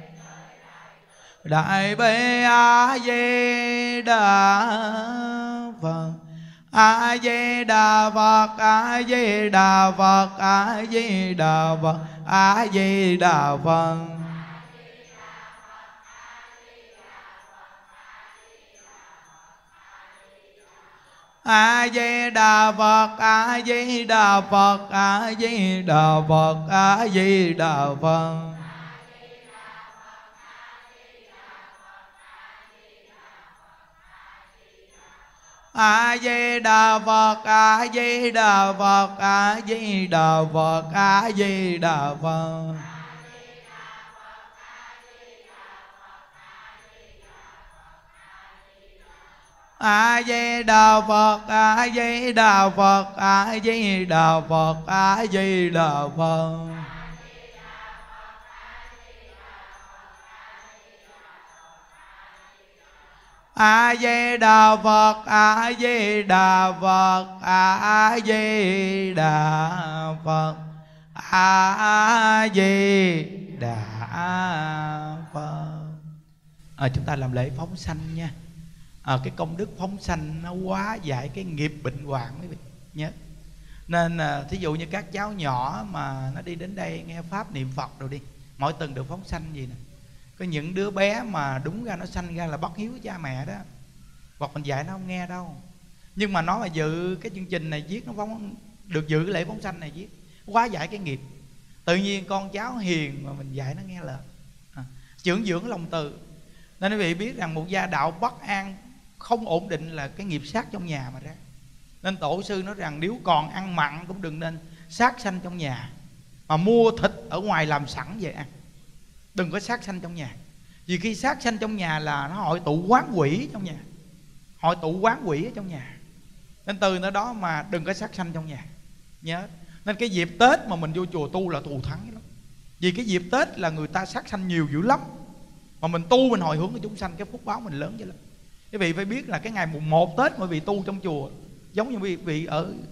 Đại Bi A Di Đà Phật. A Di Đà Phật, A Di Đà Phật, A Di Đà Phật, A Di Đà Phật. A Di Đà Phật, A Di Đà Phật, A Di Đà Phật, A Di Đà Phật. A Di Đà Phật, A Di Đà Phật, A Di Đà Phật, A Di Đà Phật. A Di Đà Phật, A Di Đà Phật, A Di Đà Phật, A Di Đà Phật. A Di Đà Phật, A Di Đà Phật, A Di Đà Phật, A Di Đà Phật. Chúng ta làm lễ phóng sanh nha. Cái công đức phóng sanh nó quá giải cái nghiệp bệnh hoạn quý vị nhớ. Nên thí dụ như các cháu nhỏ mà nó đi đến đây nghe pháp niệm Phật rồi đi, mỗi tuần được phóng sanh gì nè. Có những đứa bé mà đúng ra nó sanh ra là bất hiếu cha mẹ đó, hoặc mình dạy nó không nghe đâu. Nhưng mà nó mà dự cái chương trình này viết, nó phóng được dự cái lễ phóng sanh này viết, quá giải cái nghiệp. Tự nhiên con cháu hiền mà mình dạy nó nghe lời, dưỡng dưỡng lòng từ. Nên quý vị biết rằng một gia đạo bất an không ổn định là cái nghiệp sát trong nhà mà ra. Nên tổ sư nói rằng nếu còn ăn mặn cũng đừng nên sát sanh trong nhà, mà mua thịt ở ngoài làm sẵn về ăn, đừng có sát sanh trong nhà. Vì khi sát sanh trong nhà là nó hội tụ quán quỷ trong nhà, hội tụ quán quỷ ở trong nhà. Nên từ nơi đó mà đừng có sát sanh trong nhà nhớ. Nên cái dịp Tết mà mình vô chùa tu là thù thắng lắm. Vì cái dịp Tết là người ta sát sanh nhiều dữ lắm, mà mình tu mình hồi hướng cho chúng sanh, cái phúc báo mình lớn dữ lắm. Quý vị phải biết là cái ngày mùng 1 Tết mà vị tu trong chùa giống như quý vị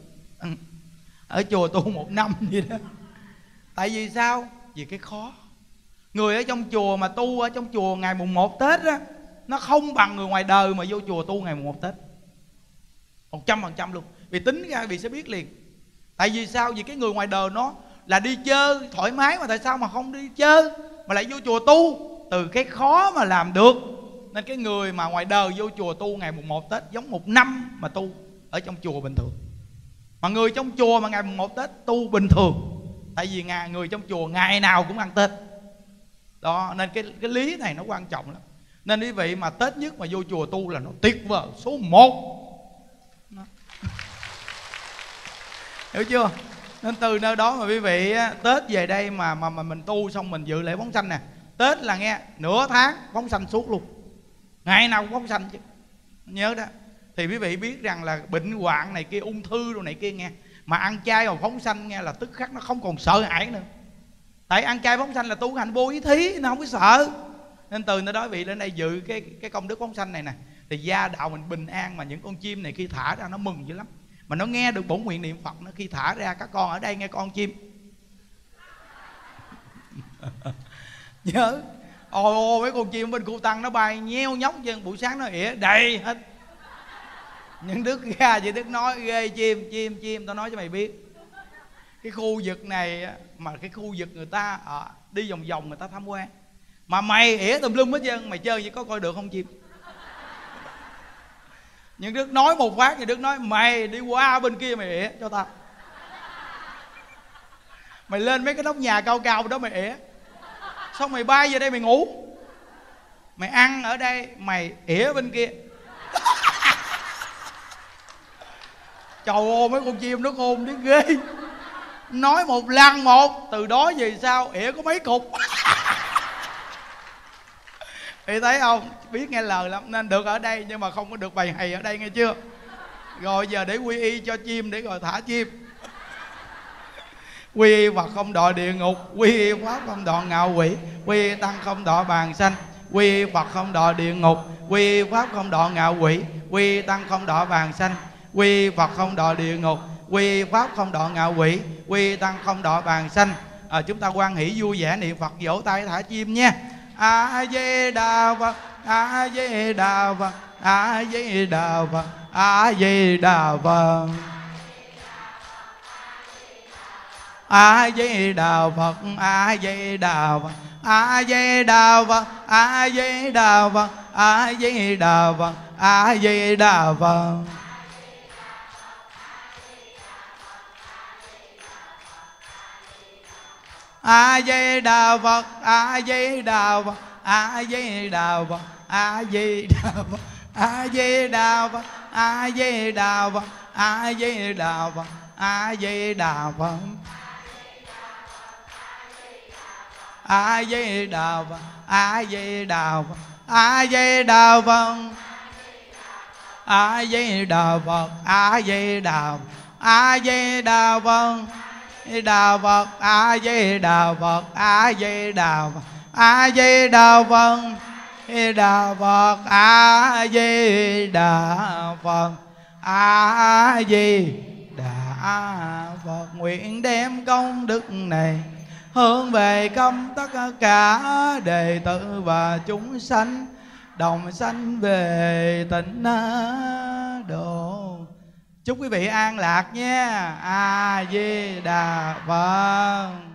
ở chùa tu 1 năm vậy đó. Tại vì sao? Vì cái khó. Người ở trong chùa mà tu ở trong chùa ngày mùng 1 Tết á, nó không bằng người ngoài đời mà vô chùa tu ngày mùng 1 Tết 100% luôn. Vì tính ra vì sẽ biết liền. Tại vì sao? Vì cái người ngoài đời nó là đi chơi thoải mái, mà tại sao mà không đi chơi mà lại vô chùa tu? Từ cái khó mà làm được. Nên cái người mà ngoài đời vô chùa tu ngày mùng 1 Tết giống 1 năm mà tu ở trong chùa bình thường. Mà người trong chùa mà ngày mùng 1 Tết tu bình thường. Tại vì người trong chùa ngày nào cũng ăn Tết đó. Nên cái lý này nó quan trọng lắm. Nên quý vị mà Tết nhất mà vô chùa tu là nó tuyệt vời số 1 đó. Hiểu chưa? Nên từ nơi đó mà quý vị Tết về đây mà mình tu xong mình dự lễ phóng sanh nè. Tết là nghe nửa tháng phóng sanh suốt luôn, ngày nào cũng phóng sanh chứ. Nhớ đó. Thì quý vị biết rằng là bệnh hoạn này kia, ung thư đồ này kia nghe, mà ăn chay mà phóng sanh nghe là tức khắc nó không còn sợ hãi nữa. Tại ăn chay phóng sanh là tu hành vô ý thí, nó không có sợ. Nên từ nơi đó vị lên đây dự cái công đức phóng sanh này nè, thì gia đạo mình bình an. Mà những con chim này khi thả ra nó mừng dữ lắm. Mà nó nghe được bổn nguyện niệm Phật, nó khi thả ra các con ở đây nghe con chim nhớ. Ồ mấy con chim bên Cụ Tăng nó bay nheo nhóc chân, buổi sáng nó ỉa đầy hết. Những đứa ra vậy Đức nói ghê, chim tao nói cho mày biết, cái khu vực này mà cái khu vực người ta đi vòng vòng người ta tham quan, mà mày ỉa tùm lum hết trơn, mày chơi vậy có coi được không chim? Những Đức nói một phát thì Đức nói mày đi qua bên kia mày ỉa cho tao, mày lên mấy cái nóc nhà cao cao đó mày ỉa, xong mày bay về đây mày ngủ, mày ăn ở đây mày ỉa bên kia. Trời ơi mấy con chim nó khôn đến ghê, nói một lần một. Từ đó về sau ỉa có mấy cục. Thì thấy không, biết nghe lời lắm nên được ở đây, nhưng mà không có được bày hầy ở đây, nghe chưa? Rồi giờ để quy y cho chim, để rồi thả chim. Quy y Phật không đọa địa ngục, quy y Pháp không đọa ngạo quỷ, quy y Tăng không đọa bàn sanh, quy y Phật không đọa địa ngục, quy y Pháp không đọa ngạo quỷ, quy y Tăng không đọa bàn sanh, quy y Phật không đọa địa ngục, quy y Pháp không đọa ngạo quỷ, quy y Tăng không đọa bàn sanh. Chúng ta hoan hỷ vui vẻ niệm Phật, vỗ tay thả chim nha. A Di Đà Phật, A Di Đà Phật, A Di Đà Phật, A Di Đà Phật, A Di Đà Phật, A Di Đà Phật, A Di Đà Phật, A Di Đà Phật, A Di Đà Phật, A Di Đà Phật. A Di Đà Phật, A Di Đà Phật, A Di Đà Phật, A Di Đà Phật, A Di Đà Phật, A Di Đà Phật, A Di Đà Phật, A Di Đà Phật, A Di Đà Phật, A Di Đà Phật, A Di Đà Phật, A Di Đà Phật, A Di Đà Phật, A Di Đà Phật, Đà Phật, A Di Đà Phật, A Di Đà Phật, A Di Đà Phật, Đà Phật, A Di Đà Phật, A Di Đà Phật. Nguyện đem công đức này hướng về công tất cả đệ tử và chúng sanh, đồng sanh về tịnh độ. Chúc quý vị an lạc nha. A Di Đà Phật.